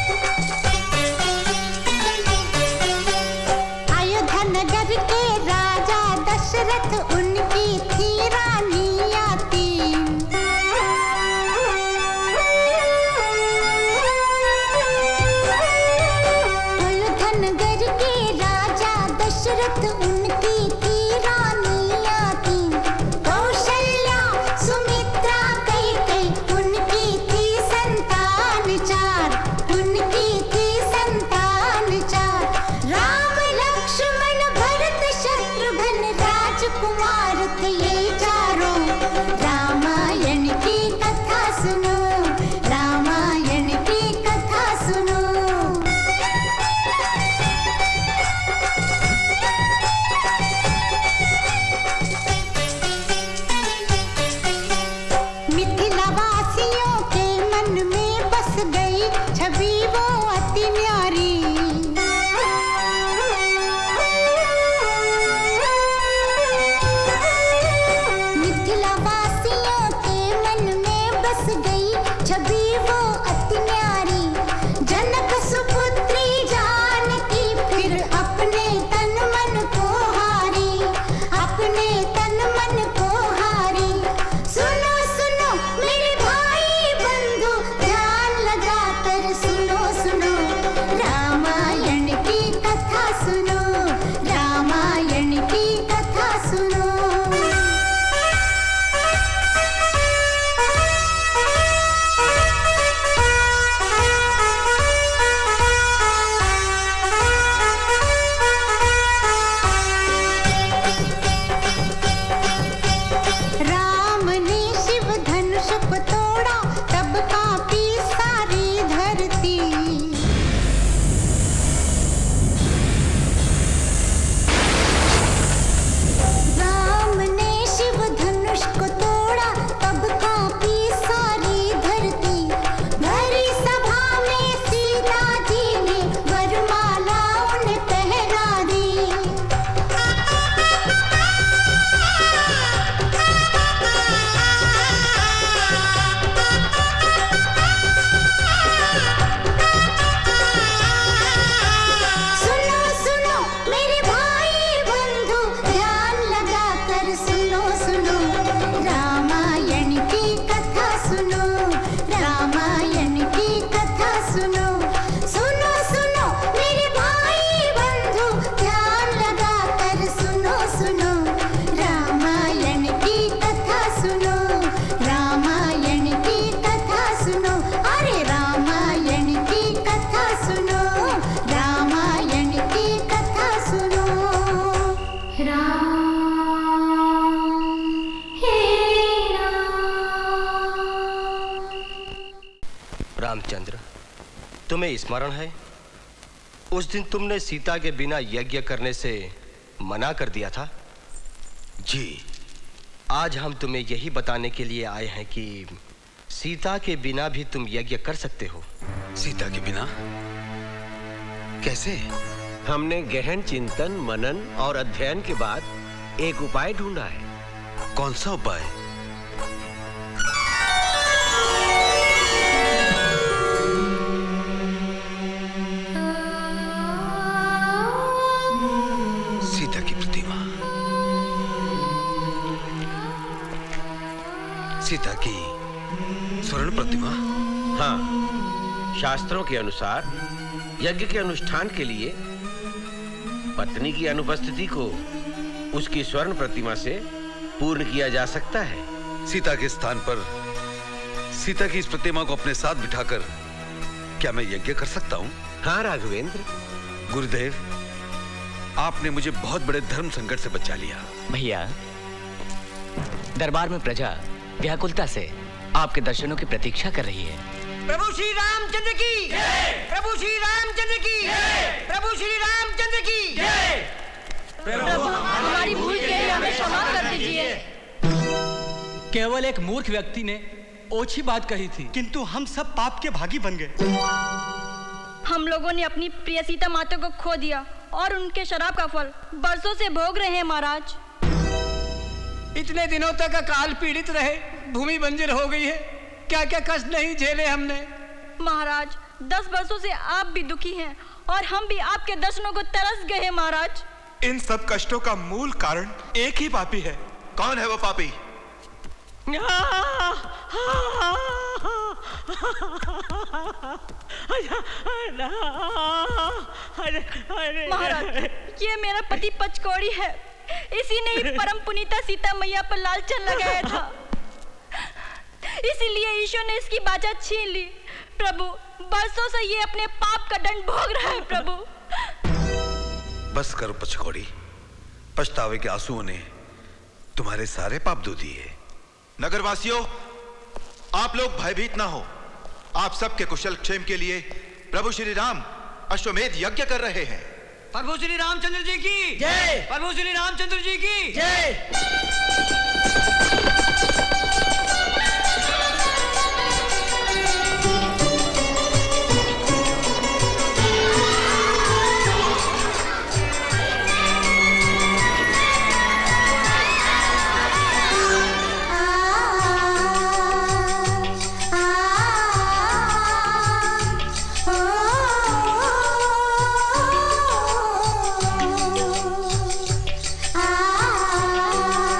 Speaker 11: नगर के राज दशरथ उनकी थी रानियां तीन। कुलधनगर के राजा दशरथ उनकी थी रानियां तीन। कौशल्या सुमित्रा कैकेयी उनकी थी संतान चार, उनकी थी संतान चार। राम लक्ष्मण भरत शत्रुघ्न राजकुमार थे ये चारों। रामायण की कथा सुनो, रामायण की कथा सुनो। मिथिला वासियों के मन में बस गई छवि वो अति न्यारी। मिथिला वासियों के मन में बस गई छवि वो अति न्यारी। जनक सुपुत्री जानकी फिर अपने तन मन को हारी, अपने तन मन को हारी। सुनो सुनो मेरे भाई बंधु ध्यान लगा कर सुनो सुनो। रामायण की कथा सुनो, रामायण की कथा सुनो। राम ने शिव धनुष को तोड़ा तब कांपी सारी धरती। राम ने शिव धनुष को तोड़ा तब कांपी सारी धरती। भरी सभा में सीता जी ने वरमाला उन्हें पहना दी। सुनो सुनो मेरे भाई बंधु ध्यान लगा कर सुनो सुनो। रामायण की कथा सुनो, रामायण की कथा सुनो। सुनो सुनो मेरे भाई बंधु ध्यान लगा कर सुनो सुनो। रामायण की कथा सुनो, रामायण की कथा सुनो। अरे रामायण की कथा सुनो, रामायण की कथा सुनो। राम हे
Speaker 8: रामचंद्र, तुम्हें स्मरण है उस दिन तुमने सीता के बिना यज्ञ करने से मना कर दिया था?
Speaker 5: जी।
Speaker 8: आज हम तुम्हें यही बताने के लिए आए हैं कि सीता के बिना भी तुम यज्ञ कर सकते हो।
Speaker 5: सीता के बिना कैसे?
Speaker 20: हमने गहन चिंतन, मनन और अध्ययन के बाद एक उपाय ढूंढा है।
Speaker 5: कौन सा उपाय? सीता की प्रतिमा, सीता की स्वर्ण प्रतिमा।
Speaker 20: हाँ, शास्त्रों के अनुसार यज्ञ के अनुष्ठान के लिए पत्नी की अनुपस्थिति को उसकी स्वर्ण प्रतिमा से पूर्ण किया जा सकता है।
Speaker 5: सीता के स्थान पर सीता की इस प्रतिमा को अपने साथ बिठाकर क्या मैं यज्ञ कर सकता हूँ?
Speaker 20: हाँ राघवेंद्र।
Speaker 5: गुरुदेव, आपने मुझे बहुत बड़े धर्म संकट से बचा लिया।
Speaker 12: भैया, दरबार में प्रजा व्याकुलता से आपके दर्शनों की प्रतीक्षा कर रही है।
Speaker 23: प्रभु श्री रामचंद्र की जय, प्रभु श्री रामचंद्र की जय, प्रभु श्री रामचंद्र की जय।
Speaker 10: प्रभु हमारी भूल के लिए हमें क्षमा कर दीजिए।
Speaker 24: केवल एक मूर्ख व्यक्ति ने ओछी बात कही थी, किंतु हम सब पाप के भागी बन गए।
Speaker 10: हम लोगों ने अपनी प्रिय सीता माता को खो दिया और उनके शराब का फल बरसों से भोग रहे हैं महाराज।
Speaker 18: इतने दिनों तक अकाल पीड़ित रहे, भूमि बंजर हो गई है, क्या क्या कष्ट नहीं झेले हमने।
Speaker 10: महाराज, दस वर्षों से आप भी दुखी हैं और हम भी आपके दर्शनों को तरस गए हैं महाराज।
Speaker 19: इन सब कष्टों का मूल कारण एक ही पापी है।
Speaker 21: कौन है वो पापी?
Speaker 10: महाराज, ये मेरा पति पचकौड़ी है। इसी ने ही परम पुनीता सीता मैया पर लालचन लगाया था। इसीलिए ईश्वर ने इसकी बाजा छीन ली। प्रभु, बरसों से ये अपने पाप का दंड भोग रहा है। प्रभु
Speaker 5: बस करो पचकौड़ी, पछतावे के आंसुओं ने तुम्हारे सारे पाप धो दिए।
Speaker 21: नगरवासियों, आप लोग भयभीत ना हो। आप सबके कुशल क्षेम के लिए प्रभु श्री राम अश्वमेध यज्ञ कर रहे हैं।
Speaker 23: प्रभु श्री रामचंद्र जी की जय। प्रभु श्री रामचंद्र जी की जय।
Speaker 11: आ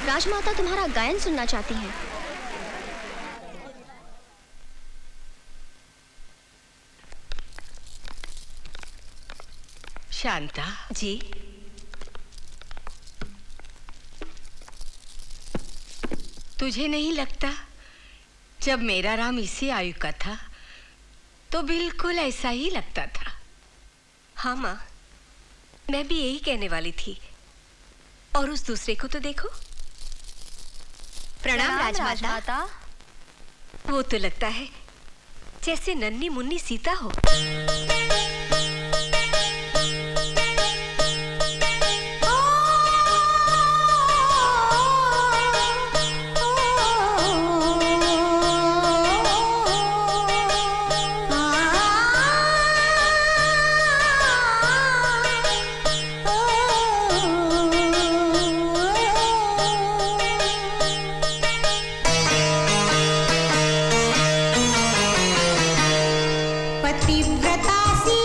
Speaker 10: राजमाता तुम्हारा गायन सुनना चाहती हैं।
Speaker 4: शांता
Speaker 7: जी।
Speaker 4: तुझे नहीं लगता जब मेरा राम इसी आयु का था तो बिल्कुल ऐसा ही लगता था?
Speaker 7: हाँ माँ, मैं भी यही कहने वाली थी। और उस दूसरे को तो देखो।
Speaker 1: प्रणाम राजमाता।
Speaker 7: वो तो लगता है जैसे नन्ही मुन्नी सीता हो।
Speaker 11: पतिव्रता सी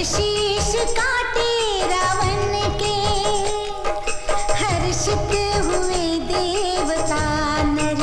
Speaker 11: शीश काटे रावण के, हर्षित हुए देवता नर।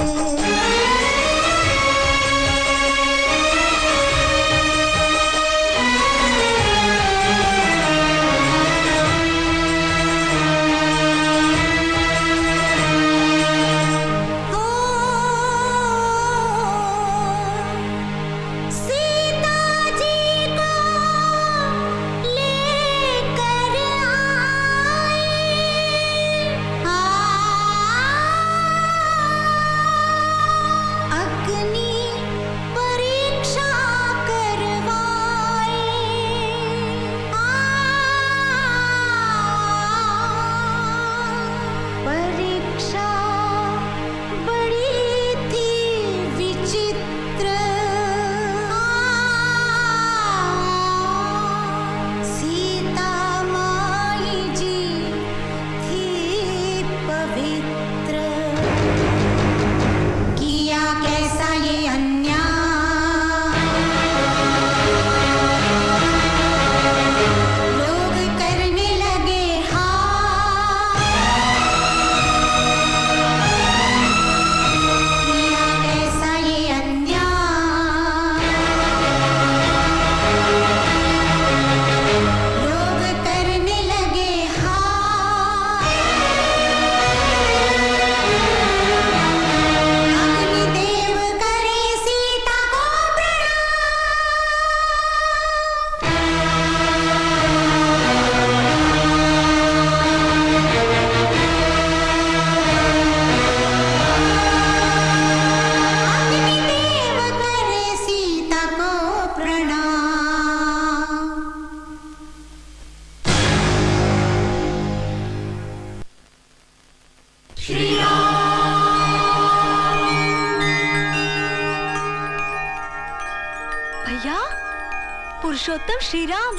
Speaker 7: पुरुषोत्तम श्री राम।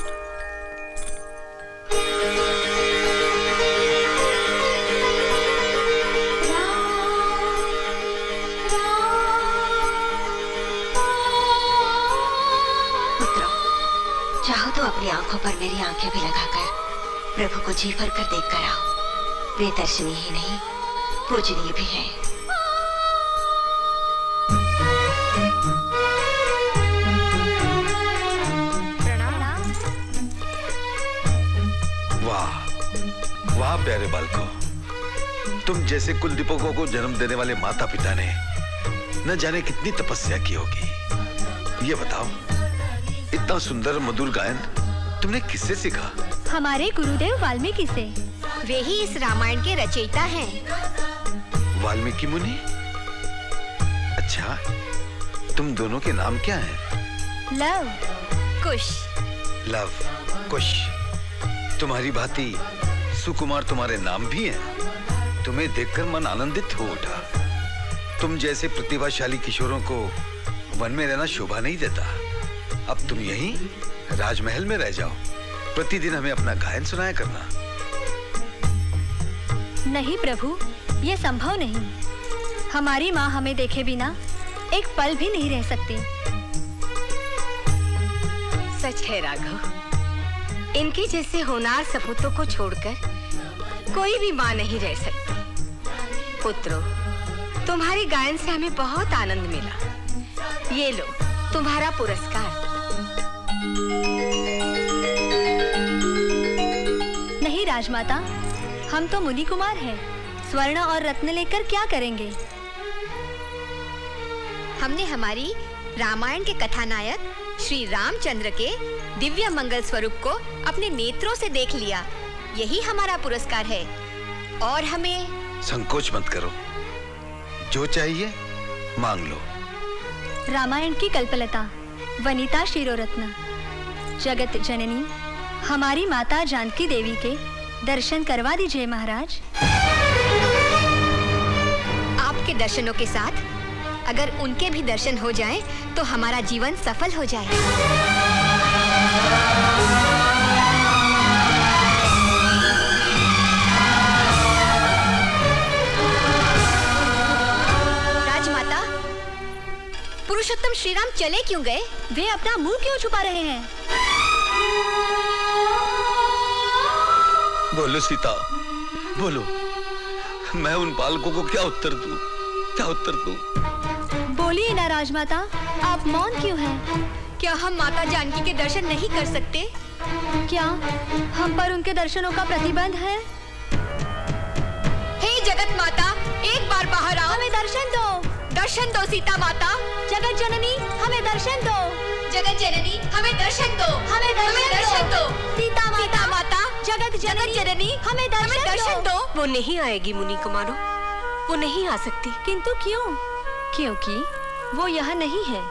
Speaker 7: पुत्रों, चाहो तो अपनी आंखों पर मेरी आंखें भी लगाकर प्रभु को जी भर कर देख कर आओ। वे दर्शनीय ही नहीं, पूजनीय भी है।
Speaker 5: वाह प्यारे बालकों, तुम जैसे कुल दीपकों को जन्म देने वाले माता पिता ने न जाने कितनी तपस्या की होगी। ये बताओ, इतना सुंदर मधुर गायन तुमने किससे सीखा?
Speaker 10: हमारे गुरुदेव वाल्मीकि से।
Speaker 1: वे ही इस रामायण के रचयिता हैं।
Speaker 5: वाल्मीकि मुनि? अच्छा, तुम दोनों के नाम क्या हैं?
Speaker 10: लव,
Speaker 1: कुश।
Speaker 5: लव, कुश। तुम्हारी भांति सुकुमार तुम्हारे नाम भी हैं। तुम्हें देखकर मन आनंदित हो उठा। तुम जैसे प्रतिभाशाली किशोरों को वन में रहना शोभा नहीं देता। अब तुम यहीं राजमहल में रह जाओ, प्रतिदिन हमें अपना गायन सुनाया करना।
Speaker 10: नहीं प्रभु, ये संभव नहीं। हमारी माँ हमें देखे बिना एक पल भी नहीं रह सकती।
Speaker 4: सच है राघव, इनके जैसे होनार सपूतों को छोड़कर कोई भी माँ नहीं रह सकती। पुत्रों, तुम्हारी गायन से हमें बहुत आनंद मिला। ये लो तुम्हारा पुरस्कार।
Speaker 10: नहीं राजमाता, हम तो मुनि कुमार हैं। स्वर्ण और रत्न लेकर क्या करेंगे?
Speaker 1: हमने हमारी रामायण के कथानायक श्री रामचंद्र के दिव्य मंगल स्वरूप को अपने नेत्रों से देख लिया। यही हमारा पुरस्कार है। और हमें
Speaker 5: संकोच मत करो, जो चाहिए मांग लो।
Speaker 10: रामायण की कल्पलता, वनिता शिरोरत्न, जगत जननी हमारी माता जानकी देवी के दर्शन करवा दीजिए महाराज।
Speaker 1: आपके दर्शनों के साथ अगर उनके भी दर्शन हो जाएं, तो हमारा जीवन सफल हो जाए। राजमाता, पुरुषोत्तम श्रीराम चले क्यों गए?
Speaker 10: वे अपना मुंह क्यों छुपा रहे हैं?
Speaker 5: बोलो सीता, बोलो, मैं उन बालकों को क्या उत्तर दूं? क्या उत्तर दूं?
Speaker 17: बोलिए ना राजमाता, आप मौन क्यों हैं?
Speaker 1: क्या हम माता जानकी के दर्शन नहीं कर सकते?
Speaker 17: क्या हम पर उनके दर्शनों का प्रतिबंध है?
Speaker 1: हे जगत माता, एक बार बाहर आओ।
Speaker 17: हमें दर्शन दो।
Speaker 1: दर्शन दो सीता माता।
Speaker 17: जगत जननी, हमें दर्शन दो।
Speaker 1: जगत जननी, हमें दर्शन दो।
Speaker 17: हमें दर्शन
Speaker 1: दो।
Speaker 17: सीता माता,
Speaker 1: सीता माता,
Speaker 17: जगत जननी,
Speaker 1: जननी,
Speaker 17: हमें दर्शन,
Speaker 1: दर्शन दो।
Speaker 7: वो नहीं आएगी मुनि कुमारों, वो नहीं आ सकती।
Speaker 17: किंतु क्यों? क्योंकि वो यहाँ नहीं है।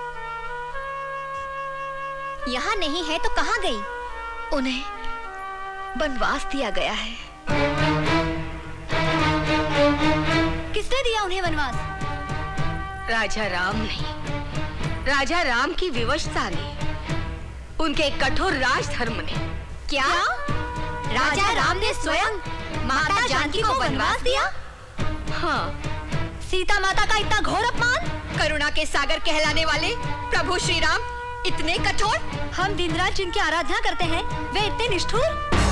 Speaker 1: यहाँ नहीं है तो कहाँ गई?
Speaker 17: उन्हें वनवास दिया गया है। किसने दिया उन्हें वनवास?
Speaker 7: राजा राम नहीं, राजा राम की विवशता ने, उनके कठोर राजधर्म ने।
Speaker 1: क्या? राजा राम ने स्वयं माता जानकी को वनवास दिया?
Speaker 17: हाँ, सीता माता का इतना घोर अपमान।
Speaker 1: करुणा के सागर कहलाने वाले प्रभु श्री राम इतने कठोर।
Speaker 17: हम दिन रात जिनकी आराधना करते हैं वे इतने निष्ठुर।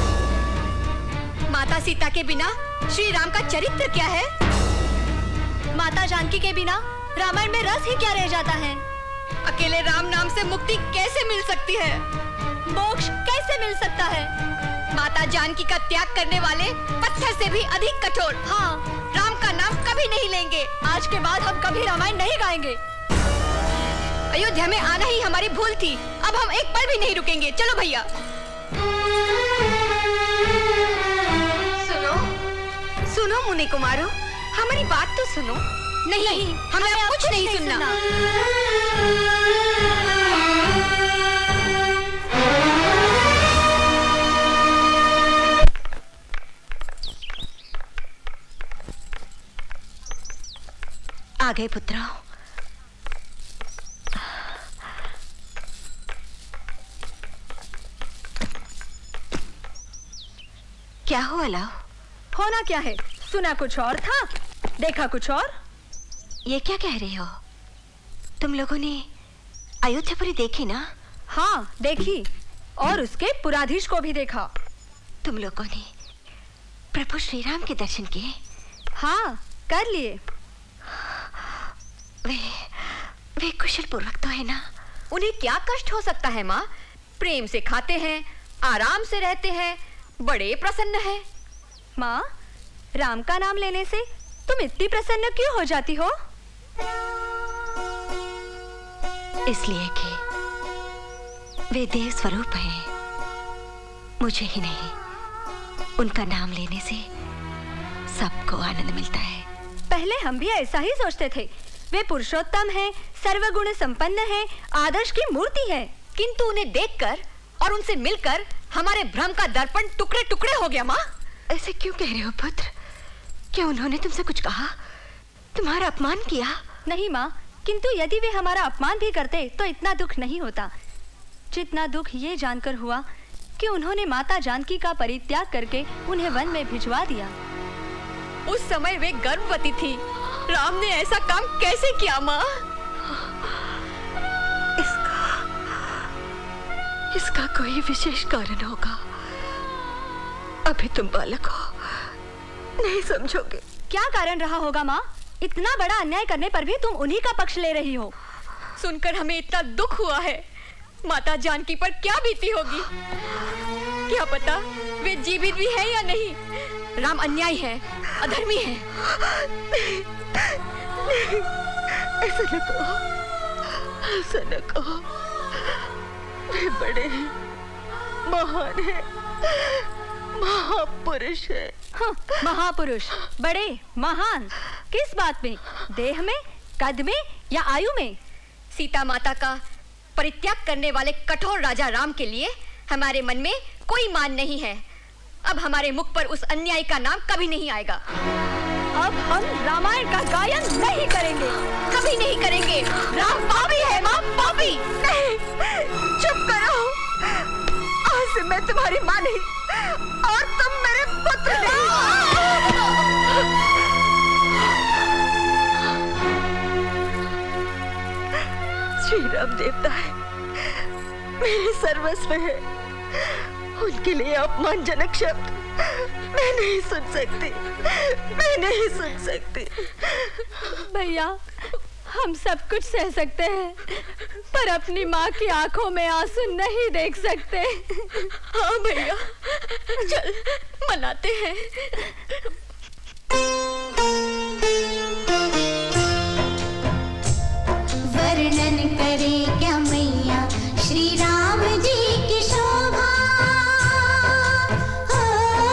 Speaker 1: माता सीता के बिना श्री राम का चरित्र क्या है?
Speaker 17: माता जानकी के बिना रामायण में रस ही क्या रह जाता है?
Speaker 1: अकेले राम नाम से मुक्ति कैसे मिल सकती है?
Speaker 17: मोक्ष कैसे मिल सकता है?
Speaker 1: माता जानकी का त्याग करने वाले पत्थर से भी अधिक कठोर।
Speaker 17: हाँ,
Speaker 1: राम का नाम कभी नहीं लेंगे।
Speaker 17: आज के बाद हम कभी रामायण नहीं गाएंगे।
Speaker 1: अयोध्या में आना ही हमारी भूल थी, अब हम एक पल भी नहीं रुकेंगे। चलो भैया।
Speaker 7: सुनो, सुनो मुनि कुमारों, हमारी बात तो सुनो।
Speaker 1: नहीं, नहीं हमें अब कुछ नहीं, नहीं सुनना, सुनना।
Speaker 7: आ गए पुत्रों। क्या हुआ लाओ?
Speaker 17: होना क्या है? सुना कुछ और था, देखा कुछ और।
Speaker 7: ये क्या कह रहे हो? तुम लोगों ने अयोध्यापुरी देखी ना?
Speaker 17: हाँ देखी, और उसके पुराधीश को भी देखा।
Speaker 7: तुम लोगों ने प्रभु श्री राम के दर्शन किए?
Speaker 17: हाँ कर लिए।
Speaker 7: वे वे कुशल पूर्वक तो है ना?
Speaker 1: उन्हें क्या कष्ट हो सकता है माँ? प्रेम से खाते हैं, आराम से रहते हैं, बड़े प्रसन्न हैं।
Speaker 17: माँ, राम का नाम लेने से तुम इतनी प्रसन्न क्यों हो जाती हो?
Speaker 7: इसलिए कि वे देव स्वरूप हैं। मुझे ही नहीं, उनका नाम लेने से सबको आनंद मिलता है।
Speaker 17: पहले हम भी ऐसा ही सोचते थे। वे पुरुषोत्तम हैं, सर्वगुण संपन्न हैं, आदर्श की मूर्ति है।
Speaker 1: किंतु उन्हें देखकर और उनसे मिलकर हमारे भ्रम का दर्पण टुकड़े टुकड़े हो गया। माँ,
Speaker 7: ऐसे क्यों कह रहे हो पुत्र? क्या उन्होंने तुमसे कुछ कहा? तुम्हारा अपमान किया?
Speaker 17: नहीं माँ, किंतु यदि वे हमारा अपमान भी करते तो इतना दुख नहीं होता जितना दुख ये जानकर हुआ कि उन्होंने माता जानकी का परित्याग करके उन्हें वन में भिजवा दिया।
Speaker 1: उस समय वे गर्भवती थी। राम ने ऐसा काम कैसे किया माँ?
Speaker 7: इसका इसका कोई विशेष कारण होगा। अभी तुम बालक हो, नहीं समझोगे।
Speaker 17: क्या कारण रहा होगा माँ? इतना बड़ा अन्याय करने पर भी तुम उन्हीं का पक्ष ले रही हो।
Speaker 1: सुनकर हमें इतना दुख हुआ है। माता जानकी पर क्या बीती होगी? क्या पता वे जीवित भी है या नहीं। राम अन्यायी है, अधर्मी है।
Speaker 7: नहीं, नहीं, ऐसा न कहो, ऐसा न कहो। वे बड़े हैं, महान है, महापुरुष है।
Speaker 17: हाँ, महापुरुष, बड़े, महान, किस बात में? देह में, कद में या आयु में?
Speaker 1: सीता माता का परित्याग करने वाले कठोर राजा राम के लिए हमारे मन में कोई मान नहीं है। अब हमारे मुख पर उस अन्याय का नाम कभी नहीं आएगा।
Speaker 17: अब हम रामायण का गायन नहीं करेंगे,
Speaker 1: कभी नहीं करेंगे। राम पापी है माँ, पापी।
Speaker 7: नहीं, चुप करो। आज से मैं तुम्हारी माँ नहीं और तुम मेरे पुत्र नहीं। श्री राम देवता है, मेरे सर्वस्व है। उनके लिए अपमानजनक शब्द मैं नहीं सुन सकती, मैं नहीं सुन सकती।
Speaker 10: भैया, हम सब कुछ सह सकते हैं, पर अपनी माँ की आंखों में आंसू नहीं देख सकते।
Speaker 7: हाँ भैया, चल मनाते हैं।
Speaker 11: वर्णन करे क्या मैया श्री राम जी की शोभा, हो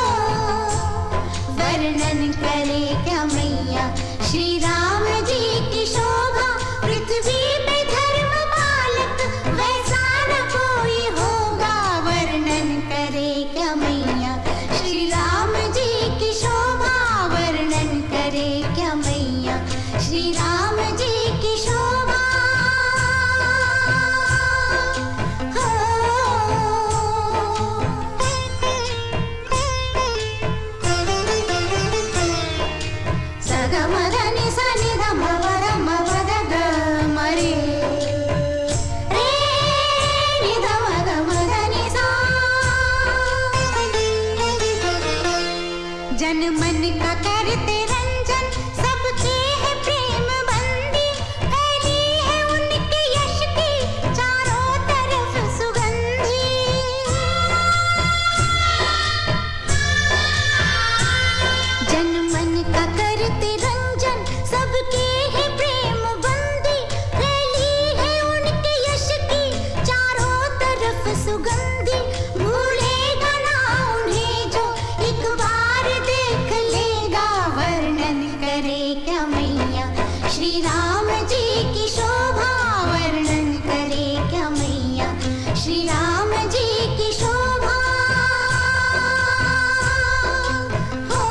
Speaker 11: वर्णन करे क्या मैया श्री राम जी की शोभा। पृथ्वी पे धर्म बालक वैसा न कोई होगा। वर्णन करे क्या मैया श्री राम जी की शोभा, वर्णन करे क्या मैया श्री राम जी की शोभा। जन मन का करते रंजन, सबके है प्रेम बंदी। फैली है उनके यश की चारों तरफ सुगंधी। जन मन का करते रंजन, सबके है प्रेम बंदी। फैली है उनके यश की चारों तरफ सुगंधी। भूलेगा ना उन्हें जो एक बार देख लेगा। वर्णन करे क्या मैया श्री राम जी की शोभा, वर्णन करे क्या मैया श्री राम जी की शोभा। हो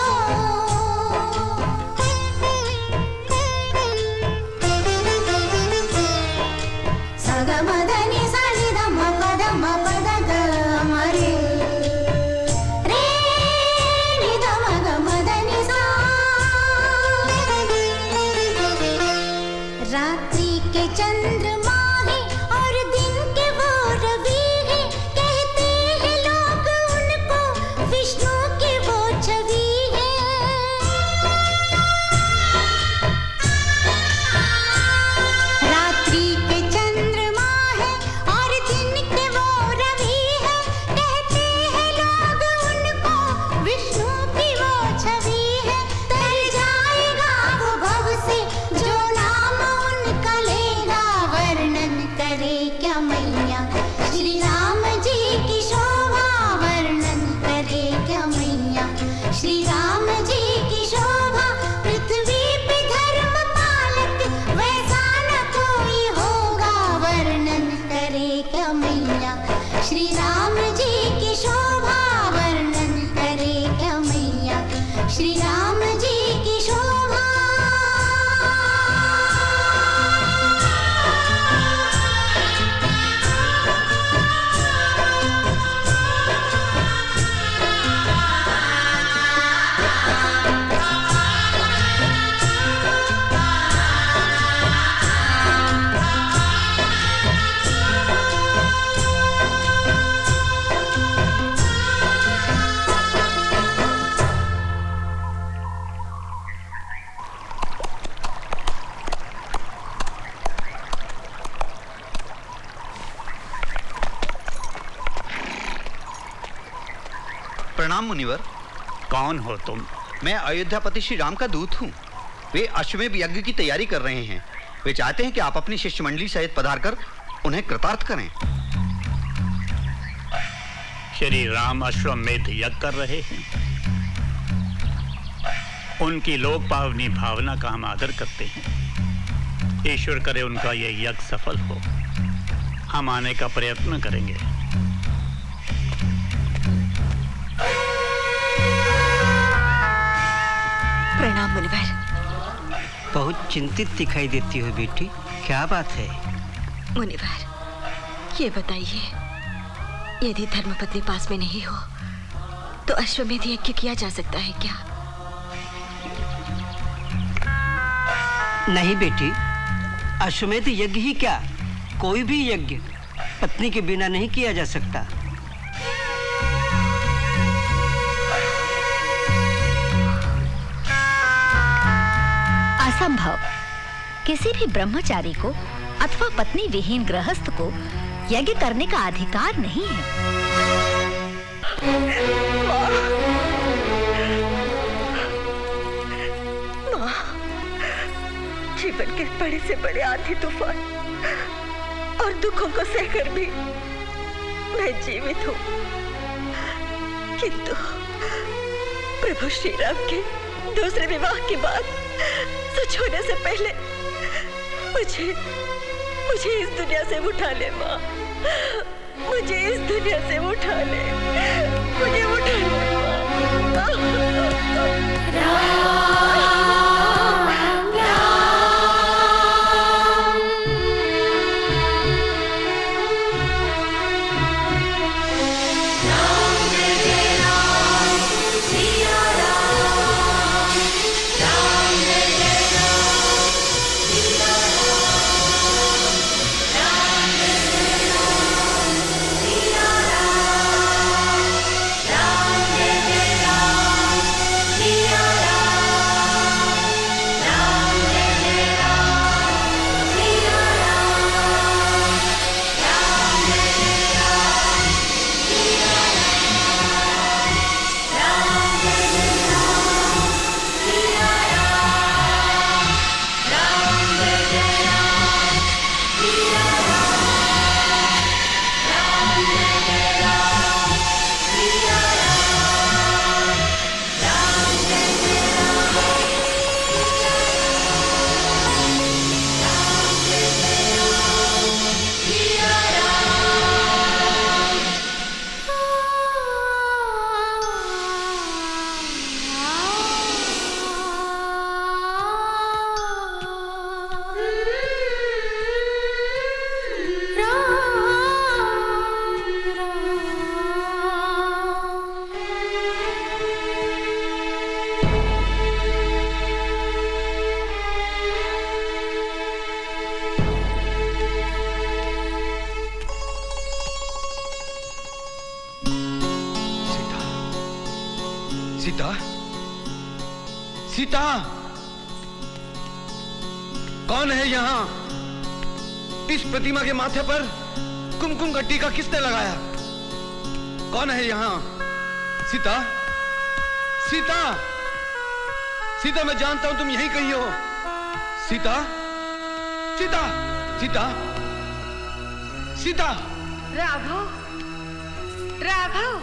Speaker 11: सग मदनि सानि धम पद म पद ग म रे रे नि ध म ग म ध नि सा। रात्रि के चंद्रमा है और दिन के वो रवि है। कहते हैं लोग उनको विष्णु की वो छवि है। रात्रि के चंद्रमा है और दिन के वो रवि है। कहते हैं लोग उनको विष्णु की वो छवि है। तर जाएगा वो भव से जो नाम उनका लेगा। वर्णन करे क्या मैया श्री राम जी की शोभा, वर्णन करे क्या मैया श्री राम जी की शोभा। पृथ्वी पे धर्म पालक वैसा न कोई होगा। वर्णन करे क्या मैया श्री राम जी की शोभा, वर्णन करे क्या मैया श्री राम जी की शोभा।
Speaker 9: प्रणाम मुनिवर।
Speaker 15: कौन हो तुम?
Speaker 9: मैं अयोध्यापति श्री राम का दूत हूँ। वे अश्वमेध यज्ञ की तैयारी कर रहे हैं। वे चाहते हैं कि आप अपनी शिष्य मंडली सहित पधार कर उन्हें कृतार्थ करें।
Speaker 15: श्री राम अश्वमेध यज्ञ कर रहे हैं। उनकी लोक पावनी भावना का हम आदर करते हैं। ईश्वर करे उनका ये यज्ञ सफल हो। हम आने का प्रयत्न करेंगे।
Speaker 7: प्रणाम मुनिवर।
Speaker 13: बहुत चिंतित दिखाई देती हो बेटी, क्या बात है?
Speaker 7: मुनिवर, ये बताइए, यदि धर्मपत्नी पास में नहीं हो तो अश्वमेध यज्ञ किया जा सकता है क्या?
Speaker 13: नहीं बेटी, अश्वमेध यज्ञ ही क्या, कोई भी यज्ञ पत्नी के बिना नहीं किया जा सकता।
Speaker 17: असंभव। किसी भी ब्रह्मचारी को अथवा पत्नी विहीन गृहस्थ को यज्ञ करने का अधिकार नहीं है।
Speaker 7: माँ, माँ, जीवन के बड़े से बड़े आंधी तूफान और दुखों को सहकर भी मैं जीवित हूँ, किंतु प्रभु श्री राम के दूसरे विवाह की बात सच होने से पहले मुझे मुझे इस दुनिया से उठा ले माँ, मुझे इस दुनिया से उठा ले, मुझे उठा ले माँ।
Speaker 5: सीता, सीता, कौन है यहाँ? इस प्रतिमा के माथे पर कुमकुम का टीका किसने लगाया? कौन है यहाँ? सीता, सीता, सीता, मैं जानता हूं तुम यहीं कहीं हो। सीता, सीता, सीता, सीता।
Speaker 4: राघव, राघव,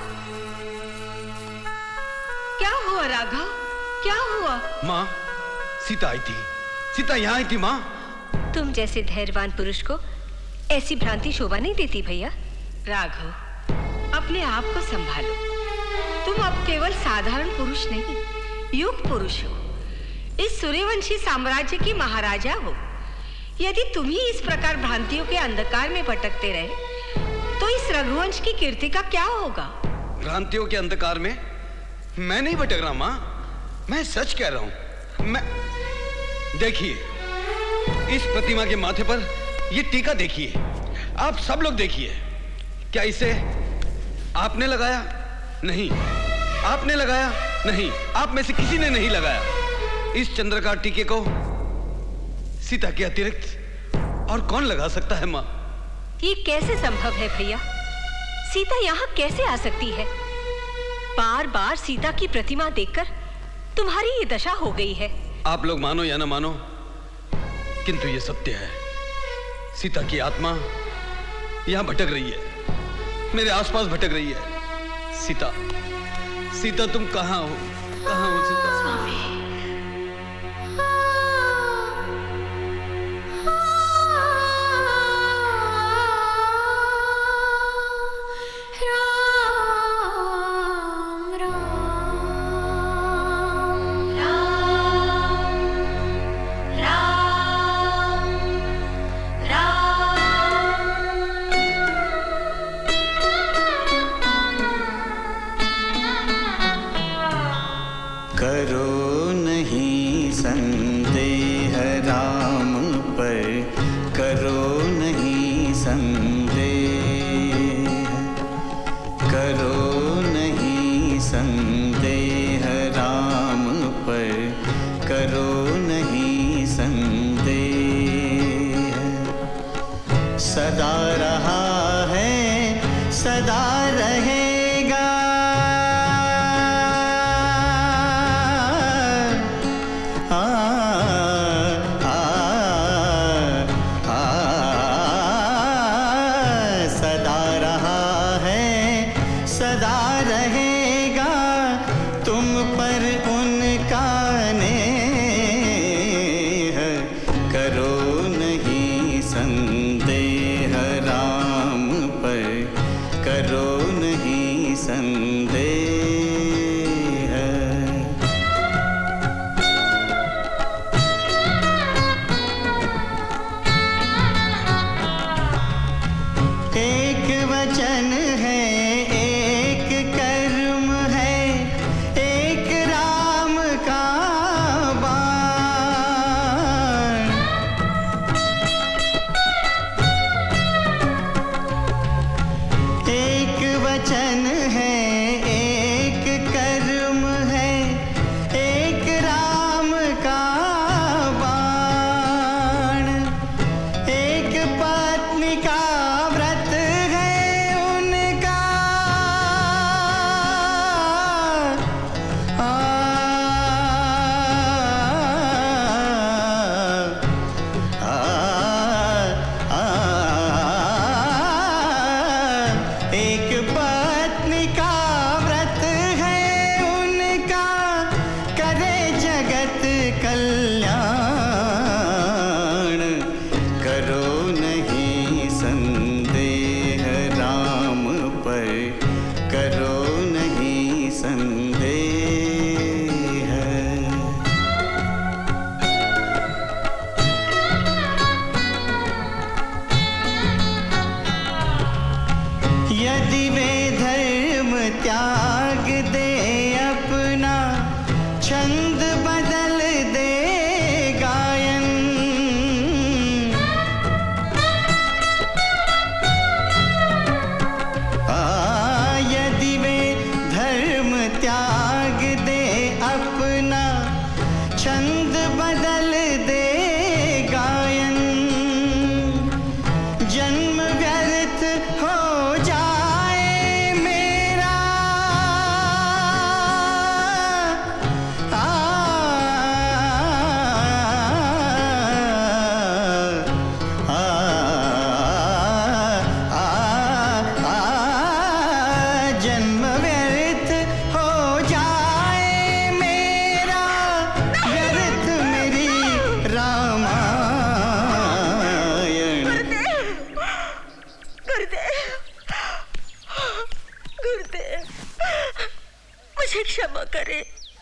Speaker 4: क्या हुआ राघव? क्या हुआ?
Speaker 5: माँ, सीता आई थी, सीता यहाँ आई थी। माँ,
Speaker 4: तुम जैसे धैर्यवान पुरुष को ऐसी भ्रांति शोभा नहीं देती भैया। राघव, अपने आप को संभालो। तुम अब केवल साधारण पुरुष नहीं, युग पुरुष हो। इस सूर्यवंशी साम्राज्य की महाराजा हो। यदि तुम ही इस प्रकार भ्रांतियों के अंधकार में भटकते रहे तो इस रघुवंश की कीर्ति का क्या होगा?
Speaker 5: भ्रांतियों के अंधकार में मैं नहीं भटक रहा माँ, मैं सच कह रहा हूं। मैं देखिए, इस प्रतिमा के माथे पर यह टीका देखिए, आप सब लोग देखिए। क्या इसे आपने लगाया? नहीं। आपने लगाया? नहीं। आप में से किसी ने नहीं लगाया। इस चंद्रकार टीके को सीता के अतिरिक्त और कौन लगा सकता है माँ?
Speaker 4: ये कैसे संभव है भैया? सीता यहाँ कैसे आ सकती है? बार बार सीता की प्रतिमा देखकर तुम्हारी ये दशा हो गई है।
Speaker 5: आप लोग मानो या ना मानो, किंतु ये सत्य है। सीता की आत्मा यहाँ भटक रही है, मेरे आसपास भटक रही है। सीता, सीता, तुम कहाँ हो? कहाँ हो सीता?
Speaker 2: सदा रहा है, सदा रहेगा। आ, आ, आ, सदा रहा है, सदा रहेगा। तुम पर उनका नेह करो नहीं संदेह, राम पर करो नहीं संदेह। एक वचन है, एक कर्म है, एक राम का बाण। एक वचन है, एक कर्म है, एक राम का बाण। एक पत्नी का व्रत है उनका, आ, आ, आ, एक पत्नी का व्रत है उनका, करे जगत कल्याण। करो नहीं संदेह, राम पर करो नहीं संदेह। यदि वे धर्म त्याग दे अपना, छंद बदल दे गायन। आ, यदि वे धर्म त्याग दे अपना, छंद बदल दे गायन। जन्म व्यर्थ हो जाए मेरा, आ, आ, आ, आ, जन्म व्यर्थ हो जाए मेरा, व्यर्थ मेरी रामायण।
Speaker 4: गुरुदेव, गुरुदेव, मुझे क्षमा करें।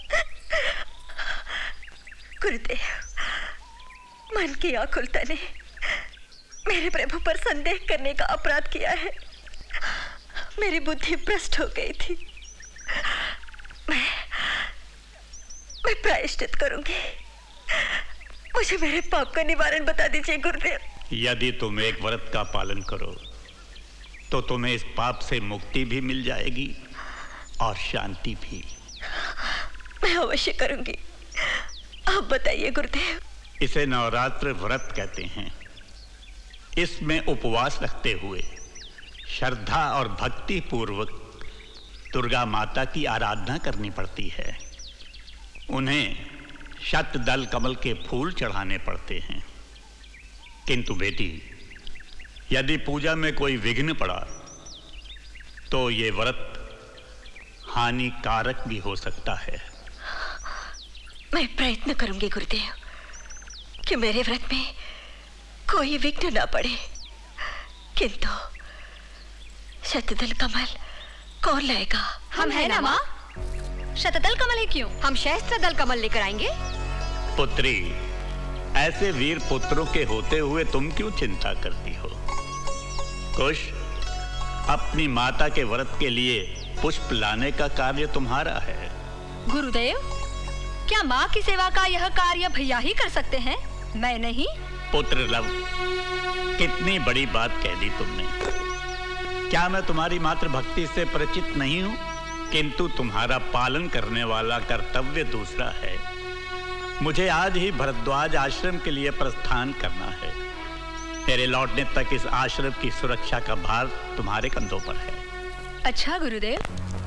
Speaker 4: गुरुदेव, मन की आकुलता ने मेरे प्रभु पर संदेह करने का अपराध किया है। मेरी बुद्धि भ्रष्ट हो गई थी। मैं मैं प्रायश्चित करूंगी। मुझे मेरे पाप का निवारण बता दीजिए गुरुदेव।
Speaker 15: यदि तुम एक व्रत का पालन करो तो तुम्हें इस पाप से मुक्ति भी मिल जाएगी और शांति भी।
Speaker 4: मैं अवश्य करूंगी। आप बताइए गुरुदेव।
Speaker 15: इसे नवरात्र व्रत कहते हैं। इसमें उपवास रखते हुए श्रद्धा और भक्ति पूर्वक दुर्गा माता की आराधना करनी पड़ती है। उन्हें शतदल कमल के फूल चढ़ाने पड़ते हैं। किंतु बेटी, यदि पूजा में कोई विघ्न पड़ा तो ये व्रत हानिकारक भी हो सकता है।
Speaker 4: मैं प्रयत्न करूंगी गुरुदेव कि मेरे व्रत में कोई विघ्न ना पड़े। किंतु शतदल कमल कौन लाएगा?
Speaker 1: हम है ना माँ। शतदल कमल है क्यों? हम सहस्त्रदल कमल लेकर आएंगे।
Speaker 15: पुत्री, ऐसे वीर पुत्रों के होते हुए तुम क्यों चिंता करती हो? कुश, अपनी माता के व्रत के लिए पुष्प लाने का कार्य तुम्हारा है।
Speaker 10: गुरुदेव, क्या माँ की सेवा का यह कार्य भैया ही कर सकते हैं, मैं नहीं?
Speaker 15: पुत्र लव, कितनी बड़ी बात कह दी तुमने। क्या मैं तुम्हारी मातृभक्ति से परिचित नहीं हूं? किंतु तुम्हारा पालन करने वाला कर्तव्य दूसरा है। मुझे आज ही भरद्वाज आश्रम के लिए प्रस्थान करना है। मेरे लौटने तक इस आश्रम की सुरक्षा का भार तुम्हारे कंधों पर है।
Speaker 6: अच्छा गुरुदेव।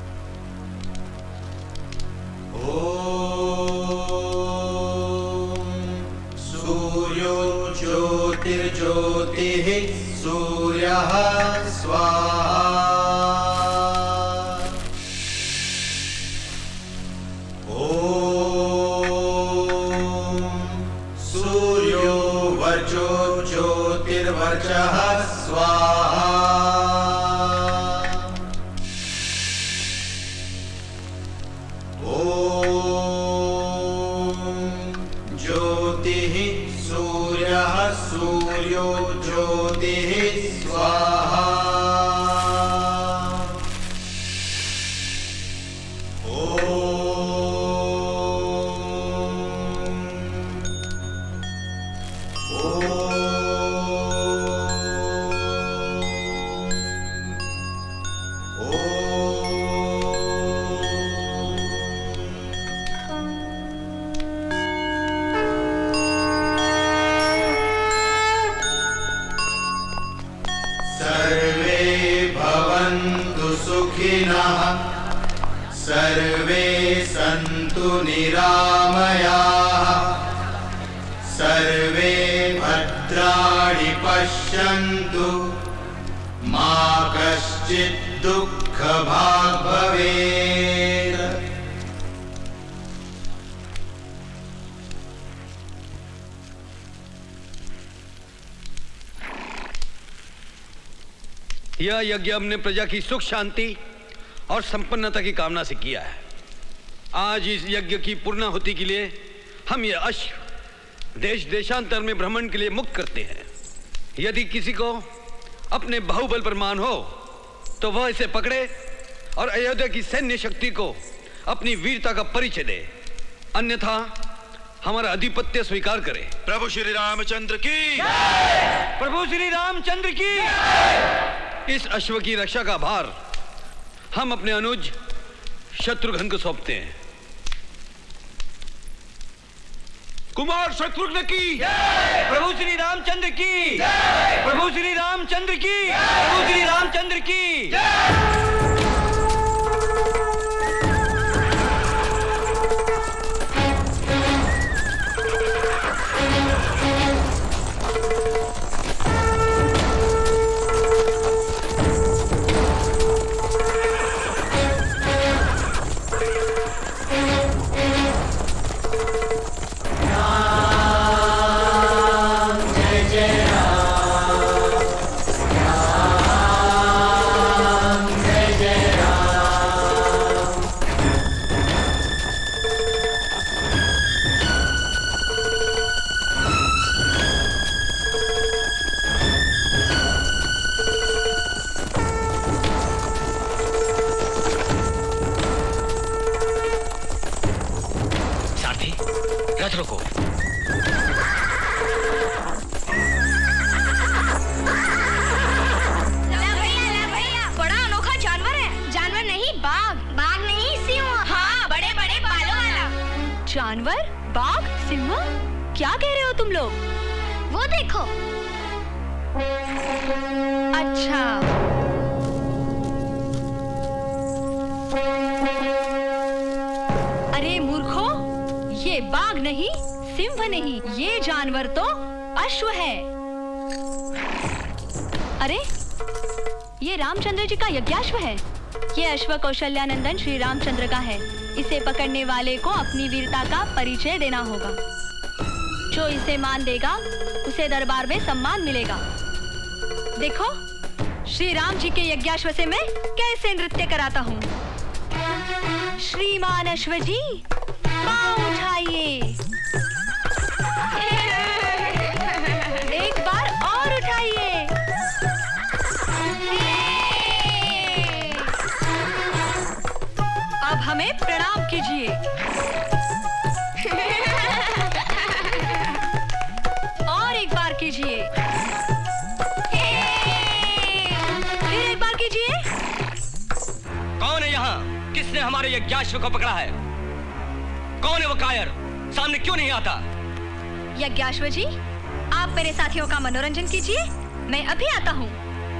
Speaker 2: ओम सूर्यो ज्योतिर्ज्योतिः सूर्यः स्वाहा। ओम सूर्यो वर्चो ज्योतिर्वर्चः स्वाहा। सूर्यो ज्योतिः स्वाहा। सुखिनः सर्वे सन्तु निरामयाः सर्वे भद्राणि पश्यन्तु मा कश्चित् दुःखभाग् भवेत्।
Speaker 5: यह यज्ञ हमने प्रजा की सुख शांति और संपन्नता की कामना से किया है। आज इस यज्ञ की पूर्णाहुति के लिए हम ये अश्व देश देशांतर में भ्रमण के लिए मुक्त करते हैं। यदि किसी को अपने बाहुबल पर मान हो तो वह इसे पकड़े और अयोध्या की सैन्य शक्ति को अपनी वीरता का परिचय दे, अन्यथा हमारा अधिपत्य स्वीकार करे।
Speaker 19: प्रभु श्री रामचंद्र की,
Speaker 5: प्रभु श्री रामचंद्र की। इस अश्व की रक्षा का भार हम अपने अनुज शत्रुघ्न को सौंपते हैं।
Speaker 19: कुमार शत्रुघ्न की,
Speaker 24: प्रभु श्री रामचंद्र की, प्रभु श्री रामचंद्र की, प्रभु श्री रामचंद्र की।
Speaker 6: जानवर, बाघ, सिंह, क्या कह रहे हो तुम लोग?
Speaker 10: वो देखो।
Speaker 6: अच्छा, अरे मूर्खो, ये बाघ नहीं, सिंह नहीं, ये जानवर तो अश्व है। अरे, ये रामचंद्र जी का यज्ञाश्व है। ये अश्व कौशल्यानंदन श्री रामचंद्र का है। इसे पकड़ने वाले को अपनी वीरता का परिचय देना होगा। जो इसे मान देगा उसे दरबार में सम्मान मिलेगा। देखो, श्री राम जी के यज्ञाश्व से मैं कैसे नृत्य कराता हूँ। श्रीमान अश्व जी, पाँव उठाइए। एक बार और उठाइए। अब हमें प्रणाम कीजिए। और एक बार कीजिए। फिर एक बार कीजिए।
Speaker 12: कौन है यहाँ? किसने हमारे यज्ञाश्व को पकड़ा है? कौन है वो कायर? सामने क्यों नहीं आता?
Speaker 6: यज्ञाश्व जी, आप मेरे साथियों का मनोरंजन कीजिए, मैं अभी आता हूँ।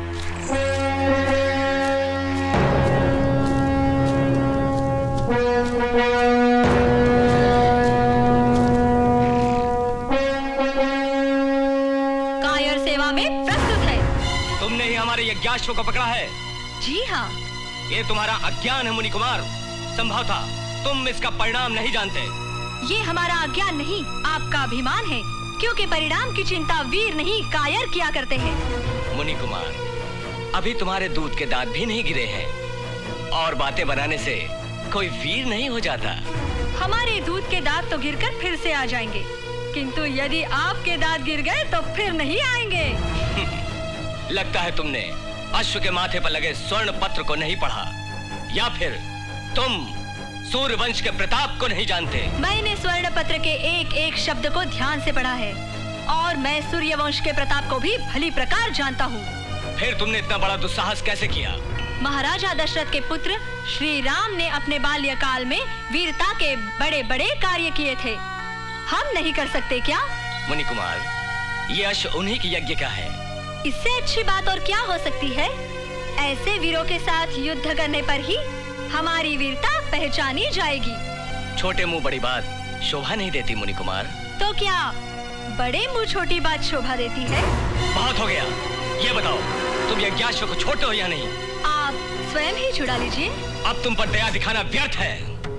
Speaker 6: कायर सेवा में प्रस्तुत है।
Speaker 12: तुमने ही हमारे यज्ञाश्व को पकड़ा है।
Speaker 6: जी हाँ।
Speaker 12: ये तुम्हारा अज्ञान है मुनि कुमार। संभव था तुम इसका परिणाम नहीं जानते।
Speaker 6: ये हमारा अज्ञान नहीं, आपका अभिमान है, क्योंकि परिणाम की चिंता वीर नहीं कायर किया करते हैं।
Speaker 12: मुनि कुमार, अभी तुम्हारे दूध के दांत भी नहीं गिरे हैं और बातें बनाने से कोई वीर नहीं हो जाता।
Speaker 6: हमारे दूध के दांत तो गिरकर फिर से आ जाएंगे, किंतु यदि आपके दांत गिर गए तो फिर नहीं आएंगे।
Speaker 12: लगता है तुमने अश्व के माथे पर लगे स्वर्ण पत्र को नहीं पढ़ा, या फिर तुम सूर्यवंश के प्रताप को नहीं जानते।
Speaker 6: मैंने स्वर्ण पत्र के एक एक शब्द को ध्यान से पढ़ा है और मैं सूर्यवंश के प्रताप को भी भली प्रकार जानता हूँ।
Speaker 12: फिर तुमने इतना बड़ा दुस्साहस कैसे किया?
Speaker 6: महाराजा दशरथ के पुत्र श्री राम ने अपने बाल्यकाल में वीरता के बड़े बड़े कार्य किए थे, हम नहीं कर सकते क्या?
Speaker 12: मुनि कुमार, ये अश्व उन्हीं की यज्ञ का है।
Speaker 6: इससे अच्छी बात और क्या हो सकती है? ऐसे वीरों के साथ युद्ध करने पर ही हमारी वीरता पहचानी जाएगी।
Speaker 12: छोटे मुंह बड़ी बात शोभा नहीं देती मुनि कुमार।
Speaker 6: तो क्या बड़े मुंह छोटी बात शोभा देती है?
Speaker 12: बहुत हो गया, ये बताओ तुम यज्ञाश्व को छोड़ते हो या नहीं?
Speaker 6: आप स्वयं ही छुड़ा लीजिए।
Speaker 12: अब तुम पर दया दिखाना व्यर्थ है।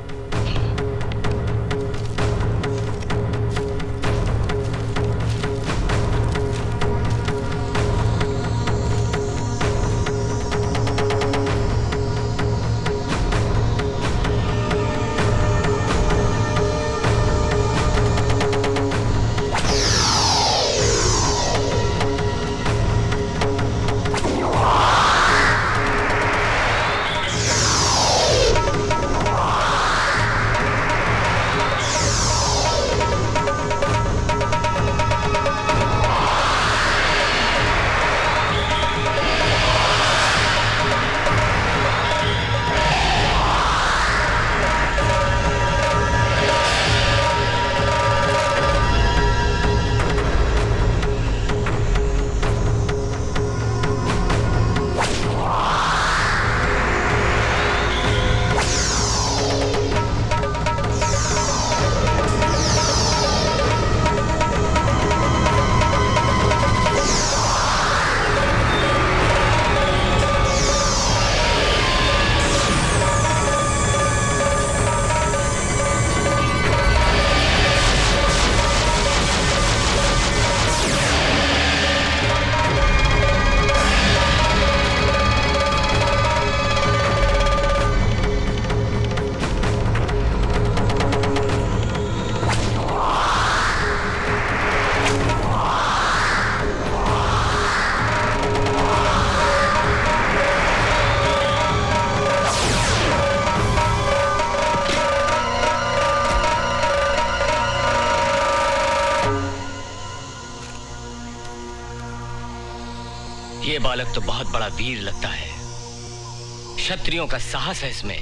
Speaker 12: बालक तो बहुत बड़ा वीर लगता है, क्षत्रियों का साहस है इसमें।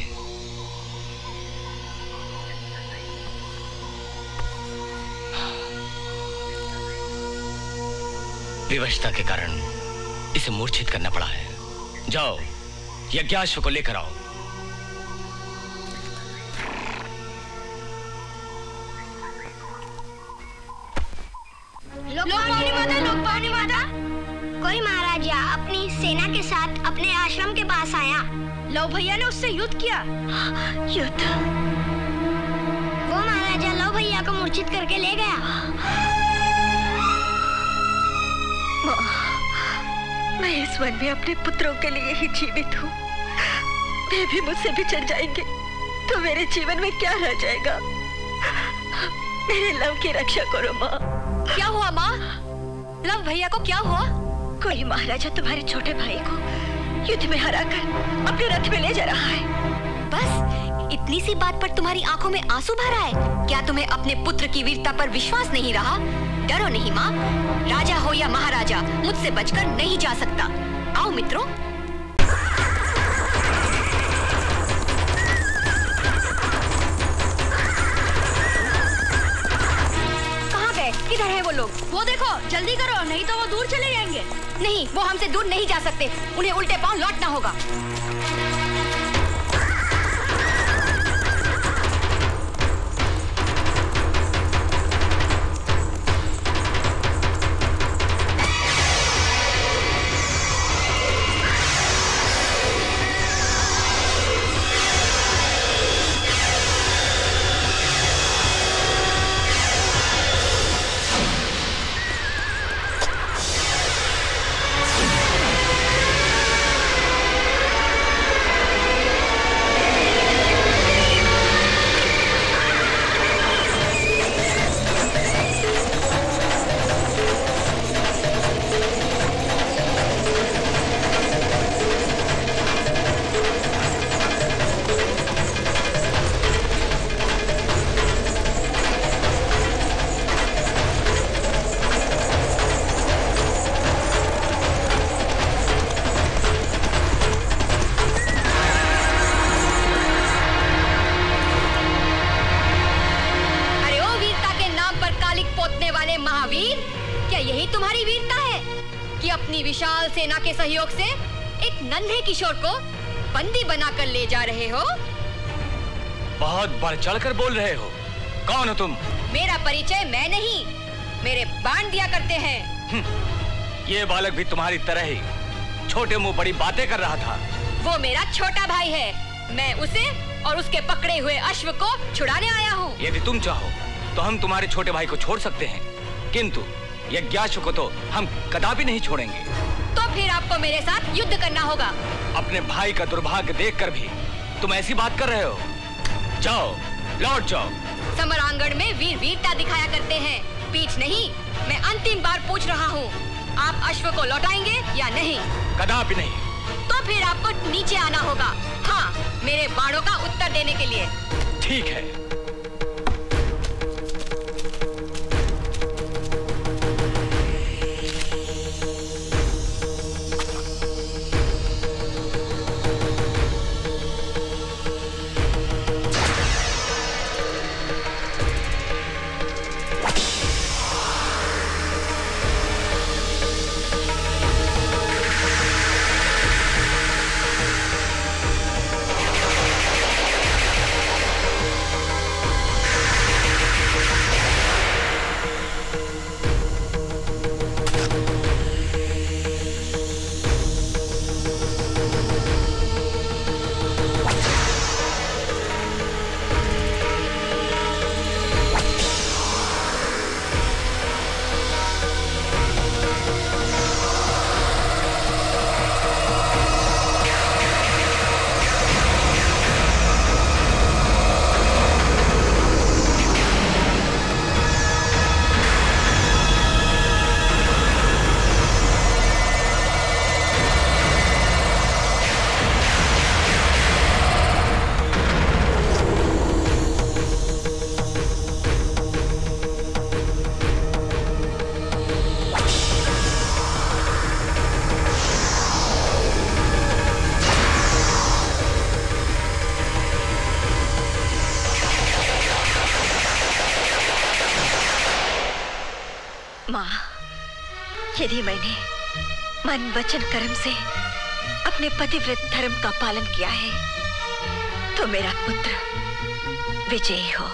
Speaker 12: विवशता के कारण इसे मूर्छित करना पड़ा है। जाओ यज्ञाश्व को लेकर आओ।
Speaker 10: लोकपावनी माता, लोकपावनी माता, कोई महाराजा अपनी सेना के साथ अपने आश्रम के पास आया।
Speaker 4: लव भैया ने उससे युद्ध किया।
Speaker 10: युद्ध? वो महाराजा लव भैया को मूर्छित करके ले गया।
Speaker 7: मैं इस वन में अपने पुत्रों के लिए ही जीवित हूँ। वे भी मुझसे बिछड़ जाएंगे तो मेरे जीवन में क्या रह जाएगा? मेरे लव की रक्षा करो माँ।
Speaker 6: क्या हुआ माँ? लव भैया को क्या हुआ?
Speaker 7: कोई महाराजा तुम्हारे छोटे भाई को युद्ध में हराकर अपने रथ में ले जा रहा है।
Speaker 1: बस इतनी सी बात पर तुम्हारी आंखों में आंसू भर रहा है? क्या तुम्हें अपने पुत्र की वीरता पर विश्वास नहीं रहा? डरो नहीं माँ, राजा हो या महाराजा मुझसे बचकर नहीं जा सकता। आओ मित्रों।
Speaker 6: कहाँ गए? किधर है वो
Speaker 10: लोग। वो देखो, जल्दी करो, नहीं तो वो दूर चले जाएंगे।
Speaker 1: नहीं, वो हमसे दूर नहीं जा सकते। उन्हें उल्टे पांव लौटना होगा। सेना के सहयोग से एक नन्हे किशोर को बंदी बनाकर ले जा रहे हो।
Speaker 12: बहुत बढ़ चढ़कर बोल रहे हो। कौन हो तुम?
Speaker 1: मेरा परिचय मैं नहीं, मेरे बाण दिया करते हैं।
Speaker 12: ये बालक भी तुम्हारी तरह ही छोटे मुंह बड़ी बातें कर रहा था।
Speaker 1: वो मेरा छोटा भाई है। मैं उसे और उसके पकड़े हुए अश्व को छुड़ाने आया हूँ।
Speaker 12: यदि तुम चाहो तो हम तुम्हारे छोटे भाई को छोड़ सकते हैं, किंतु यज्ञाश्व को तो हम कदापि नहीं छोड़ेंगे।
Speaker 1: तो फिर आपको मेरे साथ युद्ध करना होगा।
Speaker 12: अपने भाई का दुर्भाग्य देखकर भी तुम ऐसी बात कर रहे हो? जाओ, लौट जाओ।
Speaker 1: समरांगण में वीर वीरता दिखाया करते हैं, पीठ नहीं। मैं अंतिम बार पूछ रहा हूँ, आप अश्व को लौटाएंगे या नहीं?
Speaker 12: कदापि नहीं।
Speaker 1: तो फिर आपको नीचे आना होगा। हाँ, मेरे बाणों का उत्तर देने के लिए।
Speaker 12: ठीक है।
Speaker 7: यदि मैंने मन वचन कर्म से अपने पतिव्रत धर्म का पालन किया है तो मेरा पुत्र विजयी हो।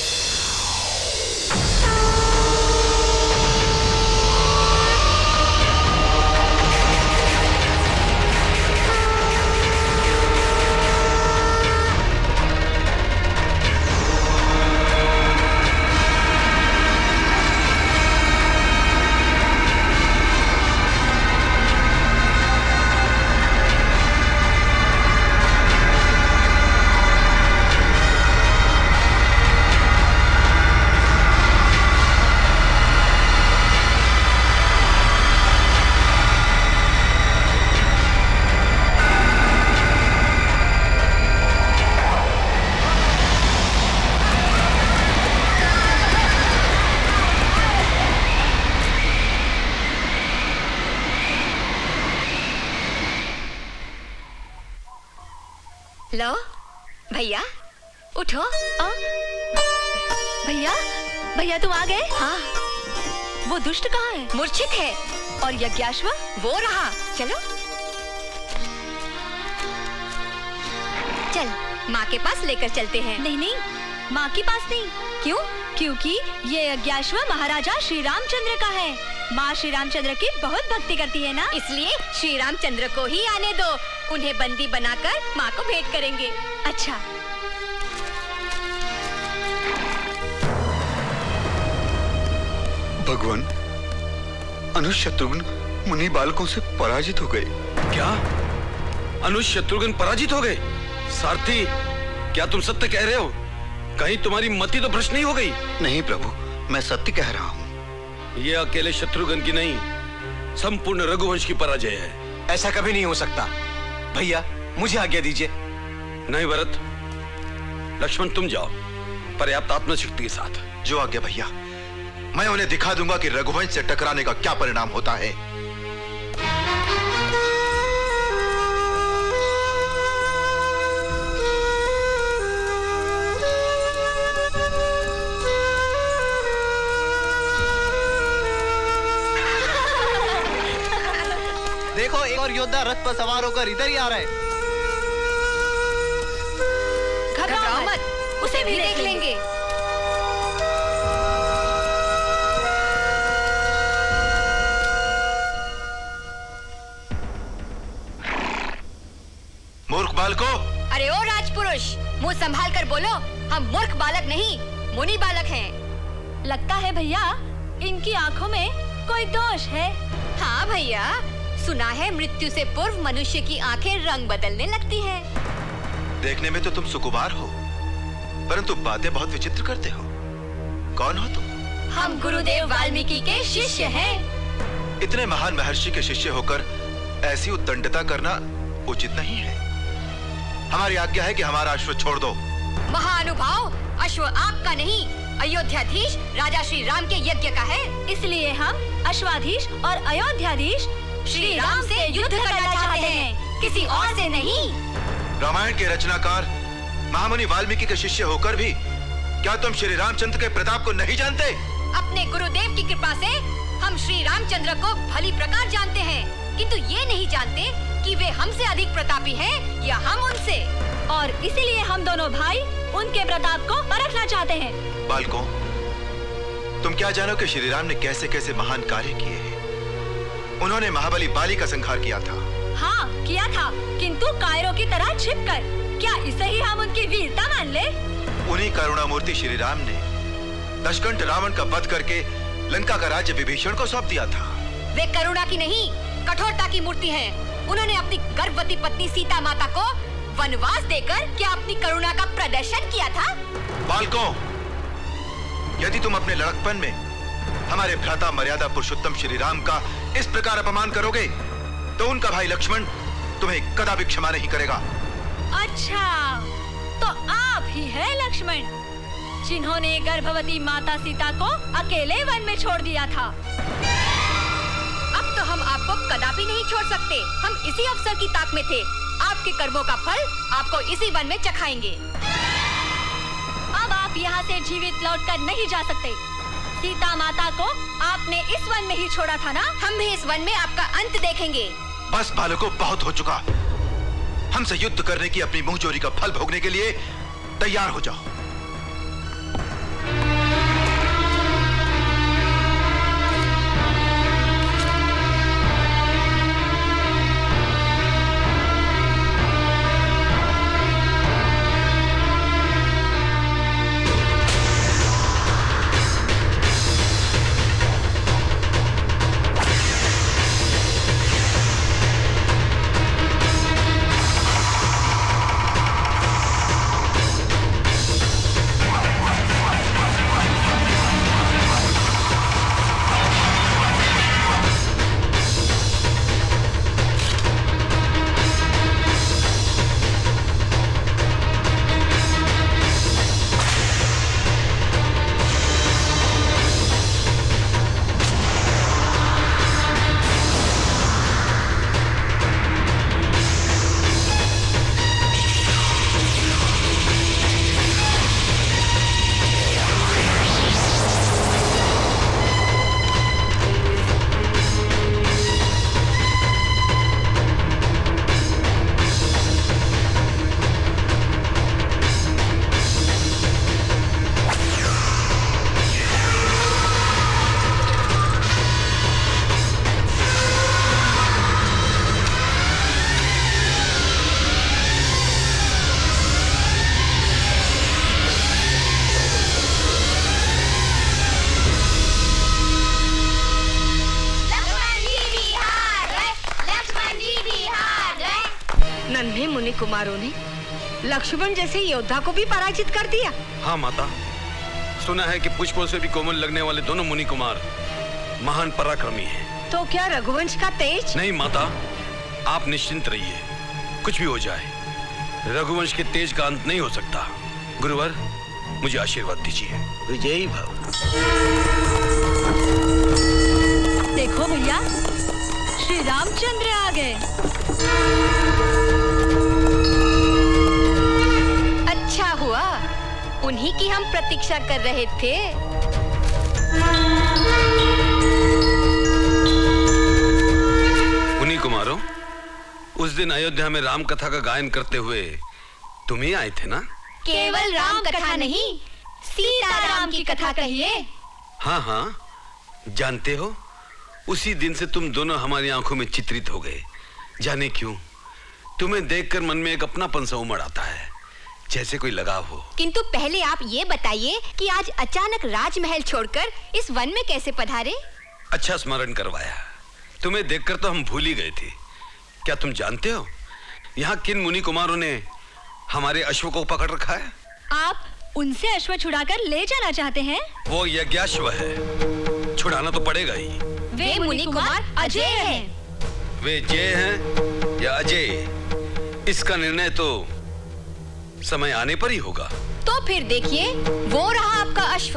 Speaker 1: लो भैया उठो।
Speaker 6: भैया भैया तुम आ गए?
Speaker 1: हाँ।
Speaker 6: वो दुष्ट कहाँ है?
Speaker 1: मूर्छित है।
Speaker 6: और यज्ञाश्व?
Speaker 1: वो रहा। चलो चल, माँ के पास लेकर चलते हैं।
Speaker 6: नहीं नहीं, माँ के पास नहीं।
Speaker 1: क्यों?
Speaker 6: क्योंकि ये यज्ञाश्व महाराजा श्री रामचंद्र का है। माँ श्री रामचंद्र की बहुत भक्ति करती है ना,
Speaker 1: इसलिए श्री रामचंद्र को ही आने दो। उन्हें बंदी बनाकर माँ को भेंट करेंगे।
Speaker 6: अच्छा।
Speaker 9: भगवान, अनुज शत्रुघ्न मुनि बालकों से पराजित हो गए।
Speaker 5: क्या? अनुज शत्रुघ्न पराजित हो गए? सारथी, क्या तुम सत्य कह रहे हो? कहीं तुम्हारी मति तो भ्रष्ट नहीं हो गई?
Speaker 9: नहीं प्रभु, मैं सत्य कह रहा हूँ।
Speaker 5: ये अकेले शत्रुघ्न की नहीं, संपूर्ण रघुवंश की पराजय है।
Speaker 3: ऐसा कभी नहीं हो सकता। भैया, मुझे आज्ञा दीजिए।
Speaker 5: नहीं भरत, लक्ष्मण तुम जाओ पर्याप्त आत्मशक्ति के साथ।
Speaker 21: जो आज्ञा भैया। मैं उन्हें दिखा दूंगा कि रघुवंश से टकराने का क्या परिणाम होता है।
Speaker 3: देखो, एक और योद्धा रथ पर सवार होकर इधर ही आ रहा है।
Speaker 1: घबराओ मत, उसे भी देख लेंगे।
Speaker 21: मूर्ख बालको!
Speaker 1: अरे ओ राजपुरुष, मुंह संभाल कर बोलो। हम मूर्ख बालक नहीं, मुनि बालक हैं।
Speaker 6: लगता है भैया इनकी आंखों में कोई दोष है।
Speaker 1: हाँ भैया, सुना है मृत्यु से पूर्व मनुष्य की आंखें रंग बदलने लगती हैं।
Speaker 21: देखने में तो तुम सुकुमार हो, परंतु बातें बहुत विचित्र करते हो। कौन हो तुम?
Speaker 1: हम गुरुदेव वाल्मीकि के शिष्य हैं।
Speaker 21: इतने महान महर्षि के शिष्य होकर ऐसी उद्दंडता करना उचित नहीं है। हमारी आज्ञा है कि हमारा अश्व छोड़ दो।
Speaker 1: महानुभाव, अश्व आपका नहीं, अयोध्याधीश राजा श्री राम के यज्ञ का है।
Speaker 6: इसलिए हम अश्वाधीश और अयोध्याधीश
Speaker 1: श्री राम से युद्ध करना चाहते हैं, किसी और से नहीं।
Speaker 21: रामायण के रचनाकार महामुनि वाल्मीकि के शिष्य होकर भी क्या तुम श्री रामचंद्र के प्रताप को नहीं जानते?
Speaker 1: अपने गुरुदेव की कृपा से हम श्री रामचंद्र को भली प्रकार जानते हैं, किंतु ये नहीं जानते कि वे हमसे अधिक प्रतापी हैं या हम उनसे।
Speaker 6: और इसीलिए हम दोनों भाई उनके प्रताप को परखना चाहते हैं।
Speaker 21: बालकों, तुम क्या जानो कि श्री राम ने कैसे कैसे महान कार्य किए हैं। उन्होंने महाबली बाली का संहार किया था।
Speaker 6: हाँ किया था, किंतु कायरों की तरह छिपकर। क्या इसे ही हम उनकी वीरता मान ले?
Speaker 21: उन्हीं करुणामूर्ति श्री राम ने दशकंठ रावण का वध करके लंका का राज्य विभीषण को सौंप दिया था।
Speaker 1: वे करुणा की नहीं, कठोरता की मूर्ति हैं। उन्होंने अपनी गर्भवती पत्नी सीता माता को वनवास देकर क्या अपनी करुणा का प्रदर्शन किया था?
Speaker 21: बालकों, यदि तुम अपने लड़कपन में हमारे भ्राता मर्यादा पुरुषोत्तम श्री राम का इस प्रकार अपमान करोगे तो उनका भाई लक्ष्मण तुम्हें कदापि क्षमा नहीं करेगा।
Speaker 6: अच्छा, तो आप ही है लक्ष्मण, जिन्होंने गर्भवती माता सीता को अकेले वन में छोड़ दिया था।
Speaker 1: अब तो हम आपको कदापि नहीं छोड़ सकते। हम इसी अवसर की ताक में थे। आपके कर्मों का फल आपको इसी वन में चखाएंगे।
Speaker 6: अब आप यहाँ से जीवित लौटकर नहीं जा सकते। सीता माता को आपने इस वन में ही छोड़ा था ना?
Speaker 1: हम भी इस वन में आपका अंत देखेंगे।
Speaker 21: बस बालकों, बहुत हो चुका। हमसे युद्ध करने की अपनी मुंहजोरी का फल भोगने के लिए तैयार हो जाओ।
Speaker 4: नन्हे मुनि कुमारों ने लक्ष्मण जैसे योद्धा को भी पराजित कर दिया।
Speaker 5: हाँ माता, सुना है कि पुष्पों से भी कोमल लगने वाले दोनों मुनि कुमार महान पराक्रमी हैं।
Speaker 4: तो क्या रघुवंश का तेज?
Speaker 5: नहीं माता, आप निश्चिंत रहिए, कुछ भी हो जाए रघुवंश के तेज का अंत नहीं हो सकता। गुरुवर, मुझे आशीर्वाद दीजिए।
Speaker 15: विजयी भव।
Speaker 6: देखो भैया, श्री रामचंद्र आ गए।
Speaker 1: अच्छा हुआ, उन्हीं की हम प्रतीक्षा कर रहे थे।
Speaker 5: मुनि कुमारों, उस दिन अयोध्या में राम कथा का गायन करते हुए तुम ही आए थे ना?
Speaker 1: केवल राम कथा नहीं, सीता राम की कथा कहिए।
Speaker 5: हाँ हाँ, जानते हो, उसी दिन से तुम दोनों हमारी आंखों में चित्रित हो गए। जाने क्यों, तुम्हें देखकर मन में एक अपनापन सा उमड़ आता है, जैसे कोई लगाव हो।
Speaker 1: किंतु पहले आप ये बताइए कि आज अचानक राजमहल छोड़कर इस वन में कैसे पधारे?
Speaker 5: अच्छा स्मरण करवाया, तुम्हें देखकर तो हम भूल ही गए थे। क्या तुम जानते हो यहाँ किन मुनि कुमारों ने हमारे अश्व को पकड़ रखा है?
Speaker 6: आप उनसे अश्व छुड़ाकर ले जाना चाहते हैं?
Speaker 5: वो यज्ञाश्व है, छुड़ाना तो पड़ेगा ही।
Speaker 1: वे मुनि कुमार अजय हैं।
Speaker 5: वे जय हैं या अजय, इसका निर्णय तो समय आने पर ही होगा।
Speaker 1: तो फिर देखिए, वो रहा आपका अश्व।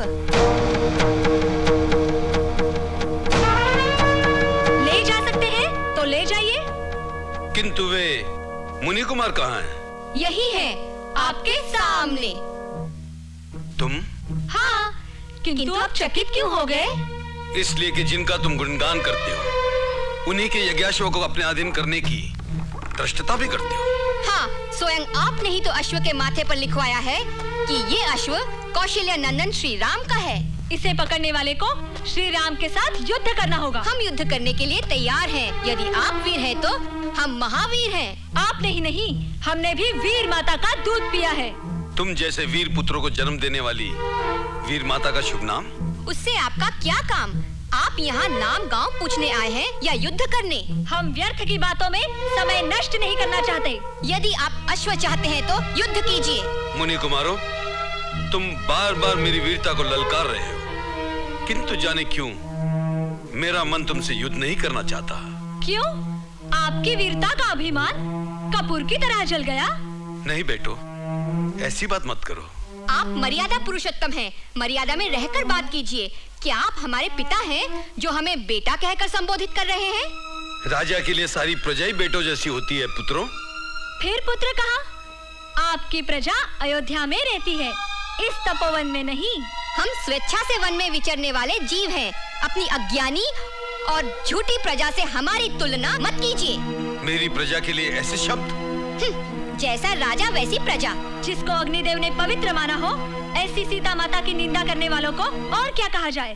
Speaker 6: ले जा सकते हैं तो ले जाइए।
Speaker 5: किंतु वे मुनि कुमार कहाँ हैं?
Speaker 1: यही है, आपके सामने।
Speaker 5: तुम?
Speaker 6: हाँ, किंतु आप चकित क्यों हो गए?
Speaker 5: इसलिए कि जिनका तुम गुणगान करते हो, उन्हीं के यज्ञाश्व को अपने अधीन करने की धृष्टता भी करते हो।
Speaker 1: हाँ, स्वयं आपने ही तो अश्व के माथे पर लिखवाया है कि ये अश्व कौशल्या नंदन श्री राम का है।
Speaker 6: इसे पकड़ने वाले को श्री राम के साथ युद्ध करना होगा।
Speaker 1: हम युद्ध करने के लिए तैयार हैं। यदि आप वीर हैं तो हम महावीर हैं।
Speaker 6: आपने ही नहीं, हमने भी वीर माता का दूध पिया है।
Speaker 5: तुम जैसे वीर पुत्रों को जन्म देने वाली वीर माता का शुभ नाम?
Speaker 1: उससे आपका क्या काम? आप यहाँ नाम गांव पूछने आए हैं या युद्ध करने?
Speaker 6: हम व्यर्थ की बातों में समय नष्ट नहीं करना चाहते।
Speaker 1: यदि आप अश्व चाहते हैं तो युद्ध कीजिए।
Speaker 5: मुनि कुमारों, तुम बार बार मेरी वीरता को ललकार रहे हो, किंतु जाने क्यों मेरा मन तुमसे युद्ध नहीं करना चाहता।
Speaker 6: क्यों? आपकी वीरता का अभिमान कपूर की तरह जल गया?
Speaker 5: नहीं बेटो, ऐसी बात मत करो।
Speaker 1: आप मर्यादा पुरुषोत्तम हैं, मर्यादा में रहकर बात कीजिए। क्या आप हमारे पिता हैं जो हमें बेटा कहकर संबोधित कर रहे हैं?
Speaker 5: राजा के लिए सारी प्रजा ही बेटों जैसी होती है पुत्रों।
Speaker 6: फिर पुत्र कहाँ? आपकी प्रजा अयोध्या में रहती है, इस तपोवन में नहीं।
Speaker 1: हम स्वेच्छा से वन में विचरने वाले जीव हैं। अपनी अज्ञानी और झूठी प्रजा से हमारी तुलना मत कीजिए।
Speaker 5: मेरी प्रजा के लिए ऐसे शब्द?
Speaker 1: जैसा राजा वैसी प्रजा।
Speaker 6: जिसको अग्निदेव ने पवित्र माना हो, ऐसी सीता माता की निंदा करने वालों को और क्या कहा जाए?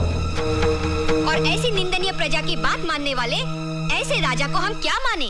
Speaker 1: और ऐसी निंदनीय प्रजा की बात मानने वाले ऐसे राजा को हम क्या माने?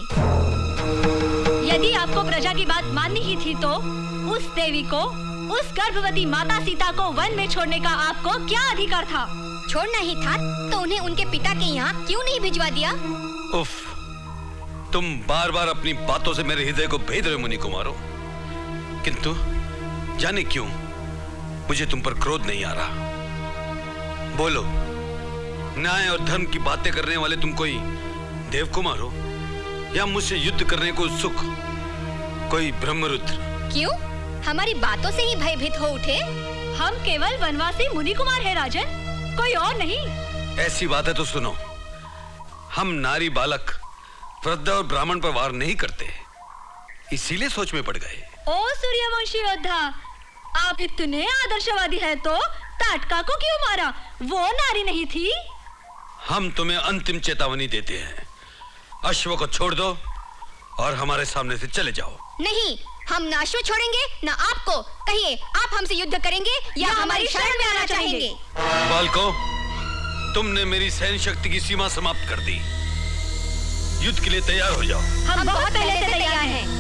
Speaker 6: यदि आपको प्रजा की बात माननी ही थी तो उस देवी को, उस गर्भवती माता सीता को वन में छोड़ने का आपको क्या अधिकार था?
Speaker 1: छोड़ना ही था तो उन्हें उनके पिता के यहाँ क्यों नहीं भिजवा दिया?
Speaker 5: उफ, तुम बार बार अपनी बातों से मेरे हृदय को भेद रहे हो मुनि कुमारों। किंतु जाने क्यों मुझे तुम पर क्रोध नहीं आ रहा। बोलो, न्याय और धर्म की बातें करने वाले तुम कोई देव कुमार हो या मुझसे युद्ध करने को उत्सुक कोई ब्रह्मरुद्र?
Speaker 1: क्यों? हमारी बातों से ही भयभीत हो उठे?
Speaker 6: हम केवल वनवासी मुनि कुमार है राजन, कोई और नहीं।
Speaker 5: ऐसी बात है तो सुनो, हम नारी बालक वृद्ध और ब्राह्मण पर वार नहीं करते, इसीलिए सोच में पड़ गए।
Speaker 6: ओ सूर्यवंशी योद्धा, आप इतने आदर्शवादी हैं तो ताटका को क्यों मारा? वो नारी नहीं थी?
Speaker 5: हम तुम्हें अंतिम चेतावनी देते हैं, अश्व को छोड़ दो और हमारे सामने से चले जाओ।
Speaker 1: नहीं, हम ना अश्व छोड़ेंगे ना आपको। कहिए, आप हमसे युद्ध करेंगे या, या हमारी शरण में आना चाहेंगे?
Speaker 5: बालकों, तुमने मेरी सैन्य शक्ति की सीमा समाप्त कर दी। युद्ध के लिए तैयार हो जाओ।
Speaker 6: हम, हम बहुत पहले से तैयार हैं।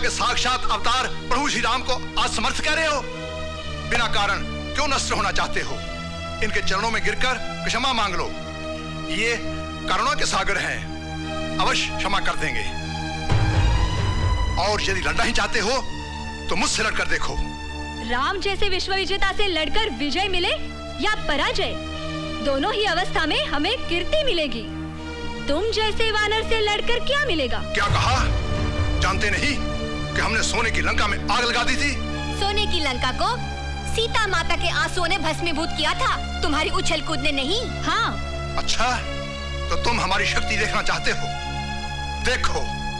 Speaker 8: के साक्षात अवतार प्रभु श्री राम को असमर्थ कह रहे हो? बिना कारण क्यों नष्ट होना चाहते हो? इनके चरणों में गिरकर क्षमा मांग लो। ये करुणा के सागर हैं, अवश्य क्षमा कर देंगे। और यदि लड़ना ही चाहते हो तो मुझसे लड़कर देखो।
Speaker 6: राम जैसे विश्व विजेता से लड़कर विजय मिले या पराजय, दोनों ही अवस्था में हमें कीर्ति मिलेगी। तुम जैसे वानर से लड़कर क्या मिलेगा?
Speaker 8: क्या कहा? जानते नहीं कि हमने सोने की लंका में आग लगा दी थी?
Speaker 1: सोने की लंका को सीता माता के आंसुओं ने भस्मीभूत किया था, तुम्हारी उछल कूद ने नहीं।
Speaker 6: हाँ।
Speaker 8: अच्छा, तो तुम हमारी शक्ति देखना चाहते हो? देखो।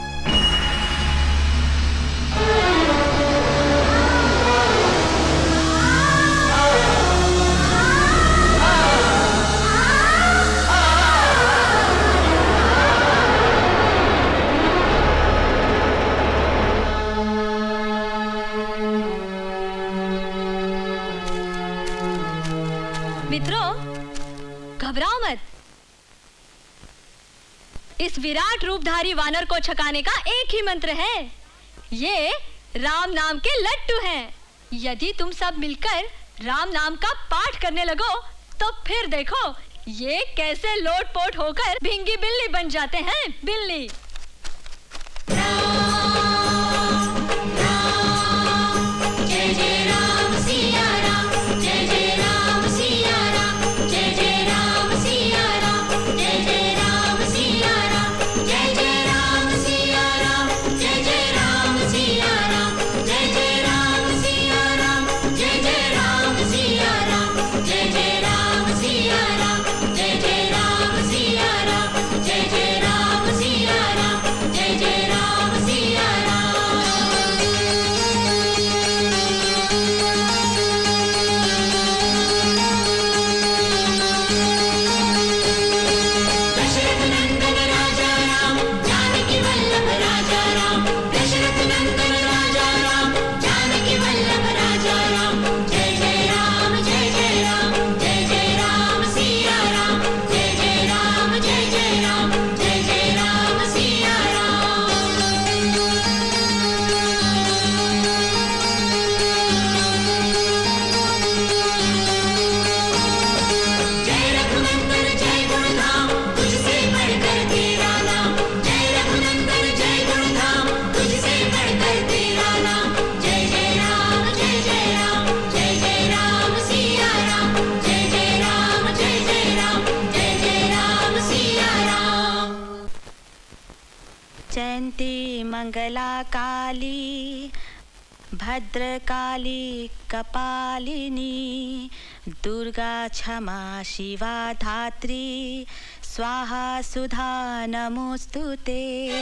Speaker 6: मित्रों, घबराओ मत। इस विराट रूपधारी वानर को छकाने का एक ही मंत्र है। ये राम नाम के लट्टू हैं। यदि तुम सब मिलकर राम नाम का पाठ करने लगो तो फिर देखो ये कैसे लोटपोट होकर भिंगी बिल्ली बन जाते हैं। बिल्ली।
Speaker 2: जय जय राम सिया राम, जय जय राम सिया राम, जय जय राम सिया राम, जय जय राम सिया राम, जय जय राम सिया राम, जय जय राम सिया राम, जय जय राम सिया राम, जय जय राम सिया राम, जय जय राम सिया राम, जय जय राम सिया राम, जय जय राम सिया राम, जय जय राम सिया राम। दशरथ नंदन राजा राम, जानकी वल्लभ राजा राम, दशरथ नंदन राजा राम, जानकी वल्लभ राजा राम, जय जय राम, जय जय राम, जय जय राम सिया राम, जय जय राम, जय जय राम, जय जय राम सिया राम। जय रघुनंदन जय गुणधाम, तुझसे बढ़कर तेरा नाम, जय रघुनंदन जय गुणधाम, तुझसे बढ़कर तेरा नाम, जय जय राम, जय जय राम, जय जय राम सिया राम, जय जय राम, जय जय राम, जय जय राम सिया राम।
Speaker 7: जयंती मंगला काली भद्रकाली कपालिनी दुर्गा क्षमा शिवा धात्री स्वाहा सुधा नमोस्तुते।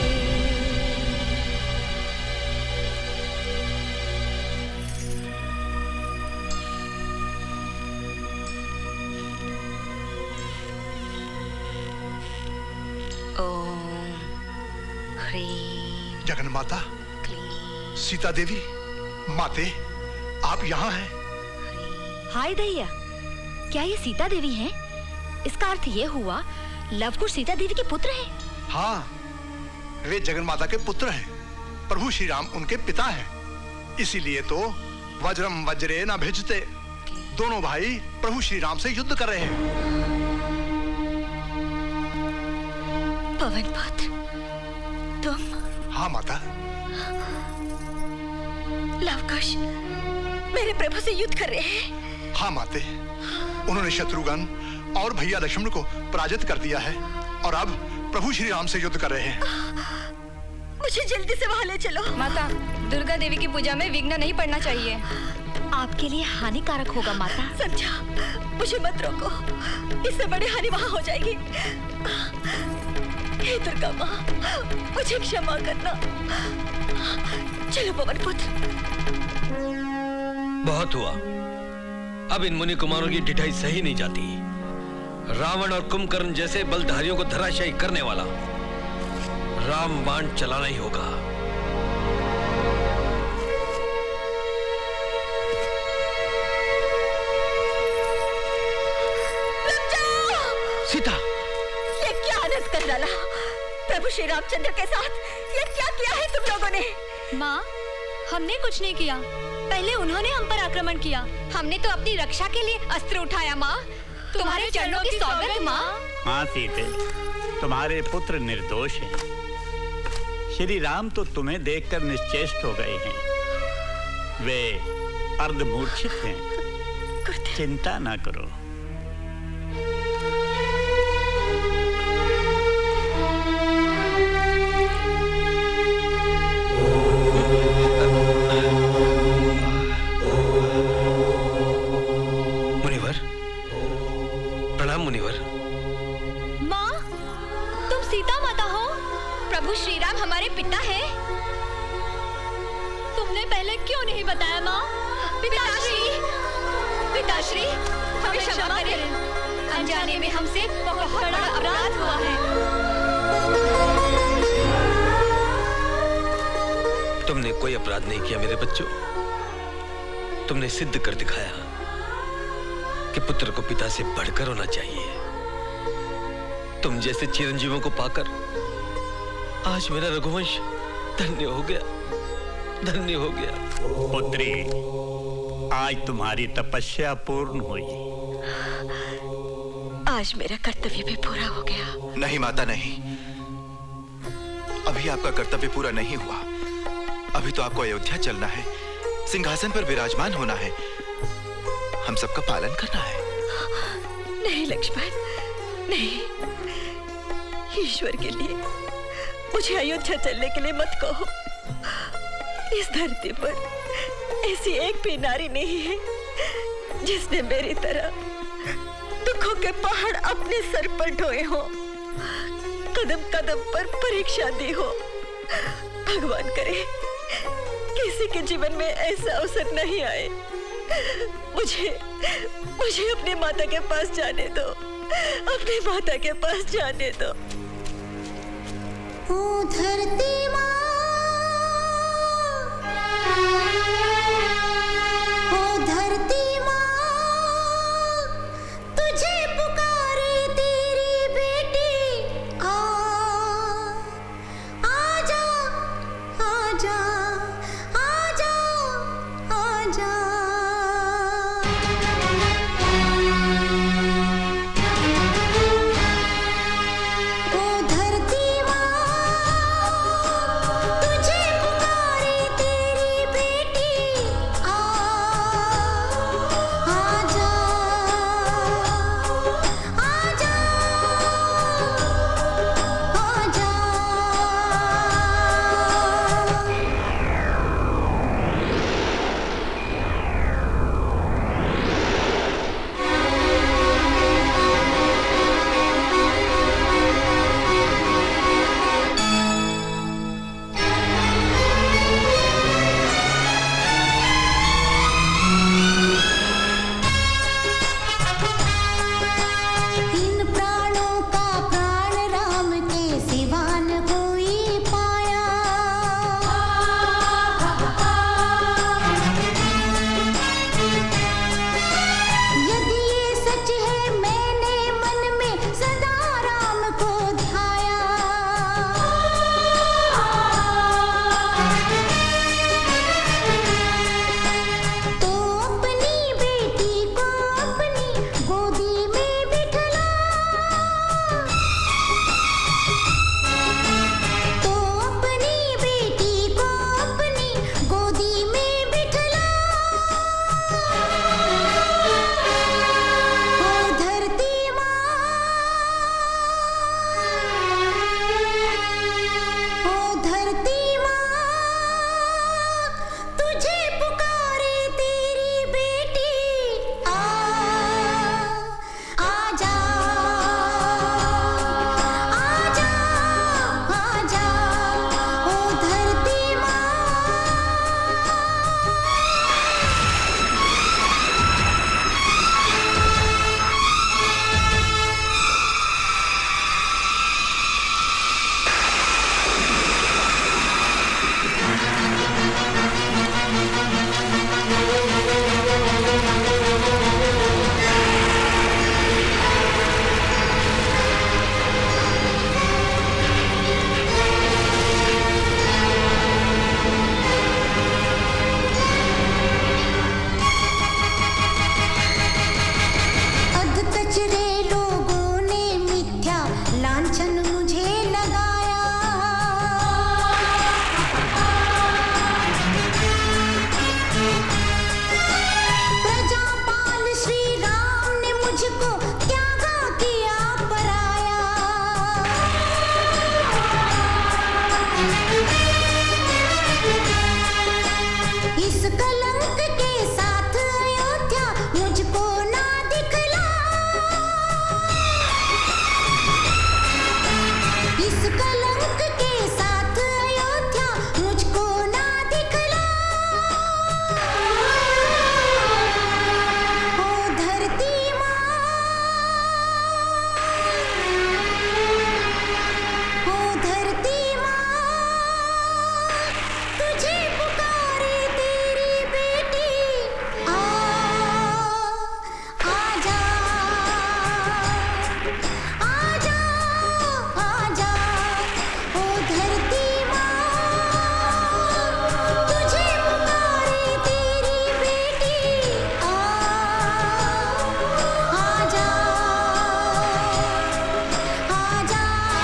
Speaker 7: ओम ह्रीं
Speaker 8: जगन माता, सीता देवी, माते, आप यहाँ हैं?
Speaker 1: हाय दैया, क्या ये सीता देवी हैं? इसका अर्थ ये हुआ लवकुश सीता देवी के पुत्र हैं।
Speaker 8: हाँ, वे जगन माता के पुत्र हैं। प्रभु श्री राम उनके पिता हैं। इसीलिए तो वज्रम वज्रे न भिजते, दोनों भाई प्रभु श्री राम से युद्ध कर रहे हैं।
Speaker 7: पवन पुत्र, तुम?
Speaker 8: हाँ माता।
Speaker 7: लवकुश मेरे प्रभु से युद्ध कर रहे हैं।
Speaker 8: हाँ माते, उन्होंने शत्रुघ्न और भैया लक्ष्मण को पराजित कर दिया है और अब प्रभु श्री राम से युद्ध कर रहे हैं।
Speaker 7: मुझे जल्दी से वहां ले चलो।
Speaker 6: माता, दुर्गा देवी की पूजा में विघ्न नहीं पड़ना चाहिए।
Speaker 1: आपके लिए हानिकारक होगा माता।
Speaker 7: समझा, मुझे मत रोको, इससे बड़ी हानि वहां हो जाएगी। हे दुर्गा माँ, मुझे क्षमा करना। चलो पवन पुत्र।
Speaker 5: बहुत हुआ, अब इन मुनि कुमारों की ढिठाई सही नहीं जाती। रावण और कुंभकर्ण जैसे बलधारियों को धराशायी करने वाला राम बाण चलाना ही होगा।
Speaker 8: सीता,
Speaker 7: ये क्या आनंद कर डाला प्रभु श्री रामचंद्र के साथ? ये क्या किया है तुम लोगों ने?
Speaker 6: माँ, हमने कुछ नहीं किया, पहले उन्होंने हम पर आक्रमण किया।
Speaker 1: हमने तो अपनी रक्षा के लिए अस्त्र उठाया माँ। तुम्हारे चरणों की सौगंध माँ।
Speaker 15: हाँ सीते, तुम्हारे पुत्र निर्दोष हैं। श्री राम तो तुम्हें देखकर निश्चेष्ट हो गए हैं। वे अर्धमूर्छित हैं। चिंता ना करो।
Speaker 14: मुनिवर, प्रणाम मुनिवर।
Speaker 6: माँ, तुम सीता माता हो?
Speaker 1: प्रभु श्री राम हमारे पिता हैं।
Speaker 6: तुमने पहले क्यों नहीं बताया माँ?
Speaker 1: पिताश्री, पिताश्री, हमें क्षमा करें। अनजाने में हमसे बहुत बड़ा अपराध हुआ है।
Speaker 14: तुमने कोई अपराध नहीं किया मेरे बच्चों। तुमने सिद्ध कर दिखाया कि पुत्र को पिता से बढ़कर होना चाहिए। तुम जैसे चिरंजीवों को पाकर आज मेरा रघुवंश धन्य हो गया, धन्य हो गया।
Speaker 15: पुत्री, आज तुम्हारी तपस्या पूर्ण हुई।
Speaker 7: आज मेरा कर्तव्य भी पूरा हो गया।
Speaker 21: नहीं माता, नहीं। अभी आपका कर्तव्य पूरा नहीं हुआ। अभी तो आपको अयोध्या चलना है, सिंहासन पर विराजमान होना है, हम सबका पालन करना है।
Speaker 7: नहीं लक्ष्मण, नहीं। ईश्वर के लिए मुझे अयोध्या चलने के लिए मत कहो। इस धरती पर ऐसी एक भी नारी नहीं है जिसने मेरी तरह दुखों के पहाड़ अपने सर पर ढोए हो, कदम कदम पर परीक्षा दी हो। भगवान करे किसी के जीवन में ऐसा अवसर नहीं आए। मुझे मुझे अपनी माता के पास जाने दो, अपनी माता के पास जाने दो।
Speaker 11: ओ धरती माँ, ओ धरती माँ, तुझे पुकारे तेरी बेटी। आ आजा, आजा, आजा, आजा। ओ धरती माँ, तुझे पुकारे तेरी बेटी। कलंक के साथ अयोध्या मुझको ना दिखला, इस कलंक के साथ अयोध्या मुझको ना दिखला। ओ धरती माँ, ओ धरती माँ, तुझे पुकारे तेरी बेटी, आ आजा आजा आजा। ओ धरती माँ, तुझे पुकारे तेरी बेटी, आ आजा आजा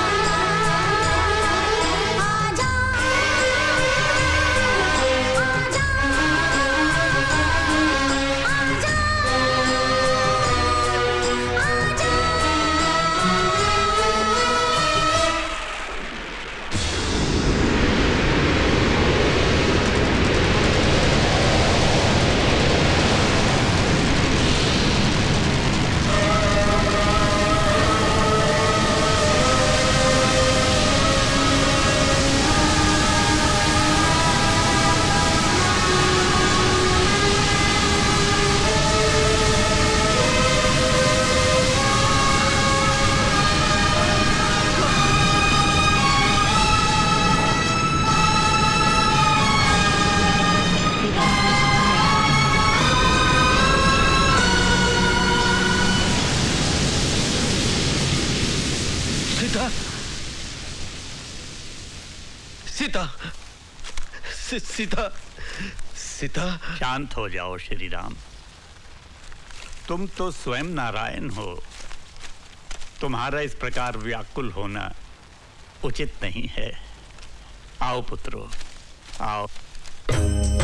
Speaker 14: सीता, सीता, सी- सीता, सीता।
Speaker 15: शांत हो जाओ श्री राम। तुम तो स्वयं नारायण हो, तुम्हारा इस प्रकार व्याकुल होना उचित नहीं है। आओ पुत्रो, आओ।